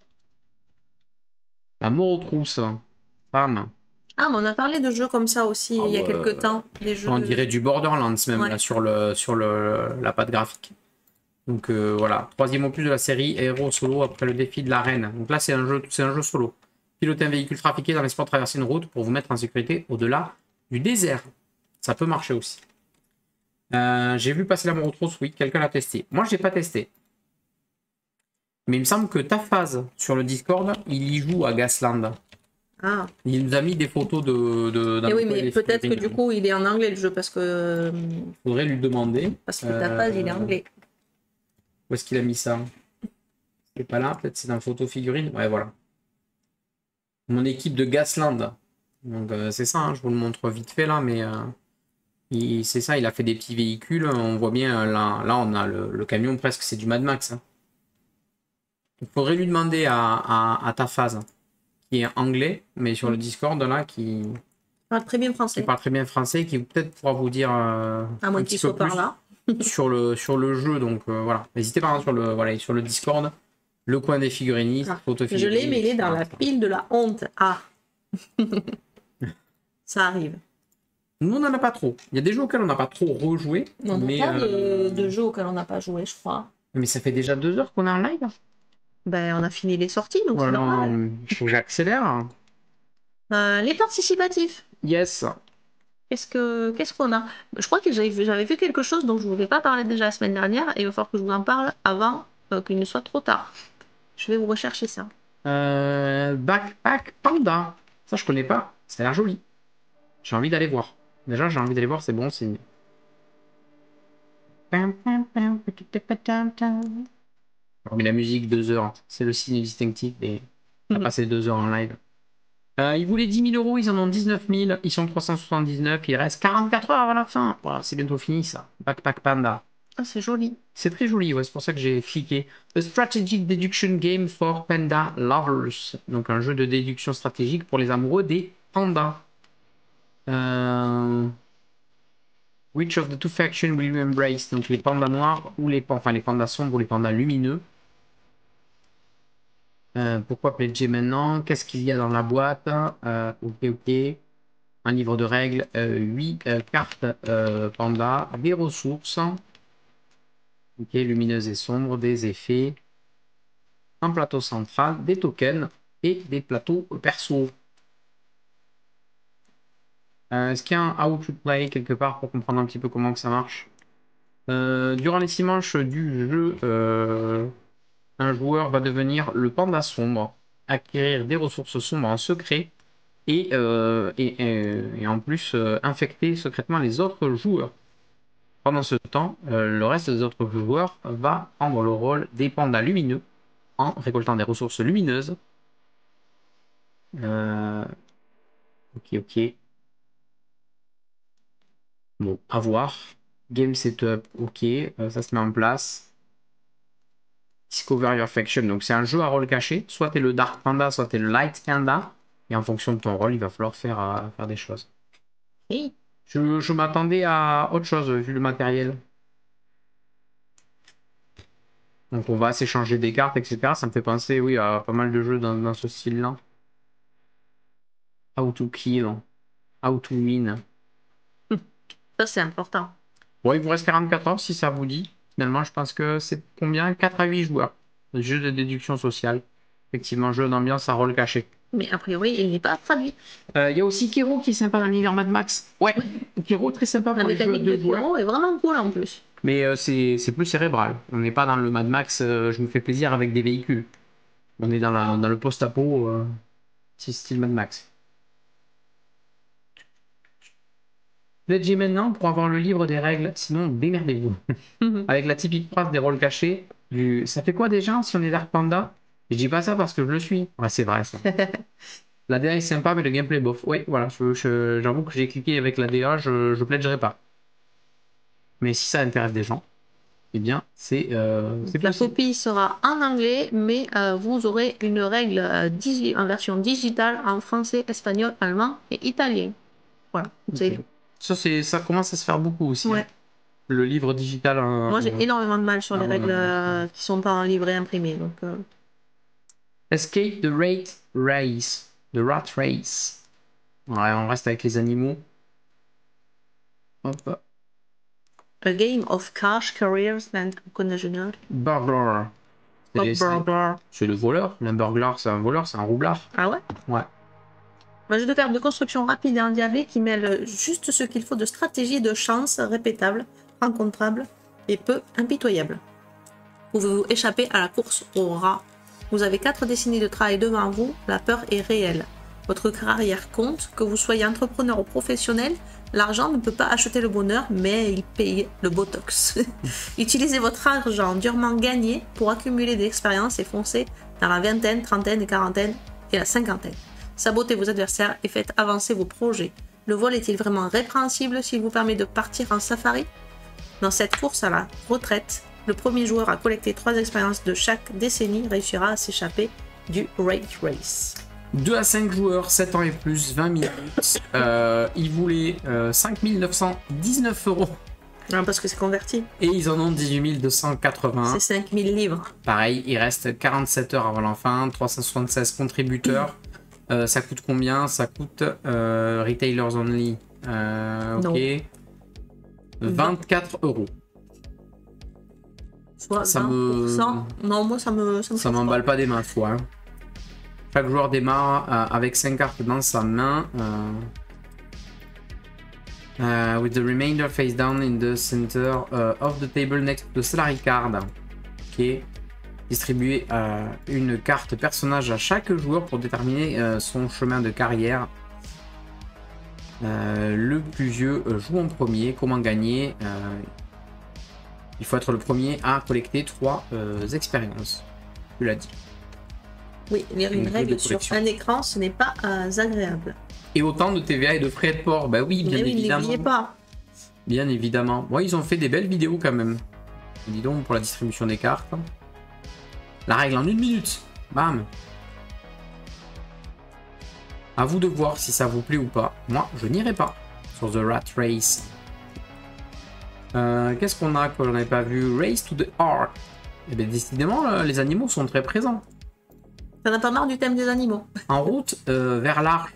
La mort aux trousses. Bam. Ah, mais on a parlé de jeux comme ça aussi Ah il y a ouais. quelques temps. Des jeux On dirait du Borderlands même Ouais. là la patte graphique. Donc voilà, troisième opus de la série, héros solo après le défi de l'arène. Donc là c'est un jeu solo. Pilotez un véhicule trafiqué dans l'espoir de traverser une route pour vous mettre en sécurité au-delà du désert. Ça peut marcher aussi. J'ai vu passer la Morotros, oui, quelqu'un l'a testé. Moi je l'ai pas testé. Mais il me semble que ta phase sur le Discord, il y joue à Gasland. Ah. Il nous a mis des photos de Et oui, mais peut-être que du coup il est en anglais le jeu parce que. Faudrait lui demander. Parce que ta page il est anglais. Où est-ce qu'il a mis ça? C'est pas là, peut-être c'est dans photo figurine. Ouais, voilà. Mon équipe de Gasland. Donc c'est ça, hein, je vous le montre vite fait là, mais c'est ça, il a fait des petits véhicules. On voit bien, là on a le camion presque, c'est du Mad Max. Hein. Il faudrait lui demander à ta phase, qui est anglais, mais sur le Discord là, qui parle très bien français. Qui parle très bien français, qui peut-être pourra vous dire à moins qu'il soit par là. sur le jeu. Donc voilà, n'hésitez pas hein, sur le Discord. Le coin des figurinistes, photo Je l'ai, mais il est dans la pile de la honte. Ah. Ça arrive. Nous, on n'en a pas trop. Il y a des jeux auxquels on n'a pas trop rejoué. On n'a pas de jeux auxquels on n'a pas joué, je crois. Mais ça fait déjà 2 heures qu'on est en live. Ben, on a fini les sorties, donc voilà, c'est normal. Il faut que j'accélère. Les participatifs. Yes. Qu'est-ce qu'on a? Je crois que j'avais vu quelque chose dont je ne voulais pas parler déjà la semaine dernière et il va falloir que je vous en parle avant qu'il ne soit trop tard. Je vais vous rechercher ça. Backpack Panda. Ça, je connais pas. Ça a l'air joli. J'ai envie d'aller voir. Déjà, j'ai envie d'aller voir, c'est bon signe. Mais la musique, 2 heures. C'est le signe distinctif et on a passé 2 heures en live. Ils voulaient 10 000 euros, ils en ont 19 000, ils sont 379, il reste 44 heures avant la fin. Voilà, c'est bientôt fini ça. Backpack Panda. Ah, c'est joli. C'est très joli, ouais, c'est pour ça que j'ai cliqué. A Strategic Deduction Game for Panda Lovers. Donc un jeu de déduction stratégique pour les amoureux des pandas. Which of the two factions will you embrace? Donc les pandas noirs ou les pandas sombres ou les pandas lumineux. Pourquoi PLG maintenant? Qu'est-ce qu'il y a dans la boîte? Ok. Un livre de règles, 8 cartes panda, des ressources, ok, lumineuses et sombres, des effets, un plateau central, des tokens et des plateaux perso. Est-ce qu'il y a un how to play quelque part pour comprendre un petit peu comment que ça marche? Durant les 6 manches du jeu, un joueur va devenir le panda sombre, acquérir des ressources sombres en secret et en plus infecter secrètement les autres joueurs. Pendant ce temps, le reste des autres joueurs va prendre le rôle des pandas lumineux en récoltant des ressources lumineuses. Ok. Bon, à voir. Game setup, ok, ça se met en place. Discover your faction, donc c'est un jeu à rôle caché. Soit t'es le Dark Panda, soit t'es le Light Panda. Et en fonction de ton rôle, il va falloir faire des choses. Oui. Je m'attendais à autre chose vu le matériel. Donc on va s'échanger des cartes, etc. Ça me fait penser, oui, à pas mal de jeux dans ce style-là. How to kill, how to win. Ça, c'est important. Bon, il vous reste 44 heures si ça vous dit. Finalement, je pense que c'est combien? 4 à 8 joueurs. Jeu de déduction sociale. Effectivement, jeu d'ambiance à rôle caché. Mais a priori, il n'est pas traduit. Il y a aussi Kero qui est sympa dans l'univers Mad Max. Ouais, Kero très sympa pour La les jeux mécanique de de joueurs. Kero est vraiment cool en plus. Mais c'est plus cérébral. On n'est pas dans le Mad Max, je me fais plaisir avec des véhicules. On est dans le post-apo, style Mad Max. Pledgez maintenant pour avoir le livre des règles, sinon démerdez-vous. Avec la typique phrase des rôles cachés, ça fait quoi déjà si on est Dark Panda? Je dis pas ça parce que je le suis. Ouais, c'est vrai ça. La DA est sympa, mais le gameplay bof. Ouais, voilà, j'avoue que j'ai cliqué avec la DA, je pledgerai pas. Mais si ça intéresse des gens, eh bien, c'est La copie sera en anglais, mais vous aurez une règle en version digitale en français, espagnol, allemand et italien. Voilà. Okay. Ça commence à se faire beaucoup aussi. Ouais. Hein. le livre digital. Moi, j'ai énormément de mal sur les Ah, règles ouais. qui sont pas en livret imprimé. Donc, Escape the Rat Race. The Rat Race. Ouais, on reste avec les animaux. Hop. A game of cars, careers and occasional. Burglar. Burglar. C'est le voleur. Un burglar, c'est un voleur, c'est un roublard. Ah ouais? Ouais. Un jeu de cartes de construction rapide et endiablé qui mêle juste ce qu'il faut de stratégie et de chance répétable, rencontrable et peu impitoyable. Pouvez-vous échapper à la course au rat? Vous avez 4 décennies de travail devant vous, la peur est réelle. Votre carrière compte, que vous soyez entrepreneur ou professionnel, l'argent ne peut pas acheter le bonheur, mais il paye le botox. Utilisez votre argent durement gagné pour accumuler des expériences et foncer dans la vingtaine, trentaine et quarantaine et la cinquantaine. Sabotez vos adversaires et faites avancer vos projets. Le vol est-il vraiment répréhensible s'il vous permet de partir en safari? Dans cette course à la retraite, le premier joueur à collecter 3 expériences de chaque décennie réussira à s'échapper du Rat Race. 2 à 5 joueurs, 7 ans et plus, 20 minutes. Ils voulaient 5 919 €. Non, parce que c'est converti. Et ils en ont 18 280. C'est 5000 livres. Pareil, il reste 47 heures avant la fin, 376 contributeurs. Ça coûte combien? Ça coûte Retailers Only. Ok. 24 €. Soit Ça 20%. Non, moi ça me Ça m'emballe pas des mains, fois. Hein. Chaque joueur démarre avec 5 cartes dans sa main. With the remainder face down in the center of the table next to the salary card. Ok. Distribuer une carte personnage à chaque joueur pour déterminer son chemin de carrière. Le plus vieux joue en premier. Comment gagner? Il faut être le premier à collecter 3 expériences. Tu l'as dit. Oui, lire une règle sur un écran, ce n'est pas agréable. Et autant de TVA et de frais de port. Bah oui, bien évidemment. N'oubliez pas. Bien évidemment. Ouais, ils ont fait des belles vidéos quand même. Dis donc pour la distribution des cartes. La règle en 1 minute. Bam. À vous de voir si ça vous plaît ou pas. Moi, je n'irai pas sur The Rat Race. Qu'est-ce qu'on a que l'on n'avait pas vu? Race to the Ark. Et bien décidément, les animaux sont très présents. T'en as pas marre du thème des animaux? En route vers l'arche.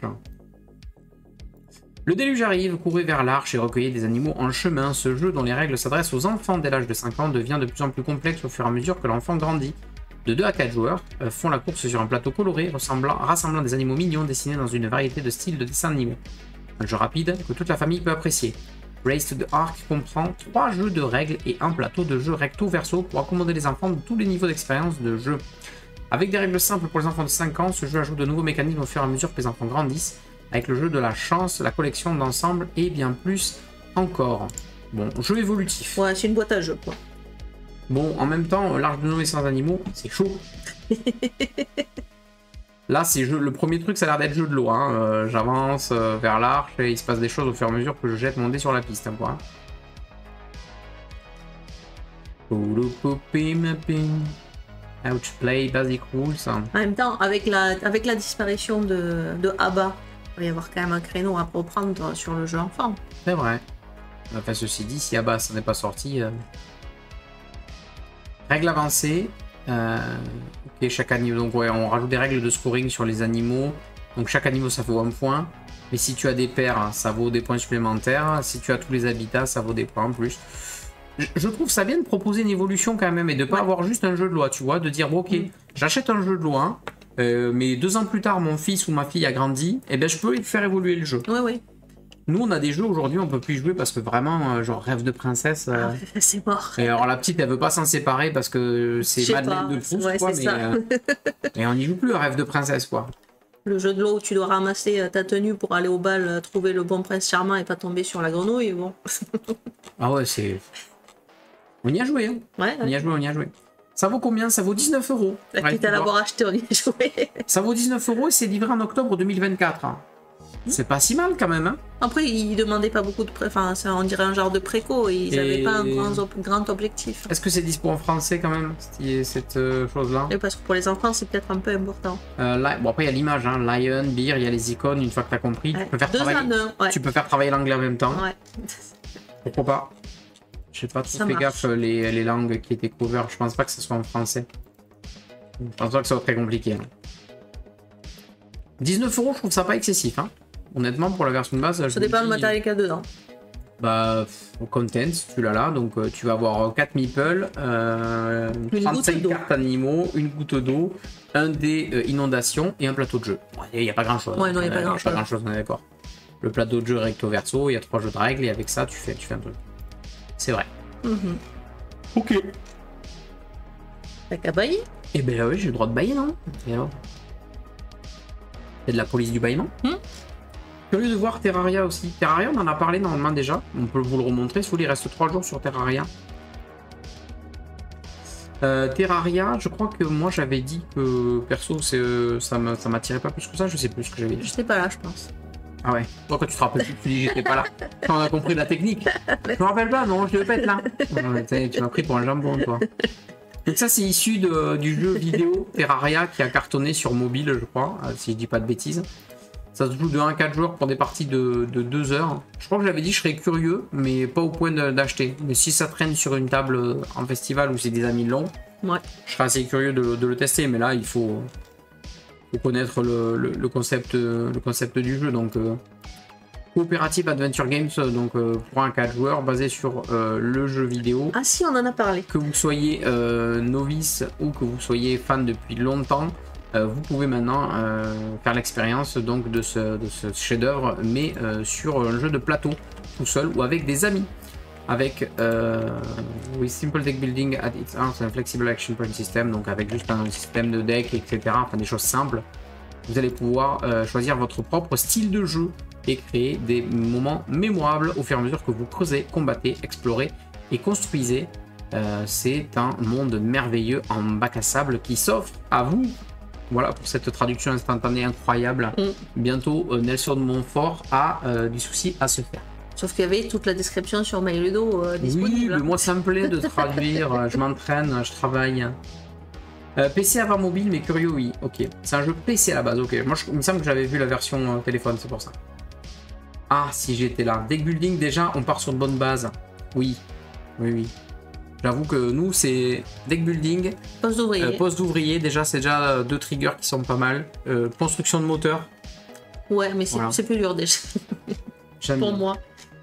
Le déluge arrive, courez vers l'arche et recueillez des animaux en chemin. Ce jeu, dont les règles s'adressent aux enfants dès l'âge de 5 ans, devient de plus en plus complexe au fur et à mesure que l'enfant grandit. De 2 à 4 joueurs font la course sur un plateau coloré, rassemblant des animaux mignons dessinés dans une variété de styles de dessin animé. Un jeu rapide que toute la famille peut apprécier. Race to the Ark comprend 3 jeux de règles et un plateau de jeu recto-verso pour accommoder les enfants de tous les niveaux d'expérience de jeu. Avec des règles simples pour les enfants de 5 ans, ce jeu ajoute de nouveaux mécanismes au fur et à mesure que les enfants grandissent, avec le jeu de la chance, la collection d'ensemble et bien plus encore. Bon, jeu évolutif. Ouais, c'est une boîte à jeux, quoi. Bon, en même temps, l'Arche de Noé sans animaux, c'est chaud. Là, c'est le premier truc, ça a l'air d'être jeu de l'eau. Hein. J'avance vers l'arche et il se passe des choses au fur et à mesure que je jette mon dé sur la piste. Hein, quoi. Ouch, play, basic rules. En même temps, avec la disparition de Abba, il va y avoir quand même un créneau à reprendre sur le jeu enfant. C'est vrai. Enfin, ceci dit, si Abba ça n'est pas sorti. Règles avancées. Ok, chaque animal. Donc, ouais, on rajoute des règles de scoring sur les animaux. Donc, chaque animal ça vaut 1 point. Mais si tu as des paires, ça vaut des points supplémentaires. Si tu as tous les habitats, ça vaut des points en plus. Je trouve ça bien de proposer une évolution quand même et de pas avoir juste un jeu de loi, tu vois, de dire bon, ok, j'achète un jeu de loi, mais 2 ans plus tard mon fils ou ma fille a grandi, et ben je peux faire évoluer le jeu. Oui, oui. Nous on a des jeux aujourd'hui, on peut plus y jouer parce que vraiment, genre Rêve de princesse. C'est mort. Et alors la petite elle veut pas s'en séparer parce que c'est Madeleine de Proust, ouais, quoi, mais et on n'y joue plus à Rêve de princesse, quoi. Le jeu de l'eau où tu dois ramasser ta tenue pour aller au bal, trouver le bon prince charmant et pas tomber sur la grenouille, bon. Ah ouais, c'est. On y a joué, hein. Ouais, on y a joué, on y a joué. Ça vaut combien? Ça vaut 19 €. Quitte à l'avoir acheté, on y a joué. Ça vaut 19 € et c'est livré en octobre 2024. C'est pas si mal quand même, hein. Après, ils demandaient pas beaucoup de enfin, on dirait un genre de préco, ils n'avaient pas un grand objectif. Est-ce que c'est dispo en français quand même, cette chose-là? Et parce que pour les enfants, c'est peut-être un peu important. Bon, après, il y a l'image, hein. Lion, Beer, il y a les icônes, une fois que tu as compris. Ouais. Tu peux faire travailler l'anglais en même temps. Ouais. Pourquoi pas? J'ai pas trop Ça fait marche. gaffe les langues qui étaient couvertes. Je pense pas que ce soit en français. Je pense pas que ça soit très compliqué. Hein. 19 €, je trouve ça pas excessif. Hein. Honnêtement, pour la version de base. Ça dépend du matériel qu'il y a dedans. Bah, content, tu l'as là. Donc, tu vas avoir 4 meeples, 35 cartes animaux, une goutte d'eau, un dé inondation et un plateau de jeu. Il n'y a pas grand chose. Ouais, non, il n'y a pas grand chose. On est d'accord. Le plateau de jeu recto verso, il y a 3 jeux de règles et avec ça, tu fais un truc. C'est vrai. Ok. T'as qu'à bailler. Eh ben oui, j'ai le droit de bailler, non? Et alors c'est de la police du bâillement. Curieux de voir Terraria aussi. Terraria, on en a parlé normalement déjà. On peut vous le remontrer. Si vous voulez, il reste 3 jours sur Terraria. Terraria, je crois que moi j'avais dit que perso, ça m'attirait pas plus que ça. Je sais plus ce que j'avais dit. J'étais pas là, je pense. Ah ouais. Toi, quand tu te rappelles plus, tu dis j'étais pas là. Quand on a compris la technique. Je me rappelle pas, non, je le pète là. Tu m'as pris pour un jambon, toi. Donc ça, c'est issu du jeu vidéo Terraria qui a cartonné sur mobile, je crois, si je dis pas de bêtises. Ça se joue de 1 à 4 joueurs pour des parties de 2 heures. Je crois que j'avais dit je serais curieux, mais pas au point d'acheter. Mais si ça traîne sur une table en festival où c'est des amis longs, Ouais. je serais assez curieux de le tester. Mais là, il faut connaître le concept du jeu. Donc, Cooperative Adventure Games, donc pour 1 à 4 joueurs, basé sur le jeu vidéo. Ah si, on en a parlé. Que vous soyez novice ou que vous soyez fan depuis longtemps, vous pouvez maintenant faire l'expérience donc de ce chef-d'œuvre, mais sur un jeu de plateau, tout seul ou avec des amis. Avec with simple deck building at its heart and flexible action point system, donc avec juste un système de deck, etc. Enfin des choses simples. Vous allez pouvoir choisir votre propre style de jeu et créer des moments mémorables au fur et à mesure que vous creusez, combattez, explorez et construisez. C'est un monde merveilleux en bac à sable qui s'offre à vous. Voilà pour cette traduction instantanée incroyable. Bientôt, Nelson Montfort a du souci à se faire. Sauf qu'il y avait toute la description sur MyLudo disponible. Oui, mais moi ça me plaît de traduire, je m'entraîne, je travaille. PC avant mobile, mais curieux, oui. Ok, c'est un jeu PC à la base, ok. Moi, il me semble que j'avais vu la version téléphone, c'est pour ça. Ah, si j'étais là. Deck building, déjà, on part sur de bonnes bases. Oui, oui, oui. J'avoue que nous, c'est deck building, Poste d'ouvrier. poste d'ouvrier, déjà, c'est déjà 2 triggers qui sont pas mal. Construction de moteur. Ouais, mais c'est Voilà. plus dur déjà. J'aime Pour bien. moi.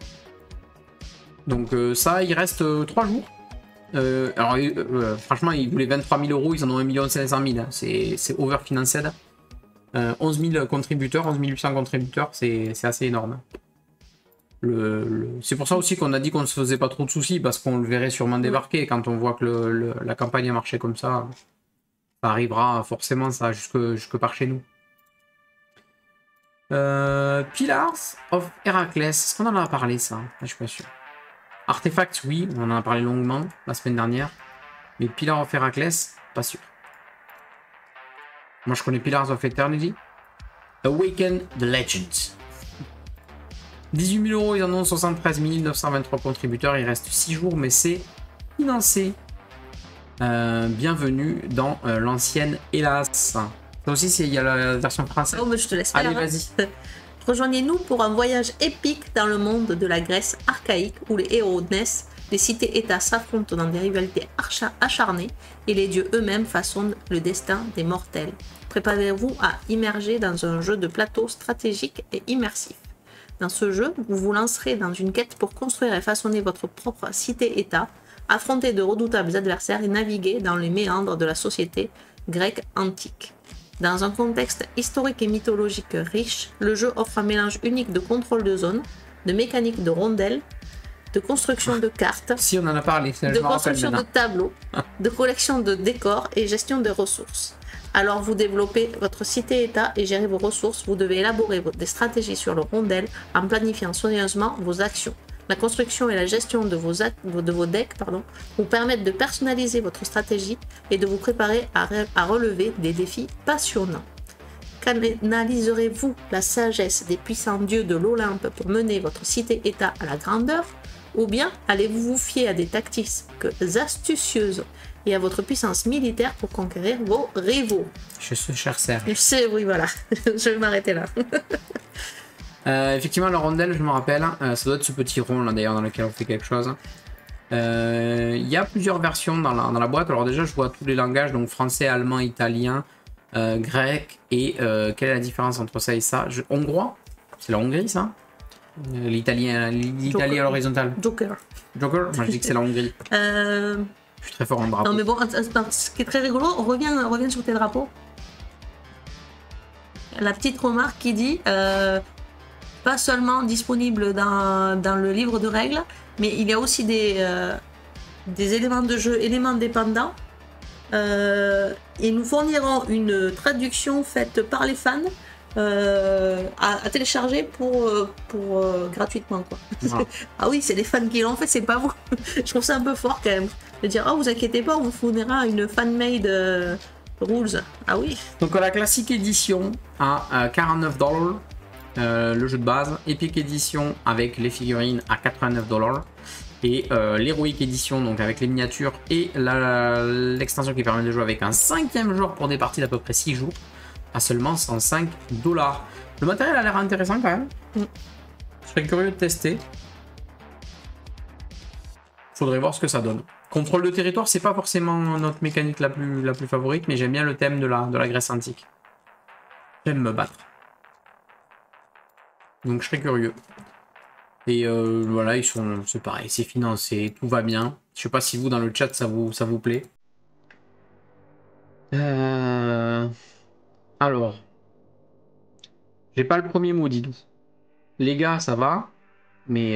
Donc ça, il reste 3 jours. Alors franchement, ils voulaient 23 000 €, ils en ont 1 500 000. Hein. C'est overfinanced. 11 000 contributeurs, 11 800 contributeurs, c'est assez énorme. C'est pour ça aussi qu'on a dit qu'on ne se faisait pas trop de soucis, parce qu'on le verrait sûrement débarquer. Quand on voit que la campagne a marché comme ça arrivera forcément ça jusque par chez nous. Pillars of Heracles, est-ce qu'on en a parlé ça? Je suis pas sûr. Artefacts, oui, on en a parlé longuement la semaine dernière. Mais Pillars of Heracles, pas sûr. Moi je connais Pillars of Eternity. Awaken the Legends. 18 000 €, ils en ont 73 923 contributeurs. Il reste 6 jours, mais c'est financé. Bienvenue dans l'ancienne Hélas. Ça aussi, il y a la version française. Oh, mais je te laisse faire. Allez, vas-y. Rejoignez-nous pour un voyage épique dans le monde de la Grèce archaïque où les héros naissent, les cités-États s'affrontent dans des rivalités acharnées et les dieux eux-mêmes façonnent le destin des mortels. Préparez-vous à immerger dans un jeu de plateau stratégique et immersif. Dans ce jeu, vous vous lancerez dans une quête pour construire et façonner votre propre cité-État, affronter de redoutables adversaires et naviguer dans les méandres de la société grecque antique. Dans un contexte historique et mythologique riche, le jeu offre un mélange unique de contrôle de zone, de mécanique de rondelles, de construction de cartes, Si on en a parlé, je de me rappelle construction de maintenant. tableaux, de collection de décors et gestion des ressources. Alors vous développez votre cité-État et gérez vos ressources, vous devez élaborer des stratégies sur le rondel en planifiant soigneusement vos actions. La construction et la gestion de vos decks vous permettent de personnaliser votre stratégie et de vous préparer à relever des défis passionnants. Canaliserez-vous la sagesse des puissants dieux de l'Olympe pour mener votre cité-État à la grandeur, ou bien allez-vous vous fier à des tactiques astucieuses et à votre puissance militaire pour conquérir vos rivaux? Je suis cher Serge. Oui, voilà, je vais m'arrêter là. Effectivement, la rondelle, je me rappelle, ça doit être ce petit rond là d'ailleurs dans lequel on fait quelque chose. Il y a plusieurs versions dans la boîte. Alors déjà, je vois tous les langages, donc français, allemand, italien, grec. Et quelle est la différence entre ça et ça? Hongrois? C'est la Hongrie, ça? L'Italie à l'horizontale. Joker. Joker? Moi, je dis que c'est la Hongrie. Euh, Je suis très fort en drapeau. Non mais bon, ce qui est très rigolo, on revient sur tes drapeaux. La petite remarque qui dit pas seulement disponible dans le livre de règles, mais il y a aussi des éléments de jeu, éléments dépendants. Et nous fournirons une traduction faite par les fans à télécharger pour gratuitement quoi. Ah. Ah oui, c'est les fans qui l'ont fait, c'est pas vous. Je trouve ça un peu fort quand même de dire ah vous inquiétez pas, on vous fournira une fan-made rules. Ah oui. Donc la classique édition à 49$, le jeu de base. Epic Edition avec les figurines à 89$. Et l'Heroic Edition, donc avec les miniatures et l'extension qui permet de jouer avec un 5e joueur pour des parties d'à peu près 6 jours, à seulement 105$. Le matériel a l'air intéressant quand même. Je serais curieux de tester. Faudrait voir ce que ça donne. Contrôle de territoire, c'est pas forcément notre mécanique la plus favorite, mais j'aime bien le thème de la Grèce antique. J'aime me battre. Donc je serais curieux. Et voilà, c'est pareil, c'est financé, tout va bien. Je sais pas si vous dans le chat ça vous plaît. Alors, j'ai pas le premier mot, dis-nous. Les gars, ça va, mais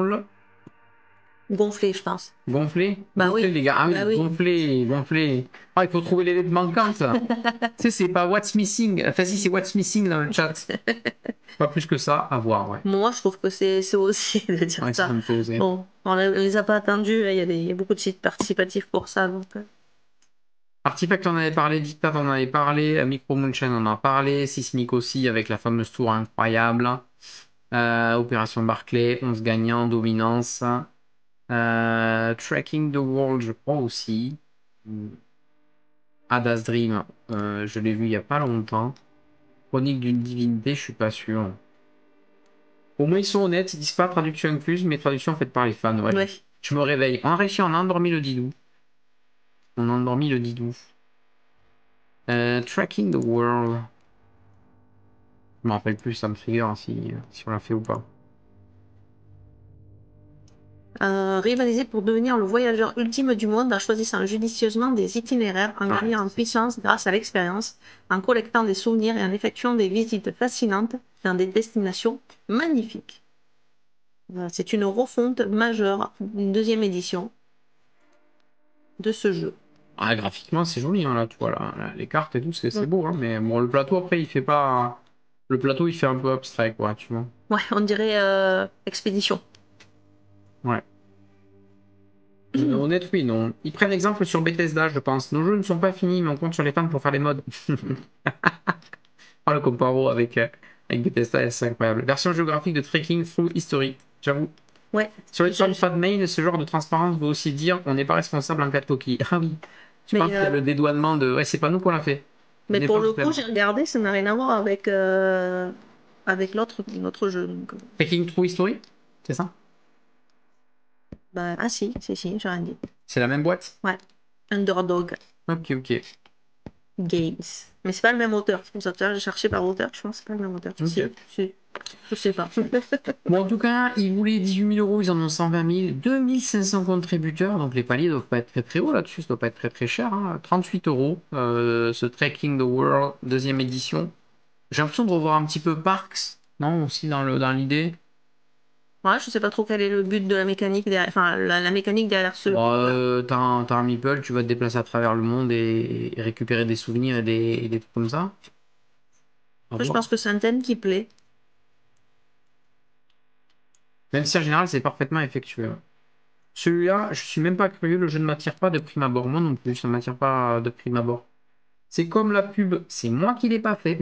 Gonflé, je pense. gonflé, Bah gonflé oui. les gars. Ah oui, Bah oui. gonflé. Ah, il faut trouver les lettres manquantes. Tu sais, c'est pas what's missing. Enfin, si, c'est what's missing dans le chat. Pas plus que ça, à voir, ouais. Moi, je trouve que c'est aussi de dire Ouais, ça. c'est un peu osé. Bon, on les a pas attendus, il y a beaucoup de sites participatifs pour ça. Donc, Artifact, on en avait parlé, Dictat, on en avait parlé, Micro Moonshine, on en a parlé, Sismic aussi, avec la fameuse tour incroyable, Opération Barclay, 11 gagnants, Dominance, Tracking the World, je crois aussi, Ada's Dream, je l'ai vu il y a pas longtemps, Chronique d'une divinité, je suis pas sûr. Au moins ils sont honnêtes, ils disent pas traduction incluse, mais traduction faite par les fans, ouais. ouais. Je me réveille, on a réussi, on a endormi le Didou. On a endormi le Didou. Tracking the World. Je me rappelle plus, ça me figure hein, si on l'a fait ou pas. Rivaliser pour devenir le voyageur ultime du monde en choisissant judicieusement des itinéraires, en gagnant en puissance grâce à l'expérience, en collectant des souvenirs et en effectuant des visites fascinantes dans des destinations magnifiques. C'est une refonte majeure, une deuxième édition de ce jeu. Ah, graphiquement, c'est joli, hein, là, tu vois, là, les cartes et tout, c'est beau, hein, mais bon, le plateau, après, il fait pas... Le plateau, il fait un peu abstrait, quoi, tu vois. Ouais, on dirait Expédition. Ouais. Honnête, oui, non. Ils prennent exemple sur Bethesda, je pense. Nos jeux ne sont pas finis, mais on compte sur les fans pour faire les mods. Ah, le comparo avec Bethesda, c'est incroyable. Version géographique de Trekking Through History, j'avoue. Ouais. Sur les fans fan mail, ce genre de transparence veut aussi dire on n'est pas responsable en cas de coquille. Ah oui. Je pense qu'il y a le dédouanement de ouais, c'est pas nous qu'on l'a fait. Mais pour le coup, j'ai regardé, ça n'a rien à voir avec, avec notre jeu. Donc, Trekking Through History, c'est ça? bah, ah si, j'ai rien dit. C'est la même boîte? Ouais. Underdog Ok, ok. Games. Mais c'est pas le même auteur. C'est pour ça que j'ai cherché par auteur, je pense que c'est pas le même auteur. Ok. Si. Je sais pas. Bon, en tout cas, ils voulaient 18 000 euros, ils en ont 120 000. 2500 contributeurs, donc les paliers doivent pas être très très hauts là-dessus, ça doit pas être très très cher. Hein. 38 euros, ce Trekking the World, deuxième édition. J'ai l'impression de revoir un petit peu Parks, non, aussi dans l'idée. Ouais, je sais pas trop quel est le but de la mécanique derrière, enfin, la mécanique derrière ce. T'as un meeple, tu vas te déplacer à travers le monde et récupérer des souvenirs et des trucs comme ça. À Après, je voir. pense que c'est un thème qui plaît. Même si en général c'est parfaitement effectué. Celui-là, je suis même pas curieux, le jeu ne m'attire pas de prime abord. Moi non plus, ça ne m'attire pas de prime abord. C'est comme la pub, c'est moi qui l'ai pas fait.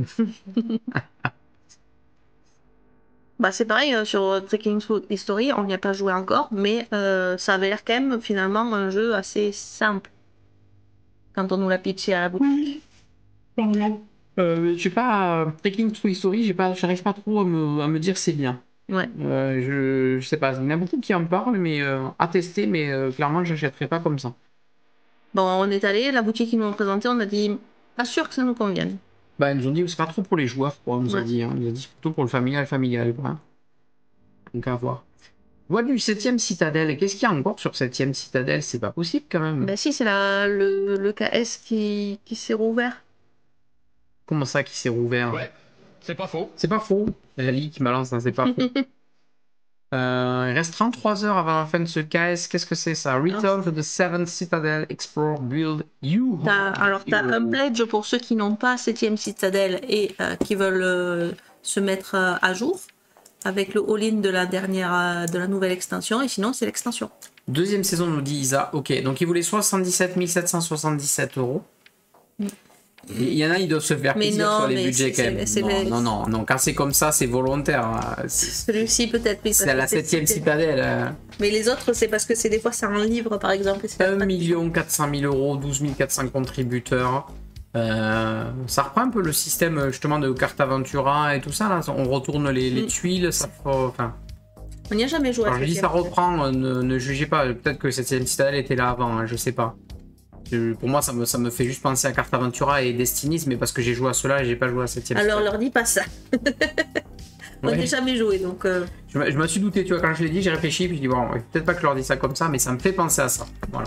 Bah, c'est pareil sur Trekking Through History, on n'y a pas joué encore, mais ça avait l'air quand même finalement un jeu assez simple quand on nous l'a pitché à la bouche. Oui. Je sais pas, Trekking Through History, j'arrive pas trop à me dire c'est bien. Ouais. Je sais pas, il y en a beaucoup qui en parlent, mais à tester, mais clairement, j'achèterai pas comme ça. Bon, on est allé, la boutique qu'ils nous ont présenté, on a dit, pas sûr que ça nous convienne. Bah, ils nous ont dit que c'est pas trop pour les joueurs, quoi, on nous a Ouais. dit. Hein. Ils nous ont dit plutôt pour le familial, quoi. Hein. Donc à voir. Vois du 7ème Citadelle. Qu'est-ce qu'il y a encore sur 7ème Citadelle? C'est pas possible quand même. Ben si, c'est le KS qui s'est rouvert. Comment ça qui s'est rouvert? Ouais, c'est pas faux. C'est pas faux. La Ligue qui balance, hein, c'est pas faux. Il reste 33 heures avant la fin de ce KS. Qu'est-ce que c'est ça? Return to the 7th Citadel, Explore, Build, You. Alors, tu as un pledge pour ceux qui n'ont pas 7ème Citadelle et qui veulent se mettre à jour avec le all-in de la nouvelle extension. Et sinon, c'est l'extension. Deuxième saison, nous dit Isa. Ok, donc il voulait 77 777 €. Il y en a, ils doivent se faire Mais plaisir non, sur les mais budgets quand même. Non, quand c'est comme ça, c'est volontaire. Hein. Celui-ci, peut-être. Oui, C'est à la 7ème Citadelle. Mais les autres, c'est parce que c'est des fois, c'est un livre, par exemple. 1 400 000 €, 12 400 contributeurs. Ça reprend un peu le système justement de carte Aventura et tout ça. Là. On retourne les tuiles. Ça, enfin, on n'y a jamais joué à je dis ça reprend, ne jugez pas. Peut-être que cette 7ème Citadelle était là avant, hein, je sais pas. Pour moi, ça me fait juste penser à Carte Aventura et Destinies, mais parce que j'ai joué à cela et j'ai pas joué à 7ème. Alors, leur dis pas ça. On n'y a jamais joué, donc... Je me suis douté, tu vois, quand je l'ai dit, j'ai réfléchi, puis je dis, bon, peut-être pas que je leur dis ça comme ça, mais ça me fait penser à ça. Voilà.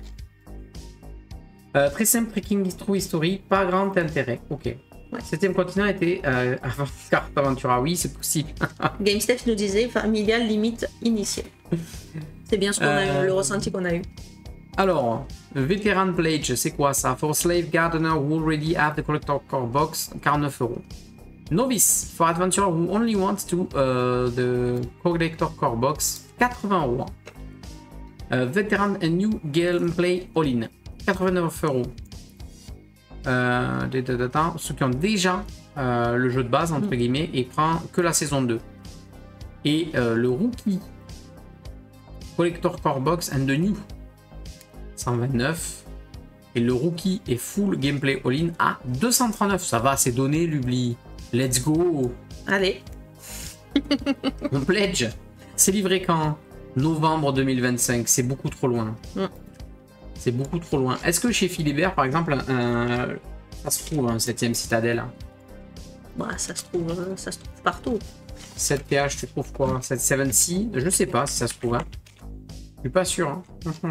Très simple, Breaking True History, pas grand intérêt. Ok. Ouais. 7ème continent était avant Carte Aventura, oui, c'est possible. GameStep nous disait familial limite initiale. C'est bien ce qu'on a eu, le ressenti qu'on a eu. Alors, Veteran Pledge, c'est quoi ça? For Slave Gardener who already have the Collector Core Box, 49 €. Novice, for Adventurer who only want to the Collector Core Box, 80 €. Veteran and New Gameplay All-in, 89 €. Ceux qui ont déjà le jeu de base, entre guillemets, et prend que la saison 2. Et le Rookie Collector Core Box and the New, 129. Et le Rookie et Full Gameplay All-in à 239. Ça va, c'est donné, l'oubli. Let's go. Allez. On pledge. C'est livré quand? Novembre 2025. C'est beaucoup trop loin. C'est beaucoup trop loin. Est-ce que chez Philibert, par exemple, ça se trouve, un 7ème Citadelle? Bah, ça se trouve partout. 7 PH, tu trouves quoi? 7C? Je sais pas si ça se trouve. Hein. Je suis pas sûr. Hein.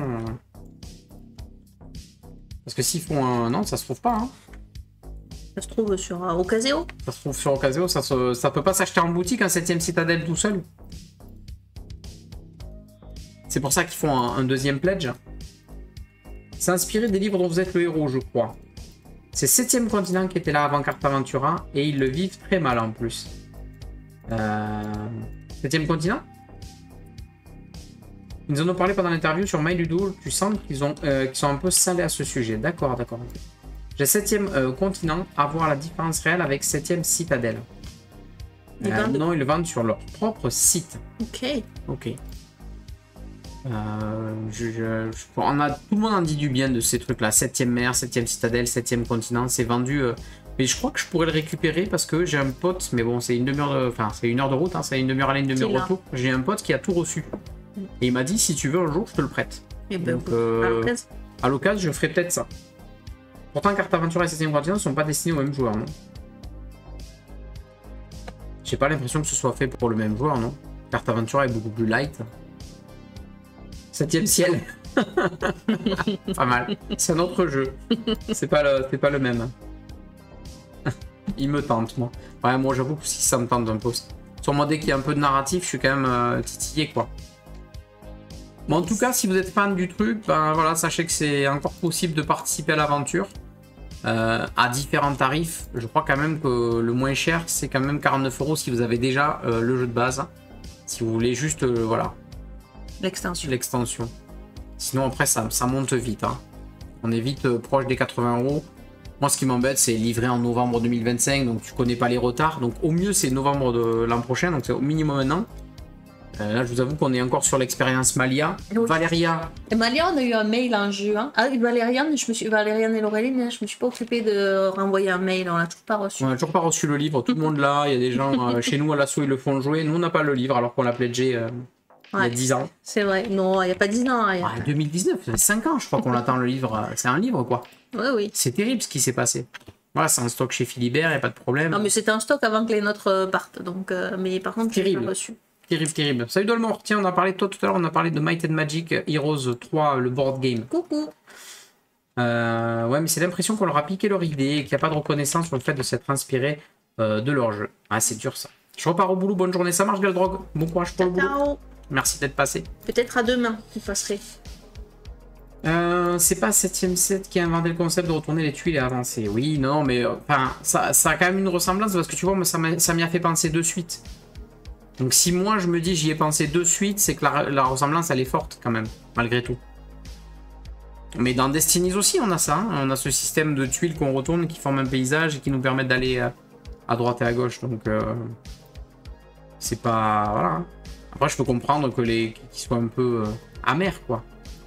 Parce que s'ils font un... Non, ça se trouve pas. Hein. Ça se trouve sur Ocasio. Ça se trouve sur Ocasio. Ça peut pas s'acheter en boutique un 7ème Citadelle tout seul. C'est pour ça qu'ils font un deuxième pledge. C'est inspiré des livres dont vous êtes le héros, je crois. C'est 7ème continent qui était là avant Carte Aventura. Et ils le vivent très mal en plus. 7ème continent? Ils nous en ont parlé pendant l'interview sur MyLudo. Tu sens qu'ils sont un peu salés à ce sujet. D'accord. J'ai 7ème continent à voir la différence réelle avec 7ème Citadelle. Non, ils le vendent sur leur propre site. Ok. Tout le monde en dit du bien de ces trucs-là. 7ème mer, 7ème Citadelle, 7ème continent. C'est vendu. Mais je crois que je pourrais le récupérer parce que j'ai un pote. Mais bon, c'est une demi-heure. Enfin, c'est 1 heure de route. Hein, c'est une demi-heure aller, une demi-heure retour. J'ai un pote qui a tout reçu. Et il m'a dit, si tu veux un jour, je te le prête. Et ben, donc, à l'occasion, je ferai peut-être ça. Pourtant, Carte Aventura et 7ème continent ne sont pas destinés aux mêmes joueurs, non? J'ai pas l'impression que ce soit fait pour le même joueur, non? Carte Aventura est beaucoup plus light. 7ème ciel. Pas mal. C'est un autre jeu. C'est pas le même. Il me tente, moi. Ouais, moi, j'avoue que si ça me tente un peu. Sur moi, dès qu'il y a un peu de narratif, je suis quand même titillé, quoi. Bon, en tout cas, si vous êtes fan du truc, ben voilà, sachez que c'est encore possible de participer à l'aventure à différents tarifs. Je crois quand même que le moins cher, c'est quand même 49 € si vous avez déjà le jeu de base. Si vous voulez juste, voilà. L'extension. Sinon, après, ça monte vite. Hein. On est vite proche des 80 €. Moi, ce qui m'embête, c'est livré en novembre 2025, donc tu connais pas les retards. Donc, au mieux, c'est novembre de l'an prochain, donc c'est au minimum un an. Là, je vous avoue qu'on est encore sur l'expérience Malia. Oui. Valéria. Et Malia, on a eu un mail en juin. Ah, Valériane, Valériane et Laureline, je me suis pas occupée de renvoyer un mail, on l'a toujours pas reçu. On n'a toujours pas reçu le livre, tout le monde là. Il y a des gens chez nous à l'assaut, ils le font jouer. Nous, on n'a pas le livre alors qu'on l'a pledgé il y a 10 ans. C'est vrai, non, il n'y a pas 10 ans. Ouais, 2019, ça fait 5 ans, je crois qu'on attend le livre. C'est un livre, quoi. Oui, oui. C'est terrible ce qui s'est passé. Voilà, c'est en stock chez Philibert, il n'y a pas de problème. Non, mais c'était en stock avant que les nôtres partent, donc, mais par contre, j'ai pas reçu. Terrible, terrible. Salut Dolmor, tiens, on a parlé de toi tout à l'heure, on a parlé de Might and Magic Heroes 3, le board game. Coucou. Ouais, mais c'est l'impression qu'on leur a piqué leur idée et qu'il n'y a pas de reconnaissance sur le fait de s'être inspiré de leur jeu. Ah, c'est dur ça. Je repars au boulot, bonne journée, ça marche, Galdrog. Bon courage pour le boulot. Ciao. Merci d'être passé. Peut-être à demain, vous passerez. C'est pas 7ème set qui a inventé le concept de retourner les tuiles et avancer. Oui, non, mais enfin, ça a quand même une ressemblance parce que tu vois, moi, ça m'y a fait penser de suite. Donc si moi je me dis j'y ai pensé de suite, c'est que la ressemblance elle est forte quand même, malgré tout. Mais dans Destinies aussi on a ça, hein. On a ce système de tuiles qu'on retourne qui forment un paysage et qui nous permettent d'aller à droite et à gauche. Donc c'est pas... Voilà. Après je peux comprendre que qu'ils soient un peu amers quoi.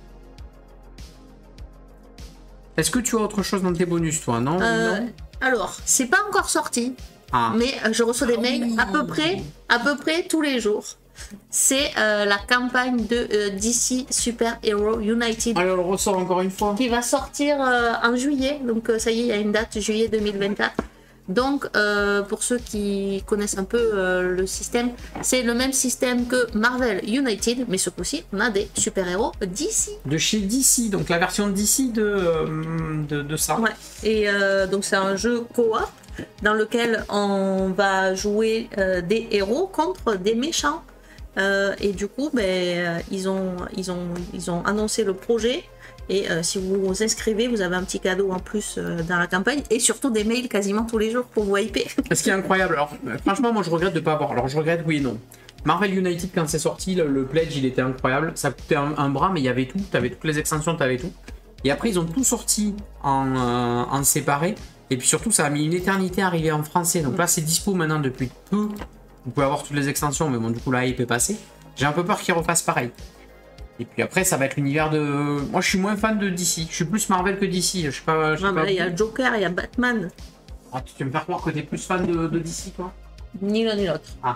Est-ce que tu as autre chose dans tes bonus toi, non, non. Alors, c'est pas encore sorti. Ah. Mais je reçois des mails à peu près tous les jours. C'est la campagne de DC Super Hero United. Allez, on le ressort encore une fois. Qui va sortir en juillet. Donc ça y est, il y a une date, juillet 2024. Donc pour ceux qui connaissent un peu le système, c'est le même système que Marvel United. Mais ce coup-ci, on a des super-héros DC. De chez DC, donc la version DC de ça. Ouais. Et donc c'est un jeu co-op dans lequel on va jouer des héros contre des méchants. Et du coup, ils ont annoncé le projet. Et si vous vous inscrivez, vous avez un petit cadeau en plus dans la campagne. Et surtout des mails quasiment tous les jours pour vous hyper. Ce qui est incroyable. Alors, franchement, moi je regrette de ne pas avoir. Alors je regrette, oui et non. Marvel United, quand c'est sorti, le pledge il était incroyable. Ça coûtait un bras, mais il y avait tout. Tu avais toutes les extensions, tu avais tout. Et après, ils ont tout sorti en séparé. Et puis surtout, ça a mis une éternité à arriver en français. Donc là, c'est dispo maintenant depuis peu. Vous pouvez avoir toutes les extensions, mais bon, du coup, la hype est passée. J'ai un peu peur qu'ils refassent pareil. Et puis après, ça va être l'univers de... Moi, je suis moins fan de DC. Je suis plus Marvel que DC. Je sais pas... Il y a Joker, il y a Batman. Ah, tu me faire croire que t'es plus fan de DC, toi? Ni l'un ni l'autre. Ah.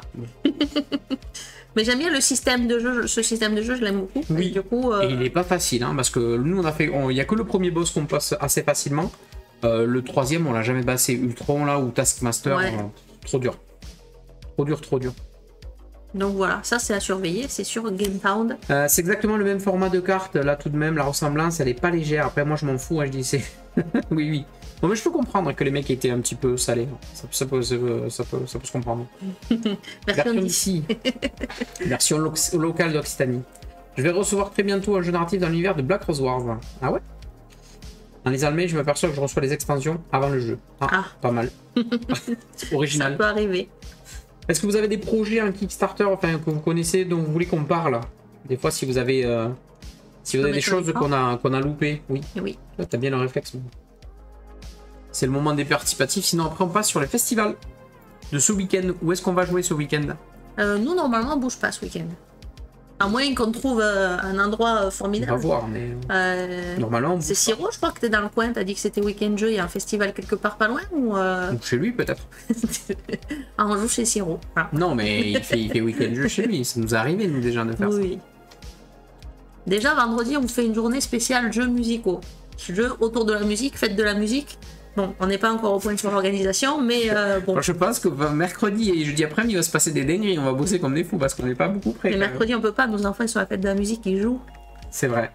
Mais j'aime bien le système de jeu. Ce système de jeu, je l'aime beaucoup. Oui. Et du coup, et il est pas facile, hein, parce que nous, on a fait... Il y a que le premier boss qu'on passe assez facilement. Le troisième, on l'a jamais passé. Ultron, là, ou Taskmaster. Ouais. Trop dur. Trop dur. Donc voilà, ça c'est à surveiller, c'est sur GameFound. C'est exactement le même format de carte, là tout de même, la ressemblance elle est pas légère, après moi je m'en fous, hein, je dis c'est... oui. Bon mais je peux comprendre que les mecs étaient un petit peu salés, ça peut se comprendre. Version d'ici. Version locale d'Occitanie. Je vais recevoir très bientôt un jeu narratif dans l'univers de Black Rose Wars. Ah ouais? Dans les Almés, je m'aperçois que je reçois les extensions avant le jeu. Ah. Pas mal. Original. Ça peut arriver. Est-ce que vous avez des projets en Kickstarter, enfin que vous connaissez, dont vous voulez qu'on parle? Des fois, si vous avez, des choses qu'on a loupées, oui. Oui. Là, t'as bien le réflexe. C'est le moment des participatifs. Sinon, après, on passe sur les festivals de ce week-end. Où est-ce qu'on va jouer ce week-end? Nous, normalement, on bouge pas ce week-end. À moins qu'on trouve un endroit formidable. On va voir, mais normalement. C'est Siro, je crois que t'es dans le coin. T'as dit que c'était week-end jeu. Il y a un festival quelque part pas loin ou chez lui peut-être. Ah, on joue chez Siro. Ah. Non, mais il fait week-end jeu chez lui. Ça nous est arrivé nous déjà de faire ça. Déjà vendredi, on fait une journée spéciale jeux musicaux. Jeux autour de la musique, fête de la musique. Bon, on n'est pas encore au point sur l'organisation, mais bon. Alors, je pense que mercredi et jeudi après-midi, il va se passer des dingueries. On va bosser comme des fous parce qu'on n'est pas beaucoup près. Mais mercredi, on peut pas. Nos enfants ils sont à la fête de la musique, ils jouent. C'est vrai.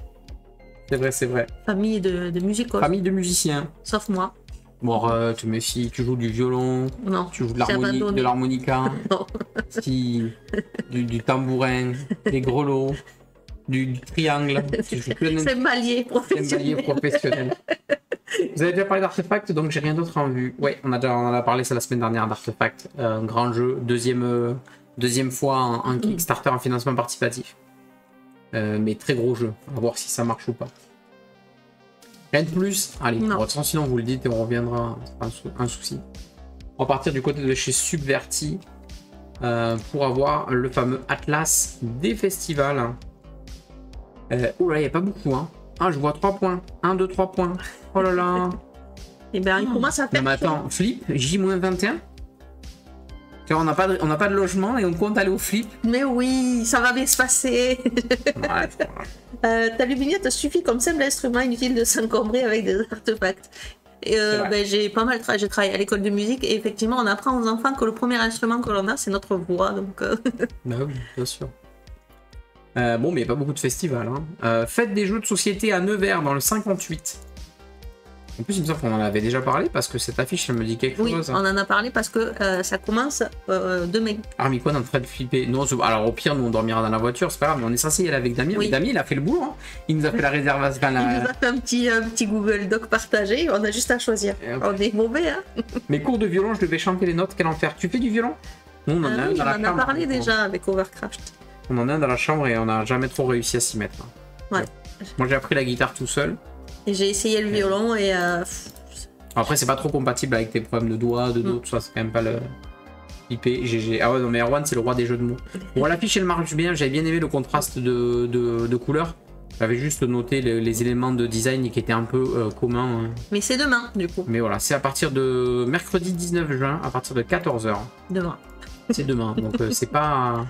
C'est vrai. Famille de musicos. Famille de musiciens. Sauf moi. Bon, tu méfies, tu joues du violon. Non. Tu joues de l'harmonica. Non. Si, du tambourin, des grelots, du triangle. C'est maillier professionnel. Vous avez déjà parlé d'Artefact, donc j'ai rien d'autre en vue. Ouais, on en a parlé ça la semaine dernière d'Artefact. Un grand jeu, deuxième fois en Kickstarter, en financement participatif. Mais très gros jeu, on va voir si ça marche ou pas. Rien de plus. Allez, sinon vous le dites et on reviendra, c'est pas un souci. On va partir du côté de chez Subverti. pour avoir le fameux Atlas des festivals. Oh là, il n'y a pas beaucoup. Hein. Ah, je vois 3 points. 1, 2, 3 points. Oh là là. Et ben, il commence à faire. Non, mais attends, flip, J-21. On n'a pas de logement et on compte aller au flip. Mais oui, ça va bien se passer. Ouais. Ta lumignette suffit comme simple instrument, inutile de s'encombrer avec des artefacts. Et j'ai pas mal j'ai travaillé à l'école de musique et effectivement on apprend aux enfants que le premier instrument que l'on a c'est notre voix donc Bah oui, bien sûr. Bon, mais il n'y a pas beaucoup de festivals. Hein. Fête des jeux de société à Nevers dans le 58. En plus, il me semble qu'on en avait déjà parlé parce que cette affiche, elle me dit quelque oui, chose. on en a parlé parce que ça commence demain. Armicon est en train de flipper. Non, alors au pire, nous on dormira dans la voiture, c'est pas grave, mais on est censé y aller avec Damien. Oui. Mais Damien, il a fait le boulot. Hein. Il nous a fait la réservation. Il nous a fait un petit Google Doc partagé, on a juste à choisir. On est mauvais, hein. Mes cours de violon, je devais chanter les notes, quel enfer. Tu fais du violon? Nous, on en a un oui, dans la on en chambre. a parlé déjà avec Overcraft. On en a un dans la chambre et on n'a jamais trop réussi à s'y mettre. Hein. Ouais. Moi, j'ai appris la guitare tout seul. Et j'ai essayé le violon et Après, c'est pas trop compatible avec tes problèmes de doigts, de dos, tout ça, c'est quand même pas le IP, GG. Ah ouais, non, mais Erwan, c'est le roi des jeux de mots. Bon, l'affiche, elle marche bien, j'avais bien aimé le contraste de couleurs. J'avais juste noté les éléments de design qui étaient un peu communs. Mais c'est demain, du coup. Mais voilà, c'est à partir de mercredi 19 juin, à partir de 14h. Demain. C'est demain, donc c'est pas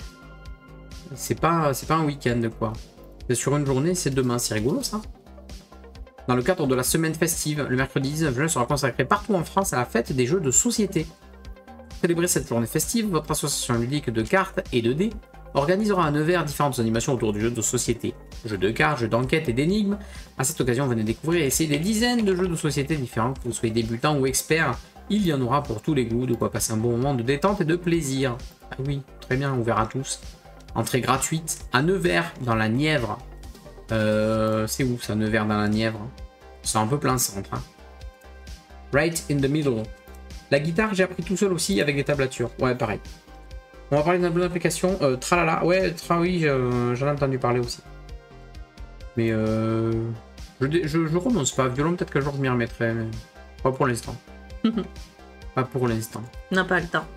un week-end, quoi. C'est sur une journée, c'est demain, c'est rigolo, ça. Dans le cadre de la semaine festive, le mercredi 19 juin sera consacré partout en France à la fête des jeux de société. Pour célébrer cette journée festive, votre association ludique de cartes et de dés organisera à Nevers différentes animations autour du jeu de société. Jeux de cartes, jeux d'enquête et d'énigmes. À cette occasion, venez découvrir et essayer des dizaines de jeux de société différents, que vous soyez débutant ou expert. Il y en aura pour tous les goûts, de quoi passer un bon moment de détente et de plaisir. Ah oui, très bien, ouvert à tous. Entrée gratuite à Nevers, dans la Nièvre. C'est où ça, Nevers dans la Nièvre? C'est un peu plein centre. Hein. Right in the middle. La guitare, j'ai appris tout seul aussi avec des tablatures. Ouais, pareil. On va parler d'une bonne application. Tralala. Ouais, oui, j'en ai entendu parler aussi. Mais je renonce pas. Violon, peut-être qu'un jour je m'y remettrai. Mais pas pour l'instant. Pas pour l'instant. On n'a pas le temps.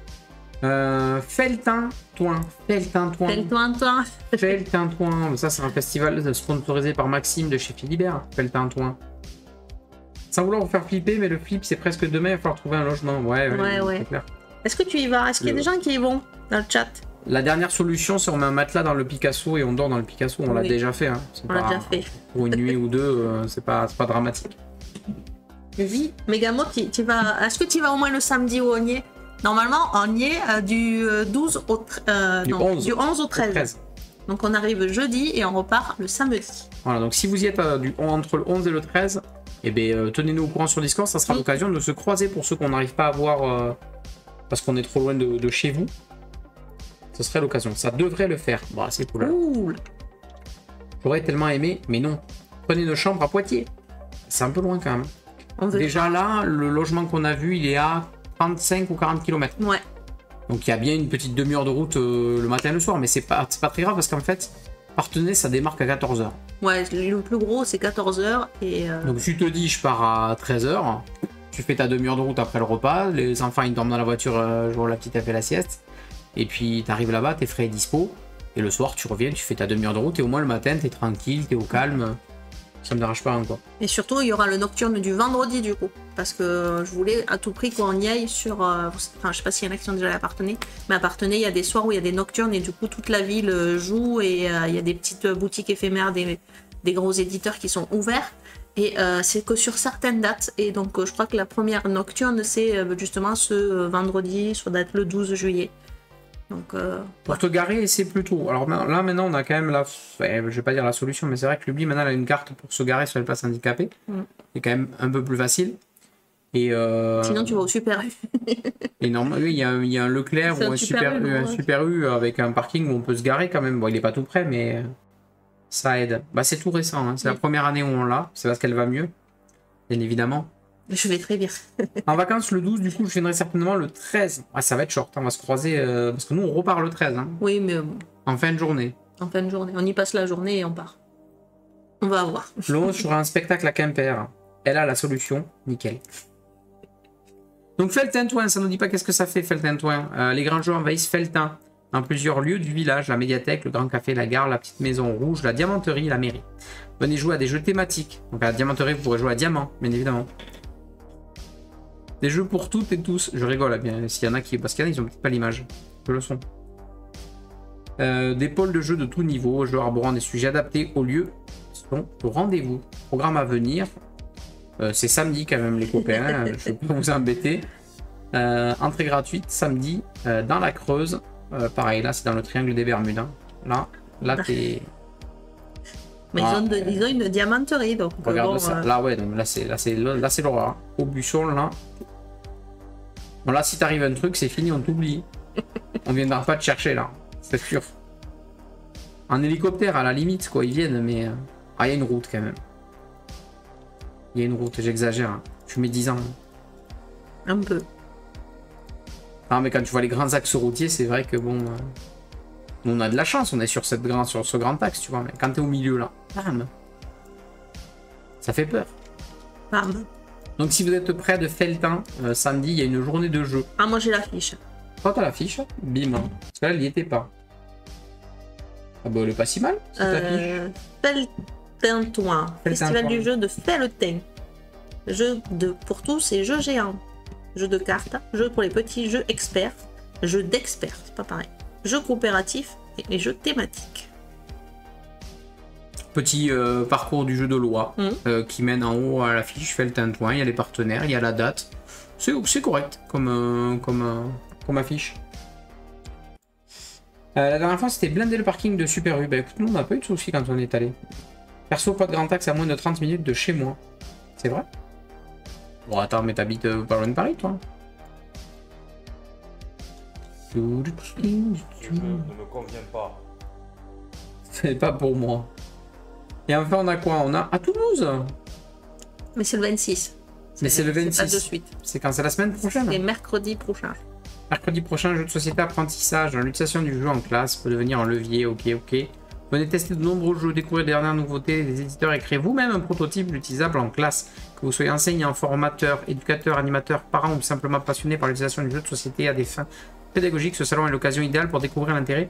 Feltintouin. Ça, c'est un festival sponsorisé par Maxime de chez Philibert. Feltintouin. Sans vouloir vous faire flipper, mais le flip, c'est presque demain, il va falloir trouver un logement. Ouais. C'est clair. Est-ce que tu y vas? Est-ce qu'il y a des gens qui y vont dans le chat? La dernière solution, c'est on met un matelas dans le Picasso et on dort dans le Picasso. On l'a déjà fait. Hein. On l'a déjà fait. Pour une nuit ou deux, c'est pas dramatique. Oui, Megamo, tu vas... Est-ce que tu vas au moins le samedi où on y est? Normalement, on y est du 12 au 11 au 13. Donc on arrive jeudi et on repart le samedi. Voilà, donc si vous y êtes entre le 11 et le 13, eh bien, tenez-nous au courant sur Discord, ça sera l'occasion de se croiser pour ceux qu'on n'arrive pas à voir parce qu'on est trop loin de chez vous. Ce serait l'occasion, ça devrait le faire. Bon, c'est cool. J'aurais tellement aimé, mais non. Prenez une chambre à Poitiers. C'est un peu loin quand même. Déjà là, le logement qu'on a vu, il est à 35 ou 40 km. Ouais. Donc il y a bien une petite demi-heure de route le matin et le soir, mais c'est pas très grave parce qu'en fait, Partenay, ça démarque à 14h. Ouais, le plus gros, c'est 14h. Donc tu te dis, je pars à 13h, tu fais ta demi-heure de route après le repas, les enfants ils dorment dans la voiture, genre la petite a fait la sieste, et puis tu arrives là-bas, t'es frais et dispo, et le soir tu reviens, tu fais ta demi-heure de route, et au moins le matin t'es tranquille, t'es au calme. Ça me dérange pas hein, quoi. Et surtout, il y aura le nocturne du vendredi du coup. Parce que je voulais à tout prix qu'on y aille sur... Enfin, je sais pas s'il y en a qui sont déjà à Partenay. Mais à Partenay, il y a des soirs où il y a des nocturnes et du coup, toute la ville joue. Et il y a des petites boutiques éphémères, des gros éditeurs qui sont ouverts. Et c'est que sur certaines dates. Et donc, je crois que la première nocturne, c'est justement ce vendredi, sur date le 12 juillet. Donc, pour te garer, c'est plus tôt. Alors là, maintenant, on a quand même je vais pas dire la solution, mais c'est vrai que l'Ubli, maintenant, elle a une carte pour se garer sur les places handicapées. C'est quand même un peu plus facile. Et sinon, tu vas au Super U. Et normalement, oui, il y a un Leclerc ou un Super U avec un parking où on peut se garer quand même. Bon, il est pas tout près, mais ça aide. Bah, c'est tout récent. Hein. C'est la première année où on l'a. C'est parce qu'elle va mieux, bien évidemment. Je vais très bien. En vacances le 12, du coup, je viendrai certainement le 13. Ah, ça va être short, on va se croiser, parce que nous, on repart le 13. Hein. Oui, mais... En fin de journée. En fin de journée. On y passe la journée et on part. On va voir. Le 11, sur un spectacle à Quimper. Elle a la solution. Nickel. Donc Feltintouin, ça nous dit pas qu'est-ce que ça fait Feltintouin. Les grands jeux envahissent Feltin dans plusieurs lieux du village, la médiathèque, le grand café, la gare, la petite maison rouge, la diamanterie, la mairie. Venez jouer à des jeux thématiques. Donc à la diamanterie, vous pourrez jouer à diamant, bien évidemment. Des jeux pour toutes et tous. Je rigole, bien s'il y en a qui... Parce qu'il y en a, ils ont peut-être pas l'image. Que le son. Des pôles de jeux de tout niveau, jeux arborant des sujets adaptés au lieu sont au rendez-vous. Programme à venir. C'est samedi quand même les copains, je ne vais pas vous embêter. Entrée gratuite samedi dans la Creuse. Pareil, là c'est dans le triangle des Bermudes. Hein. Là t'es... Mais ils ont une diamanterie donc. Regarde bon, ça. Là ouais, donc là c'est l'horreur. Hein. Au buisson là. Bon là si t'arrive un truc c'est fini, on t'oublie. On viendra pas te chercher là, c'est sûr. En hélicoptère à la limite quoi, ils viennent mais... Ah il y a une route quand même. Il y a une route, j'exagère. Hein. Je mets 10 ans. Un peu. Non mais quand tu vois les grands axes routiers, c'est vrai que bon... on a de la chance, on est sur ce grand axe, tu vois. Mais quand t'es au milieu là, bam, ça fait peur. Bam. Donc si vous êtes près de Feltin, samedi, il y a une journée de jeu. Ah moi j'ai l'affiche. Toi t'as l'affiche, bim. Parce que là, elle y était pas. Ah bah elle est pas si mal, cette affiche. Feltintouin, festival du jeu de Feltin. Jeu pour tous et jeux géants. Jeu de cartes, jeu pour les petits, jeux experts, jeu d'experts, c'est pas pareil. Jeux coopératifs et les jeux thématiques. Petit parcours du jeu de loi qui mène en haut à l'affiche Feltintouin, il y a les partenaires, il y a la date. C'est correct comme affiche. La dernière fois c'était blindé le parking de Super U. Bah écoute, nous on n'a pas eu de soucis quand on est allé. Perso, pas de grand axe à moins de 30 minutes de chez moi. C'est vrai? Bon, attends, mais t'habites pas loin de Paris, toi? Je ne me conviens pas. C'est pas pour moi. Et enfin, on a quoi? On a à Toulouse. Mais c'est le 26. Mais c'est le 26. Pas de suite. C'est quand? C'est la semaine prochaine? C'est mercredi prochain. Mercredi prochain, jeu de société apprentissage. L'utilisation du jeu en classe peut devenir un levier. Ok. Venez tester de nombreux jeux, découvrir les dernières nouveautés des éditeurs et créer vous-même un prototype utilisable en classe. Que vous soyez enseignant, formateur, éducateur, animateur, parent ou simplement passionné par l'utilisation du jeu de société à des fins pédagogiques, ce salon est l'occasion idéale pour découvrir l'intérêt.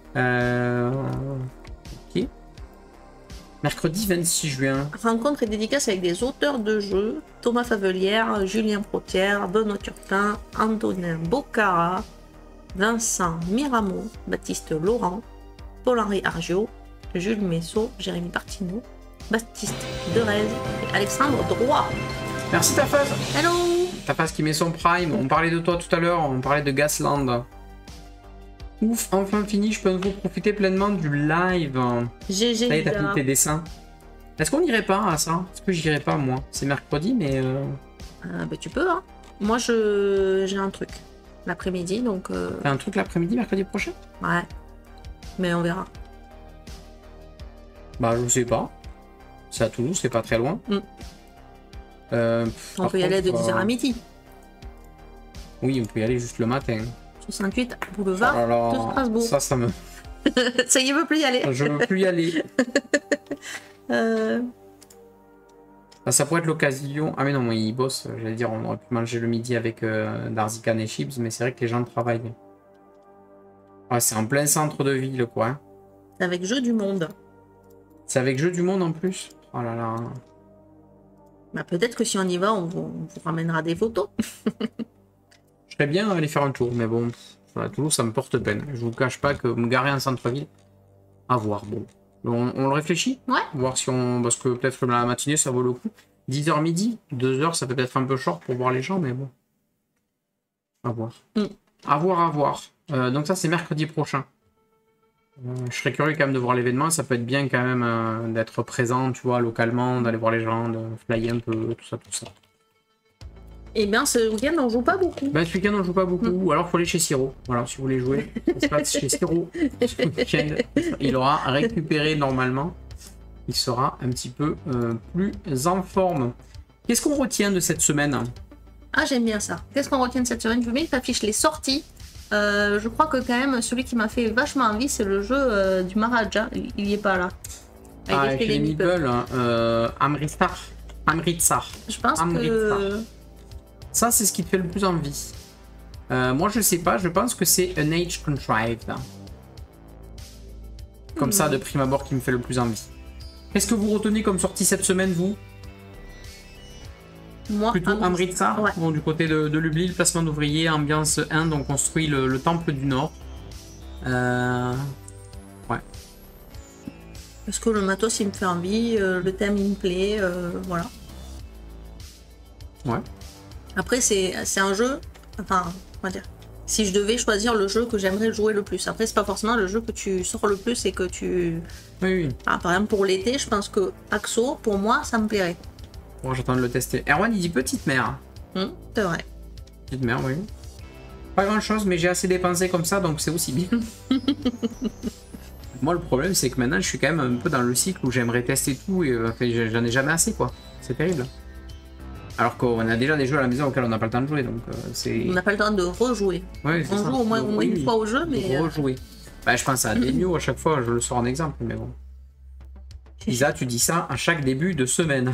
Ok. Mercredi 26 juin. Rencontre et dédicace avec des auteurs de jeux. Thomas Favelière, Julien Protière, Benoît Turpin, Antonin Bocara, Vincent Mirabeau, Baptiste Laurent, Paul-Henri Argiot, Jules Messot, Jérémy Partineau, Baptiste Derez et Alexandre Droit. Merci Tafaz. Hello. Tafaz qui met son prime. On parlait de toi tout à l'heure, on parlait de Gasland. Ouf, enfin fini, je peux vous profiter pleinement du live. GG. Ça y est, t'as fini tes dessins. Est-ce qu'on irait pas à ça? Est-ce que j'irai pas moi? C'est mercredi, mais... Bah tu peux, hein. Moi j'ai un truc l'après-midi, donc... T'as un truc l'après-midi, mercredi prochain? Ouais. Mais on verra. Bah je sais pas. C'est à Toulouse, c'est pas très loin. On peut y aller de 10h à midi. Oui, on peut y aller juste le matin. 68 boulevard de Strasbourg. Ça me... Ça y est, veut plus y aller. Je veux plus y aller. Bah, ça pourrait être l'occasion... Ah mais non, moi ils bossent. J'allais dire, on aurait pu manger le midi avec Darzikan et Chips, mais c'est vrai que les gens travaillent. Ouais, c'est en plein centre de ville, quoi. Hein. C'est avec Jeu du Monde. C'est avec Jeu du Monde en plus. Oh là là. Bah, peut-être que si on y va, on vous ramènera des photos. Je serais bien aller faire un tour, mais bon, à Toulouse, ça me porte peine. Je vous cache pas que me garer en centre-ville, à voir. Bon, on le réfléchit. Ouais. Voir si on... Parce que peut-être que la matinée, ça vaut le coup. 10h midi, 2h, ça peut être un peu short pour voir les gens, mais bon. À voir. À voir. Donc ça, c'est mercredi prochain. Je serais curieux quand même de voir l'événement. Ça peut être bien quand même d'être présent, tu vois, localement, d'aller voir les gens, de flyer un peu, tout ça. Et bien, ce week-end, on joue pas beaucoup. Ben, ce week-end, on joue pas beaucoup. Ou alors, il faut aller chez Siro. Voilà, si vous voulez jouer. Ça se passe chez Siro. Ce week-end, il aura récupéré normalement. Il sera un petit peu plus en forme. Qu'est-ce qu'on retient de cette semaine? Ah, j'aime bien ça. Qu'est-ce qu'on retient de cette semaine? Je vous mets une affiche les sorties. Je crois que quand même, celui qui m'a fait vachement envie, c'est le jeu du Maharaja. Il y est pas là. Avec les meeples. Amritsar. Je pense que... Ça, c'est ce qui te fait le plus envie. Moi, je sais pas. Je pense que c'est An Age Contrived. Comme ça, de prime abord, qui me fait le plus envie. Qu'est-ce que vous retenez comme sortie cette semaine, vous? Moi, Plutôt Amritsar, ouais. bon, du côté de Lubli, le placement d'ouvriers, ambiance 1, on construit le temple du Nord. Ouais. Parce que le matos, il me fait envie, le thème, il me plaît, voilà. Ouais. Après, c'est un jeu, enfin, on va dire, si je devais choisir le jeu que j'aimerais jouer le plus. Après, c'est pas forcément le jeu que tu sors le plus et que tu... Oui, oui. Ah, par exemple, pour l'été, je pense que Axo, pour moi, ça me plairait. Bon, j'attends de le tester. Erwan, il dit petite mère. C'est vrai. Petite mère, oui. Pas grand chose, mais j'ai assez dépensé comme ça, donc c'est aussi bien. Moi, le problème, c'est que maintenant, je suis quand même un peu dans le cycle où j'aimerais tester tout et j'en ai jamais assez, quoi. C'est terrible. Alors qu'on a déjà des jeux à la maison auxquels on n'a pas le temps de jouer, donc c'est... On n'a pas le temps de rejouer. Ouais, On joue au moins une fois au jeu, mais... Rejouer. Bah, je pense à Denio à chaque fois, je le sors en exemple, mais bon. Isa, tu dis ça à chaque début de semaine.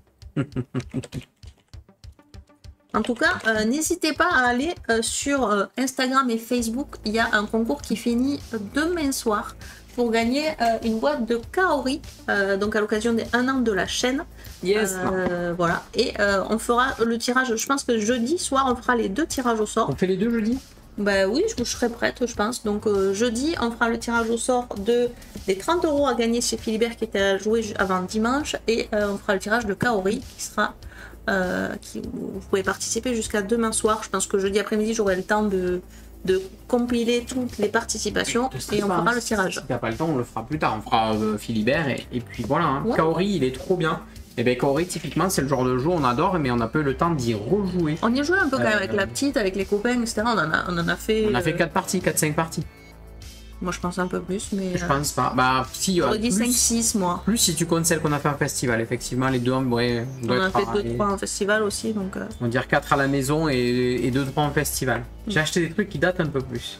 En tout cas, n'hésitez pas à aller sur Instagram et Facebook. Il y a un concours qui finit demain soir pour gagner une boîte de Kaori, donc à l'occasion des 1 an de la chaîne. Yes. Voilà. Et on fera le tirage, je pense que jeudi soir, on fera les 2 tirages au sort. On fait les 2 jeudi? Bah oui, je serai prête, je pense. Donc jeudi, on fera le tirage au sort des 30 € à gagner chez Philibert qui était à jouer avant dimanche. Et on fera le tirage de Kaori qui sera... vous pouvez participer jusqu'à demain soir. Je pense que jeudi après-midi, j'aurai le temps de compiler toutes les participations et on fera le tirage. Si t'as pas le temps, on le fera plus tard. On fera Philibert et puis voilà. Hein. Ouais. Kaori, il est trop bien. Et bien Kaori, typiquement, c'est le genre de jeu on adore, mais on n'a pas eu le temps d'y rejouer. On y a joué un peu quand même avec la petite, avec les copains, etc. On en a fait... On a fait 4 parties, 4-5 parties. Moi, je pense un peu plus, mais... Je pense pas. Bah, si, j'aurais dit plus, 5-6, moi. plus si tu comptes celle qu'on a fait en festival, effectivement, les deux, ouais, On en a fait 2-3 en festival aussi, donc... On va dire 4 à la maison et 2-3 en festival. J'ai acheté des trucs qui datent un peu plus.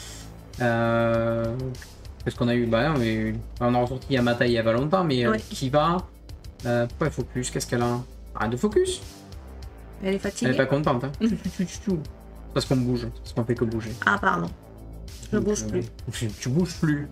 Qu'est-ce qu'on a eu? Bah, on a ressorti Yamata il y a pas longtemps, mais Ouais. Kiva... pourquoi il focus? Qu'est-ce qu'elle a? Arrête de focus! Elle est fatiguée. Elle est pas contente, hein. Parce qu'on bouge, parce qu'on fait que bouger. Ah, pardon. Je Donc, bouge plus. Tu bouges plus.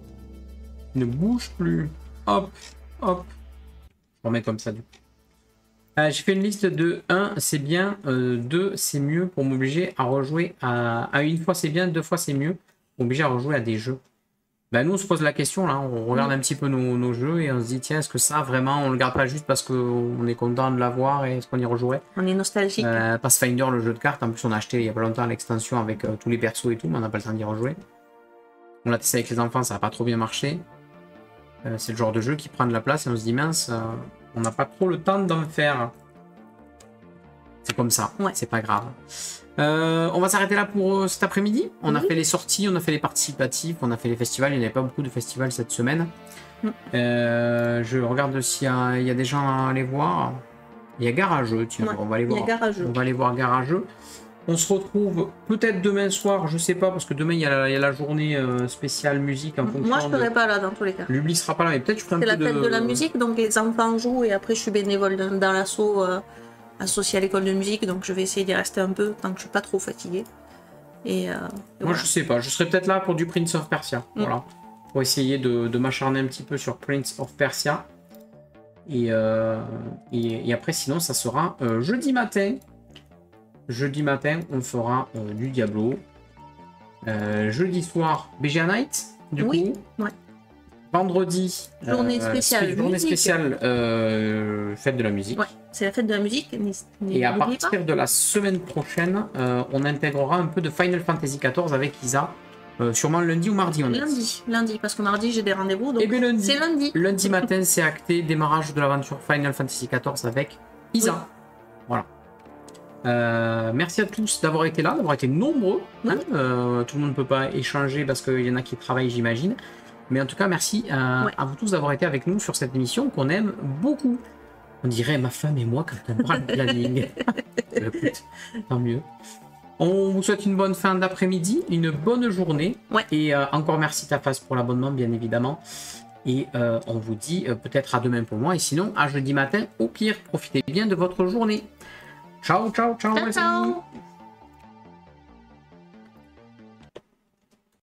Ne bouge plus. Hop, hop. Je remets comme ça du coup. J'ai fait une liste de 1, c'est bien, 2, c'est mieux pour m'obliger à rejouer à une fois c'est bien, 2 fois c'est mieux. M'obliger à rejouer à des jeux. Ben, nous on se pose la question là, on regarde un petit peu nos jeux et on se dit tiens, est-ce que ça vraiment on le garde pas juste parce qu'on est content de l'avoir et est-ce qu'on y rejouerait? On est nostalgique. Pathfinder, le jeu de cartes, en plus on a acheté il y a pas longtemps l'extension avec tous les persos et tout, mais on n'a pas le temps d'y rejouer. On l'a testé avec les enfants, ça n'a pas trop bien marché. C'est le genre de jeu qui prend de la place et on se dit mince, on n'a pas trop le temps d'en faire. C'est comme ça, Ouais. c'est pas grave. On va s'arrêter là pour cet après-midi. On a Oui. fait les sorties, on a fait les participatifs, on a fait les festivals. Il n'y avait pas beaucoup de festivals cette semaine. Je regarde s'il y a des gens à aller voir. Il y a Garageux, tiens, Ouais, on va aller voir. il y a Garageux. On va aller voir Garageux. On se retrouve peut-être demain soir, je sais pas, parce que demain il y a la journée spéciale musique en fonction. Moi, je serai pas là dans tous les cas. L'Ubli sera pas là, mais peut-être je ferai un C'est peu la fête de la musique, donc les enfants jouent et après je suis bénévole dans l'assaut associé à l'école de musique, donc je vais essayer d'y rester un peu tant que je suis pas trop fatiguée. Et Moi voilà. je sais pas, je serai peut-être là pour du Prince of Persia, voilà. Pour essayer de m'acharner un petit peu sur Prince of Persia. Et après sinon ça sera jeudi matin. Jeudi matin on fera du Diablo. Jeudi soir BGA Night, du Oui, coup. ouais. Vendredi, Journée spéciale journée musique. spéciale fête de la musique. Ouais, c'est la fête de la musique. Et à n'oubliez pas. partir de la semaine prochaine, on intégrera un peu de Final Fantasy XIV avec Isa. Sûrement lundi ou mardi, on est. Lundi, parce que mardi j'ai des rendez-vous, donc Eh bien, lundi. c'est lundi. Lundi matin, c'est acté, démarrage de l'aventure Final Fantasy XIV avec Isa. Voilà. Merci à tous d'avoir été là, d'avoir été nombreux. Hein. Tout le monde ne peut pas échanger parce qu'il y en a qui travaillent, j'imagine. Mais en tout cas, merci à vous tous d'avoir été avec nous sur cette émission qu'on aime beaucoup. On dirait ma femme et moi quand on parle de planning. Écoute, tant mieux. On vous souhaite une bonne fin d'après-midi, une bonne journée. Ouais. Et encore merci Tafas pour l'abonnement, bien évidemment. Et on vous dit peut-être à demain pour moi. Et sinon, à jeudi matin, au pire, profitez bien de votre journée. Ciao, ciao, ciao. Ciao, merci. ciao.